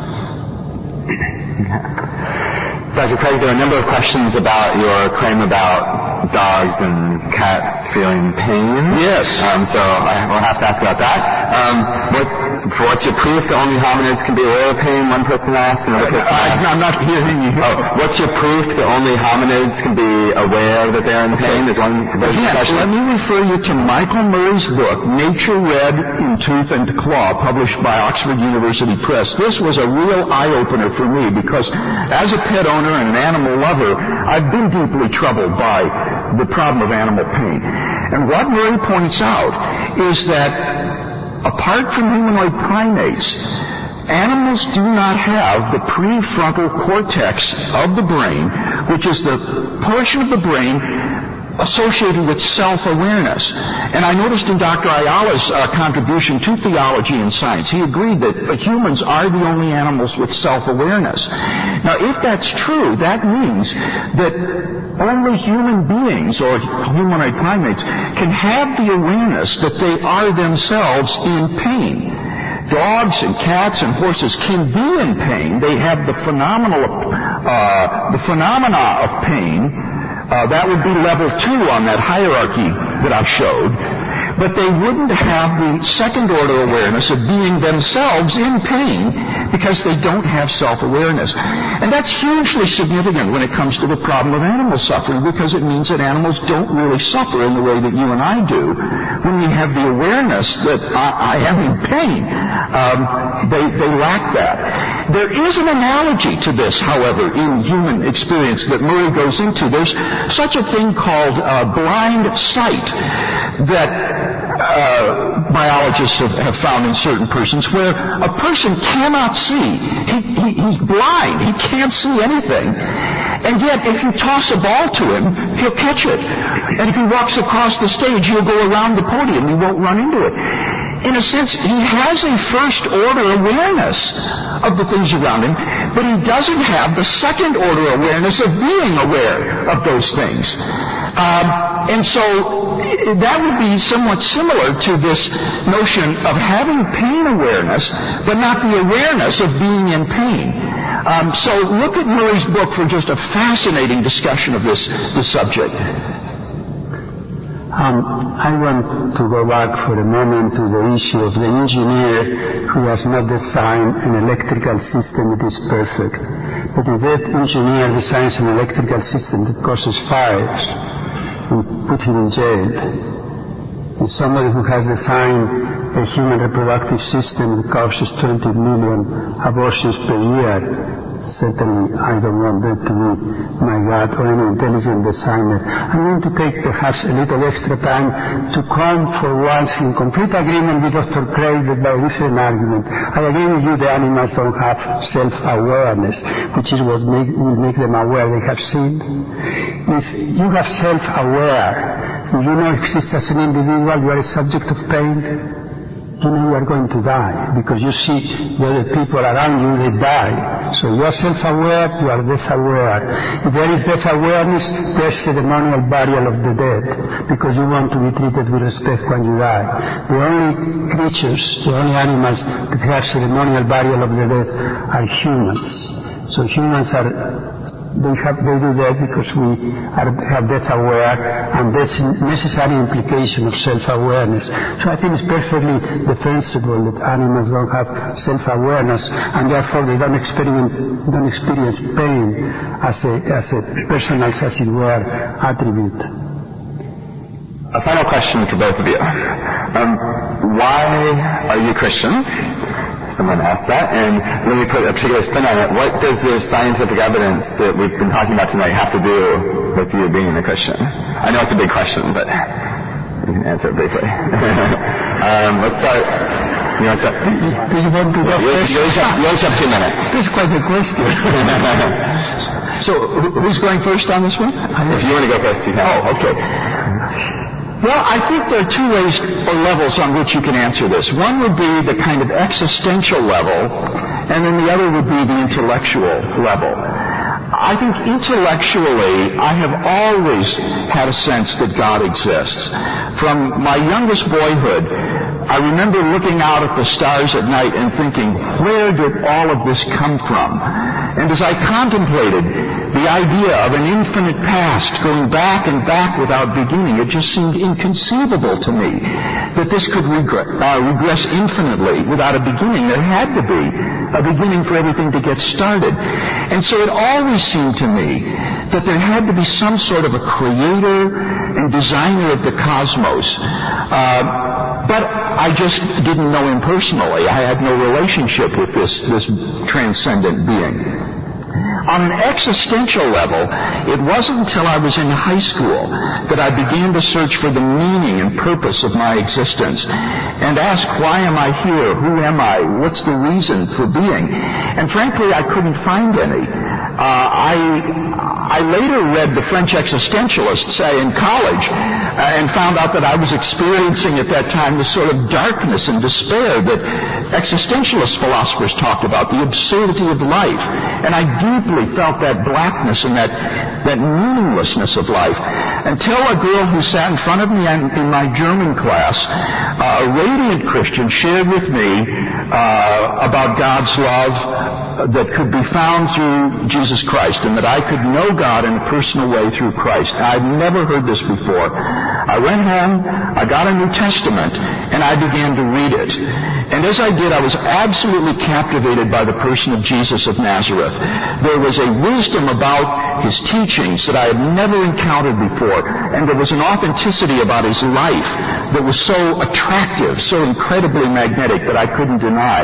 Doctor Craig, there are a number of questions about your claim about dogs and cats feeling pain. Yes. Um, so I will have to ask about that. Um, what's, what's your proof that only hominids can be aware of pain? One person asked, another person asked. I'm not hearing you. Oh, what's your proof that only hominids can be aware that they're in pain? There's one question. Let me refer you to Michael Murray's book, Nature Read in Tooth and Claw, published by Oxford University Press. This was a real eye-opener for me because as a pet owner and an animal lover, I've been deeply troubled by the problem of animal pain. And what Murray points out is that apart from humanoid primates, animals do not have the prefrontal cortex of the brain, which is the portion of the brain associated with self-awareness. And I noticed in Doctor Ayala's uh, contribution to theology and science, he agreed that uh, humans are the only animals with self-awareness. Now, if that's true, that means that only human beings or humanoid primates can have the awareness that they are themselves in pain. Dogs and cats and horses can be in pain. They have the phenomenal, uh, the phenomena of pain. Uh, that would be level two on that hierarchy that I showed. But they wouldn't have the second order awareness of being themselves in pain because they don't have self-awareness. And that's hugely significant when it comes to the problem of animal suffering, because it means that animals don't really suffer in the way that you and I do. When we have the awareness that I, I am in pain, um, they, they lack that. There is an analogy to this, however, in human experience that Murray goes into. There's such a thing called uh, blind sight that Uh, biologists have, have found in certain persons, where a person cannot see. He, he, he's blind. He can't see anything. And yet, if you toss a ball to him, he'll catch it. And if he walks across the stage, he'll go around the podium. He won't run into it. In a sense, he has a first-order awareness of the things around him, but he doesn't have the second-order awareness of being aware of those things. Um, and so that would be somewhat similar to this notion of having pain awareness, but not the awareness of being in pain. Um, so look at Murray's book for just a fascinating discussion of this, this subject. Um, I want to go back for a moment to the issue of the engineer who has not designed an electrical system that is perfect. But if that engineer designs an electrical system that causes fires, we put him in jail. If somebody who has designed a human reproductive system that causes twenty million abortions per year, certainly I don't want that to be my God or any intelligent designer. I'm going to take perhaps a little extra time to come for once in complete agreement with Doctor Craig that by a different argument. I agree with you, the animals don't have self-awareness, which is what make, will make them aware they have sinned. If you have self-aware, if you know exist as an individual, you are a subject of pain, you know you are going to die, because you see the other people around you, they die. So you are self-aware, you are death-aware. If there is death-awareness, there's ceremonial burial of the dead, because you want to be treated with respect when you die. The only creatures, the only animals that have ceremonial burial of the dead are humans. So humans are They have they do that because we are, have death aware, and that's a necessary implication of self-awareness. So I think it's perfectly defensible that animals don't have self-awareness, and therefore they don't experience don't experience pain as a as a personal, as it were, attribute. A final question for both of you. Um, why are you Christian? Someone asked that, and let me put a particular spin on it. What does the scientific evidence that we've been talking about tonight have to do with you being a Christian? I know it's a big question, but you can answer it briefly. um, let's start. You want to start? Do you want to go you, first? You always have, you always have two minutes. It's quite a question. So who's going first on this one? If you want to go first, you can. Oh, okay. Well, I think there are two ways or levels on which you can answer this. One would be the kind of existential level, and then the other would be the intellectual level. I think intellectually, I have always had a sense that God exists. From my youngest boyhood, I remember looking out at the stars at night and thinking, where did all of this come from? And as I contemplated the idea of an infinite past going back and back without beginning, it just seemed inconceivable to me that this could regress, uh, regress infinitely without a beginning. There had to be a beginning for everything to get started. And so it always seemed to me that there had to be some sort of a creator and designer of the cosmos. Uh, but I just didn't know him personally. I had no relationship with this, this transcendent being. On an existential level, it wasn't until I was in high school that I began to search for the meaning and purpose of my existence and ask, why am I here? Who am I? What's the reason for being? And frankly, I couldn't find any. Uh, I, I later read the French existentialists uh, in college uh, and found out that I was experiencing at that time this sort of darkness and despair that existentialist philosophers talked about, the absurdity of life. And I deeply felt that blackness and that, that meaninglessness of life, until a girl who sat in front of me in, in my German class, uh, a radiant Christian, shared with me uh, about God's love that could be found through Jesus Christ, and that I could know God in a personal way through Christ. I'd never heard this before. I went home, I got a New Testament, and I began to read it. And as I did, I was absolutely captivated by the person of Jesus of Nazareth. There was a wisdom about his teachings that I had never encountered before, and there was an authenticity about his life that was so attractive, so incredibly magnetic that I couldn't deny.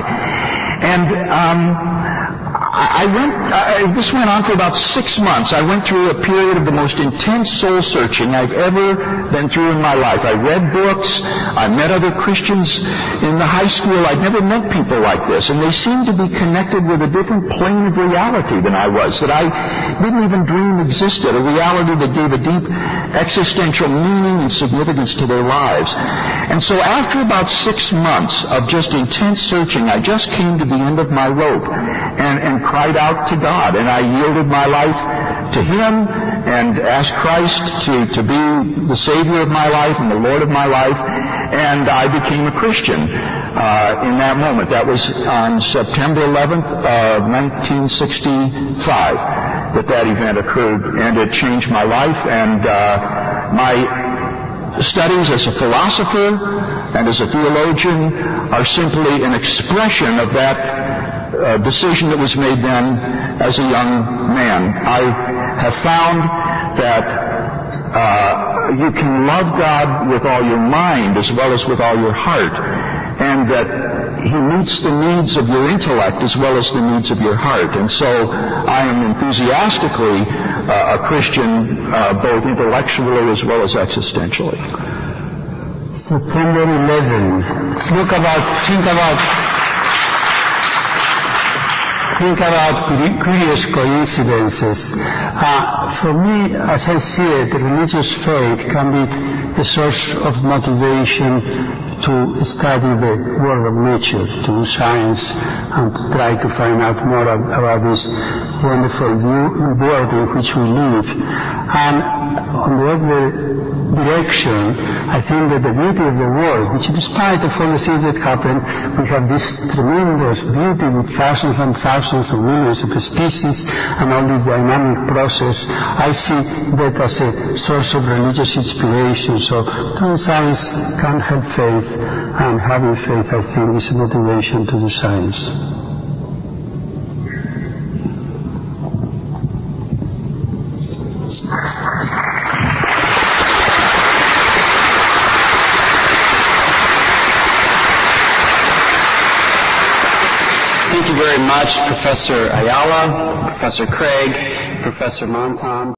And um, I went, I, this went on for about six months. I went through a period of the most intense soul searching I've ever been through in my life. I read books. I met other Christians in the high school. I'd never met people like this, and they seemed to be connected with a different plane of reality than I was, that I didn't even dream existed, a reality that gave a deep existential meaning and significance to their lives. And so after about six months of just intense searching, I just came to the end of my rope and, and cried out to God, and I yielded my life to Him and asked Christ to, to be the Savior of my life and the Lord of my life, and I became a Christian uh, in that moment. That was on September eleventh of nineteen sixty-five that that event occurred, and it changed my life, and uh, my studies as a philosopher and as a theologian are simply an expression of that uh, decision that was made then as a young man. I have found that uh, you can love God with all your mind as well as with all your heart, and that He meets the needs of your intellect as well as the needs of your heart. And so I am enthusiastically uh, a Christian, uh, both intellectually as well as existentially. September eleventh. Look about, think about, think about curious coincidences. Uh, for me, as I see it, religious faith can be a source of motivation to study the world of nature, to do science, and to try to find out more about this wonderful world in which we live. And on the other direction, I think that the beauty of the world, which despite of all the things that happen, we have this tremendous beauty with thousands and thousands of millions of species and all this dynamic process, I see that as a source of religious inspiration. So doing science can help faith, and having faith, I think, is a motivation to do science. Thank you very much, Professor Ayala, Professor Craig, Professor Montan.